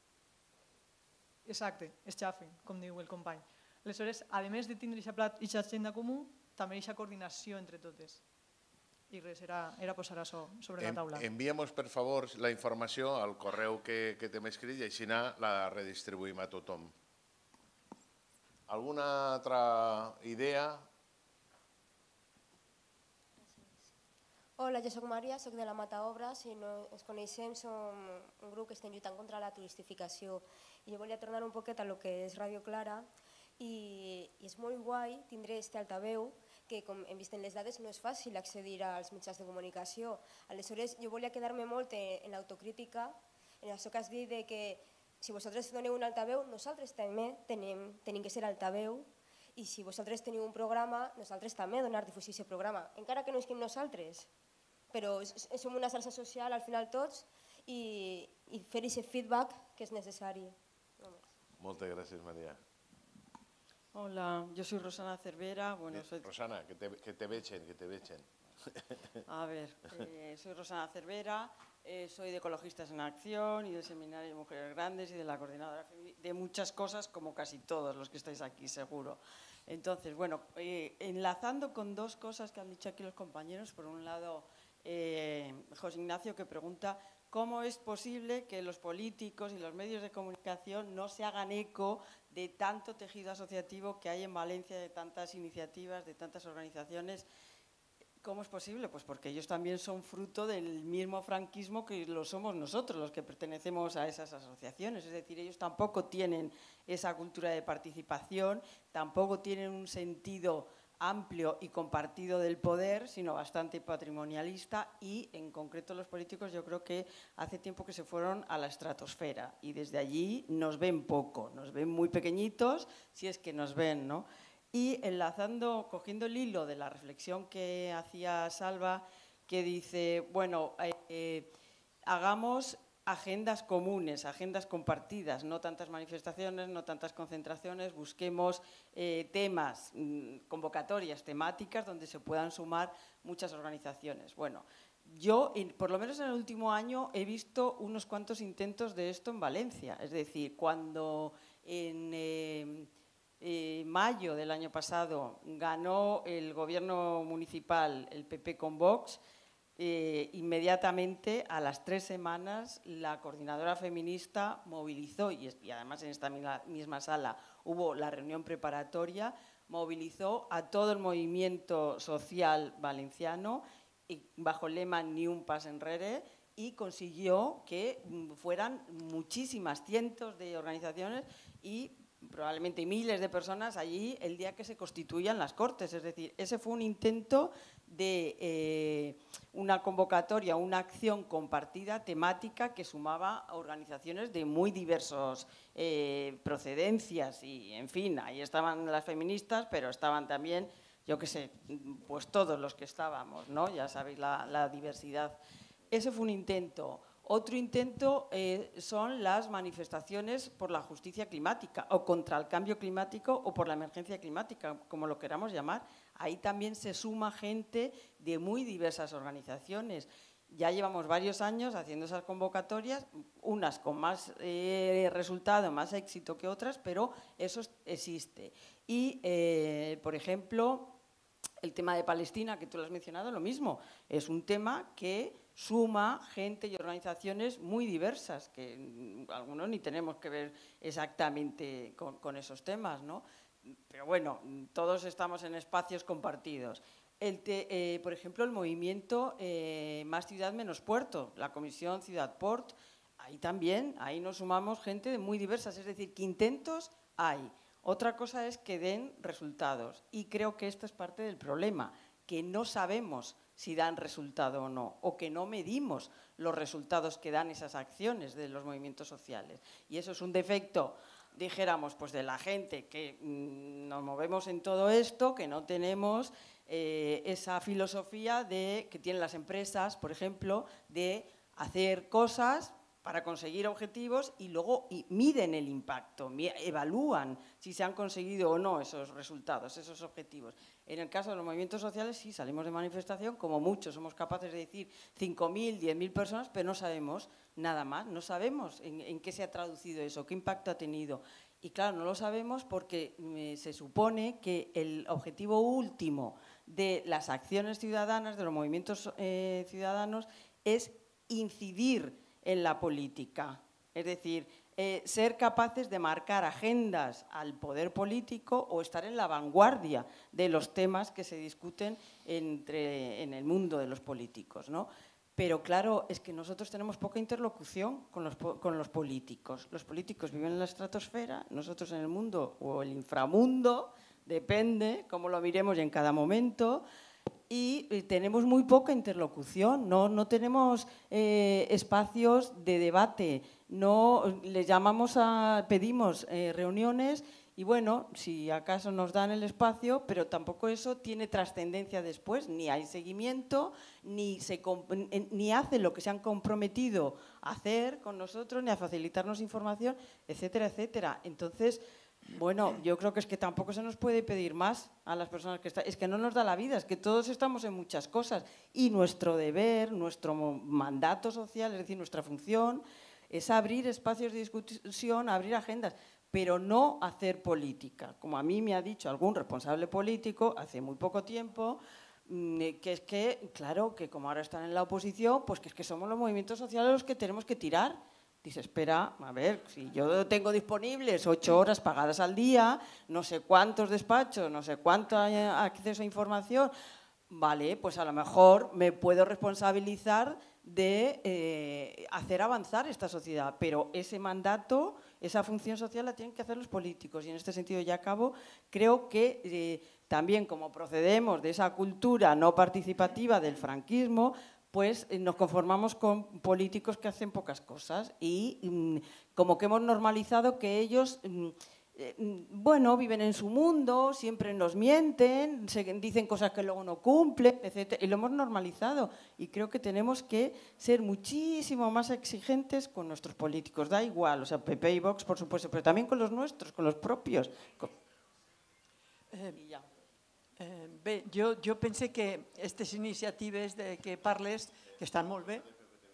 Exacte, esxafe, com diu el company. Aleshores, a més de tindre aquesta agenda comú, també aquesta coordinació entre totes. I res, era, era posar això sobre la taula. Envia'm, per favor, la informació al correu que, que t'hem escrit i així la redistribuïm a tothom. Alguna altra idea? Hola, jo soc Maria, soc de la Mata Obres, si no ens coneixem, som un grup que estem lluitant contra la turistificació. I jo volia tornar un poquet a lo que és Radio Clara i, i és molt guai tindre este altaveu que, com hem vist en les dades, no és fàcil accedir als mitjans de comunicació. Aleshores, jo volia quedar-me molt en l'autocrítica, en això que has dit de que si vosaltres doneu un altaveu, nosaltres també tenim, tenim que ser altaveu, i si vosaltres teniu un programa, nosaltres també donar difusió a aquest programa, encara que no esquim nosaltres, però som una xarxa social al final tots, i, i fer aquest feedback que és necessari. Moltes gràcies, Maria. Hola, yo soy Rosana Cervera. Bueno, soy... Rosana, que te, que te vechen, que te vechen. A ver, eh, soy Rosana Cervera, eh, soy de Ecologistas en Acción y del Seminario de Mujeres Grandes y de la Coordinadora de muchas cosas, como casi todos los que estáis aquí, seguro. Entonces, bueno, eh, enlazando con dos cosas que han dicho aquí los compañeros. Por un lado, eh, José Ignacio, que pregunta cómo es posible que los políticos y los medios de comunicación no se hagan eco de tanto tejido asociativo que hay en Valencia, de tantas iniciativas, de tantas organizaciones. ¿Cómo es posible? Pues porque ellos también son fruto del mismo franquismo que lo somos nosotros, los que pertenecemos a esas asociaciones. Es decir, ellos tampoco tienen esa cultura de participación, tampoco tienen un sentido amplio y compartido del poder, sino bastante patrimonialista, y en concreto los políticos yo creo que hace tiempo que se fueron a la estratosfera y desde allí nos ven poco, nos ven muy pequeñitos, si es que nos ven, ¿no? Y enlazando, cogiendo el hilo de la reflexión que hacía Salva, que dice, bueno, eh, hagamos agendas comunes, agendas compartidas, no tantas manifestaciones, no tantas concentraciones, busquemos eh, temas, convocatorias temáticas donde se puedan sumar muchas organizaciones. Bueno, yo, por lo menos en el último año, he visto unos cuantos intentos de esto en Valencia. Es decir, cuando en eh, eh, mayo del año pasado ganó el gobierno municipal, el P P con Vox, Eh, inmediatamente, a las tres semanas, la coordinadora feminista movilizó, y, y además en esta misma sala hubo la reunión preparatoria, movilizó a todo el movimiento social valenciano y, bajo el lema Ni un pas enrere, y consiguió que fueran muchísimas, cientos de organizaciones y probablemente miles de personas allí el día que se constituían las Cortes. Es decir, ese fue un intento de eh, una convocatoria, una acción compartida temática que sumaba a organizaciones de muy diversas eh, procedencias y, en fin, ahí estaban las feministas, pero estaban también, yo qué sé, pues todos los que estábamos, ¿no? Ya sabéis la, la diversidad. Ese fue un intento. Otro intento eh, son las manifestaciones por la justicia climática o contra el cambio climático o por la emergencia climática, como lo queramos llamar. Ahí también se suma gente de muy diversas organizaciones. Ya llevamos varios años haciendo esas convocatorias, unas con más eh, resultado, más éxito que otras, pero eso existe. Y, eh, por ejemplo, el tema de Palestina, que tú lo has mencionado, lo mismo. Es un tema que suma gente y organizaciones muy diversas, que algunos ni tenemos que ver exactamente con, con esos temas, ¿no? Pero bueno, todos estamos en espacios compartidos. El te, eh, por ejemplo, el movimiento eh, Más Ciudad Menos Puerto, la Comisión Ciudad Port, ahí también, ahí nos sumamos gente de muy diversas, es decir, que intentos hay. Otra cosa es que den resultados, y creo que esto es parte del problema, que no sabemos si dan resultado o no, o que no medimos los resultados que dan esas acciones de los movimientos sociales. Y eso es un defecto, dijéramos, pues de la gente que mmm, nos movemos en todo esto, que no tenemos eh, esa filosofía de, que tienen las empresas, por ejemplo, de hacer cosas para conseguir objetivos y luego y miden el impacto, evalúan si se han conseguido o no esos resultados, esos objetivos. En el caso de los movimientos sociales, sí, salimos de manifestación, como muchos, somos capaces de decir cinco mil, diez mil personas, pero no sabemos nada más, no sabemos en, en qué se ha traducido eso, qué impacto ha tenido. Y claro, no lo sabemos porque eh, se supone que el objetivo último de las acciones ciudadanas, de los movimientos eh, ciudadanos, es incidir en la política, es decir, eh, ser capaces de marcar agendas al poder político o estar en la vanguardia de los temas que se discuten entre, en el mundo de los políticos, ¿no? Pero claro, es que nosotros tenemos poca interlocución con los, con los políticos. Los políticos viven en la estratosfera, nosotros en el mundo o el inframundo, depende cómo lo miremos y en cada momento. Y tenemos muy poca interlocución, no, no tenemos eh, espacios de debate, no les llamamos a, pedimos eh, reuniones Y bueno, si acaso nos dan el espacio, pero tampoco eso tiene trascendencia después, ni hay seguimiento, ni, se, ni hace lo que se han comprometido a hacer con nosotros, ni a facilitarnos información, etcétera, etcétera. Entonces, bueno, yo creo que es que tampoco se nos puede pedir más a las personas que están. Es que no nos da la vida, es que todos estamos en muchas cosas. Y nuestro deber, nuestro mandato social, es decir, nuestra función, es abrir espacios de discusión, abrir agendas, pero no hacer política. Como a mí me ha dicho algún responsable político hace muy poco tiempo, que es que, claro, que como ahora están en la oposición, pues que es que somos los movimientos sociales los que tenemos que tirar. Dice, espera, a ver, si yo tengo disponibles ocho horas pagadas al día, no sé cuántos despachos, no sé cuánto acceso a información, vale, pues a lo mejor me puedo responsabilizar de eh, hacer avanzar esta sociedad, pero ese mandato, esa función social la tienen que hacer los políticos y en este sentido ya acabo, creo que eh, también como procedemos de esa cultura no participativa del franquismo, pues eh, nos conformamos con políticos que hacen pocas cosas y mm, como que hemos normalizado que ellos... Mm, bueno, viven en su mundo, siempre nos mienten, se dicen cosas que luego no cumplen, etcétera. Y lo hemos normalizado. Y creo que tenemos que ser muchísimo más exigentes con nuestros políticos. Da igual, o sea, P P y Vox, por supuesto, pero también con los nuestros, con los propios. Con... Eh, ja. eh, bé, jo, jo pense que aquestes iniciatives de que parles, que estan molt bé,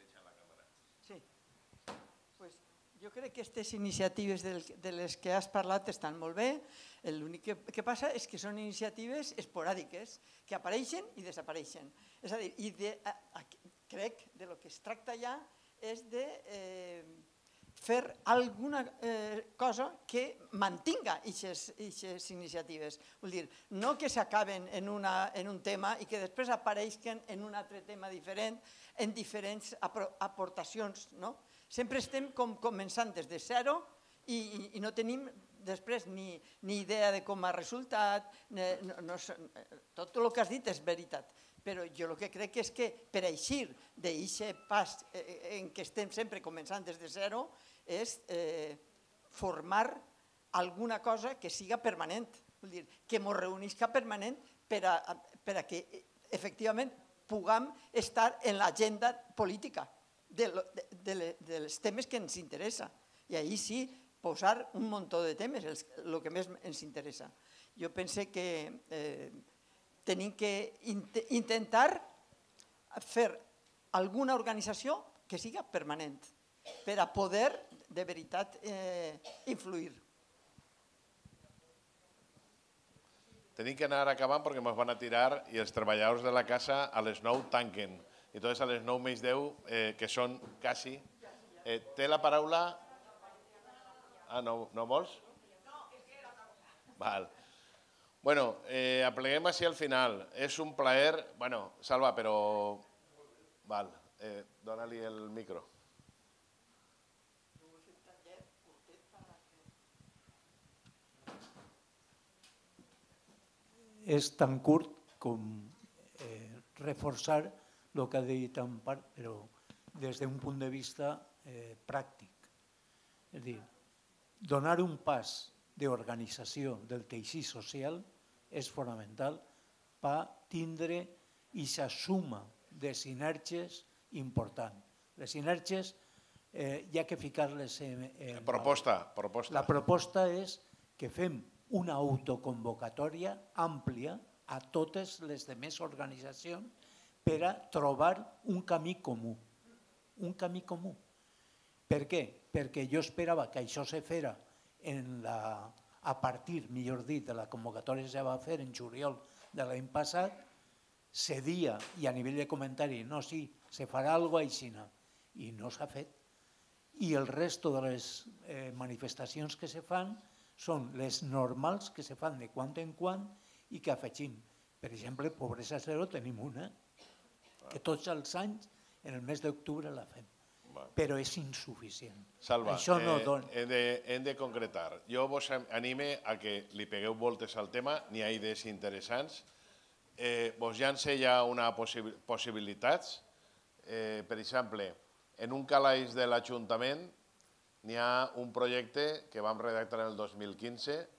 jo crec que aquestes iniciatives de les que has parlat estan molt bé. L'únic que passa és que són iniciatives esporàdiques, que apareixen i desapareixen. És a dir, i crec que el que es tracta ja és de fer alguna cosa que mantinga aquestes iniciatives. Vull dir, no que s'acaben en un tema i que després apareixen en un altre tema diferent, en diferents aportacions, no? Sempre estem començant des de zero i no tenim després ni idea de com ha resultat. Tot el que has dit és veritat, però jo el que crec és que per eixir d'aquest pas en què estem sempre començant des de zero és formar alguna cosa que siga permanent, vull dir, que ens reunisca permanent per a que efectivament puguem estar en l'agenda política dels temes que ens interessa. I ahí sí, posar un munt de temes, el que més ens interessa. Jo penso que tenim que intentar fer alguna organització que siga permanent per a poder, de veritat, influir. Tenim que anar acabant perquè ens van a tirar i els treballadors de la casa a les nou tanquen. I entonces a les nou menys deu, que són quasi... Té la paraula... Ah, no vols? Val. Bueno, apleguem així al final. És un plaer... Bueno, Salva, però... Val, dóna-li el micro. És tan curt com reforçar el que ha dit en part, però des d'un punt de vista pràctic. És a dir, donar un pas d'organització del teixit social és fonamental per tindre aquesta suma de sinergies important. Les sinergies hi ha que ficar-les en... Proposta, proposta. La proposta és que fem una autoconvocatòria àmplia a totes les demés organitzacions per a trobar un camí comú. Un camí comú. Per què? Perquè jo esperava que això se fera a partir, millor dit, de la convocatòria que se va fer en juliol de l'any passat, cedia i a nivell de comentari, no, sí, se farà alguna cosa així, i no s'ha fet. I el resto de les manifestacions que se fan són les normals que se fan de quan en quan i que afegim. Per exemple, Pobresa Zero tenim una, que tots els anys, en el mes d'octubre la fem, però és insuficient. Salva, hem de concretar. Jo vos anime a que li pegueu voltes al tema, n'hi ha idees interessants. Vos llance ja una possibilitats. Per exemple, en un calaix de l'Ajuntament n'hi ha un projecte que vam redactar el dos mil quinze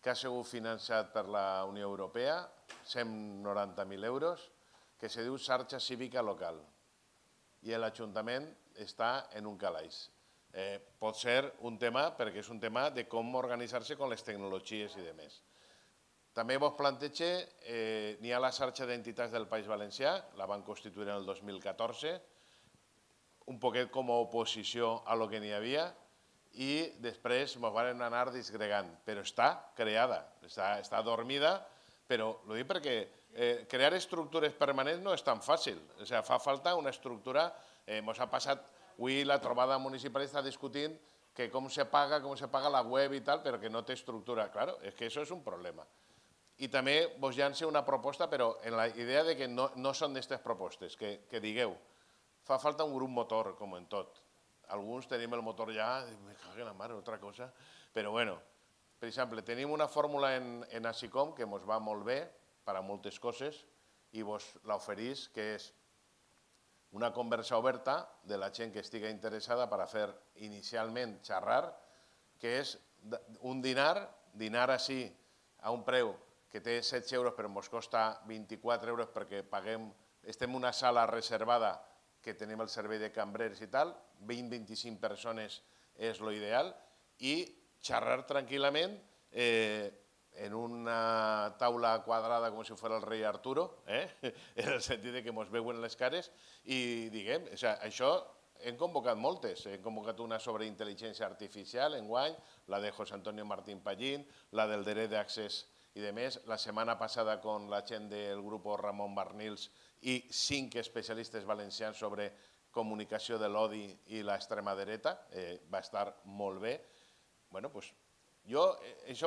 que ha sigut finançat per la Unió Europea, cent noranta mil euros, que se diu xarxa cívica local. I l'Ajuntament està en un calaix. Eh, pot ser un tema, perquè és un tema de com organitzar-se amb les tecnologies i demés. També vos plantege, eh, n'hi ha la xarxa d'entitats del País Valencià, la van constituir en el dos mil catorze, un poquet com a oposició a lo que n'hi havia, i després ens van anar disgregant, però està creada, està, està dormida, però ho dic perquè eh, crear estructures permanents no és tan fàcil, o sigui, fa falta una estructura, eh, ens ha passat, avui la trobada municipal està discutint que com se paga, com se paga la web i tal, però que no té estructura, claro, és que això és un problema. I també vos llanço una proposta, però en la idea de que no, no són d'aquestes propostes, que, que digueu, fa falta un grup motor, com en tot. Alguns tenim el motor ja, me cago en la mare, altra cosa, però bueno, per exemple, tenim una fórmula en, en ASICOM que ens va molt bé per a moltes coses i vos l'oferís, que és una conversa oberta de la gent que estigui interessada per a fer inicialment xerrar, que és un dinar, dinar així a un preu que té setze euros però ens costa vint-i-quatre euros perquè paguem, estem en una sala reservada que tenim el servei de cambrers i tal, vint a vint-i-cinc persones és l'ideal, i xerrar tranquil·lament eh, en una taula quadrada com si fos el rei Arturo, eh? en el sentit que ens veuen les cares, i diguem, o sigui, això hem convocat moltes, hem convocat una sobre intel·ligència artificial enguany, la de José Antonio Martín Pallín, la del dret d'accés i de més, la setmana passada amb la gent del grup Ramon Barnils i cinc especialistes valencians sobre comunicació de l'odi i l'extrema dreta, eh, va estar molt bé. Bueno, doncs, jo, eh, això...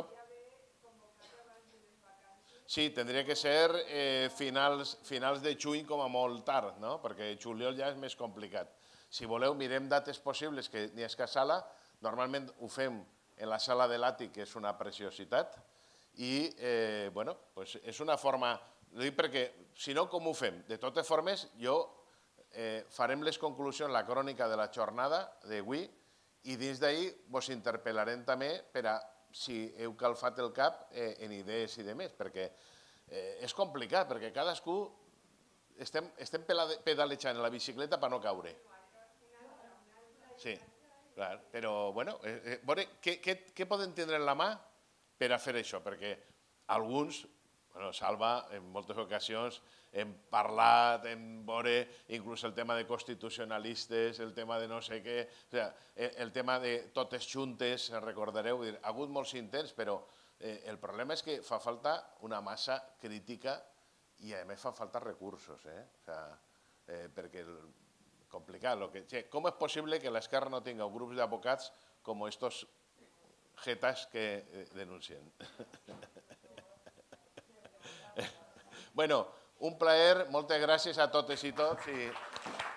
Sí, tindria que ser eh, finals, finals de juny com a molt tard, no? Perquè juliol ja és més complicat. Si voleu, mirem dates possibles, que n'hi ha que sala, normalment ho fem en la sala de l'àtic, que és una preciositat, i eh, bueno, pues és una forma, ho dic perquè, si no, com ho fem? De totes formes, jo eh, farem les conclusions, la crònica de la jornada d'avui, i dins d'ahir vos interpel·larem també per a si heu calfat el cap eh, en idees i demés, perquè eh, és complicat, perquè cadascú estem, estem pedalejant en la bicicleta per no caure. Sí, clar, però, bueno, eh, veure, què, què, què podem tindre en la mà per a fer això? Perquè alguns, bueno, Salva, en moltes ocasions hem parlat, hem veure inclús el tema de constitucionalistes, el tema de no sé què, o sigui, el tema de totes juntes, recordareu, ha hagut molts intents, però eh, el problema és que fa falta una massa crítica i a més fa falta recursos, eh? O sigui, eh, perquè el complicat, lo que, com és possible que l'Esquerra no tinga grups d'advocats com estos jetas que denuncien. Bueno, un plaer, moltes gràcies a totes i tots. I...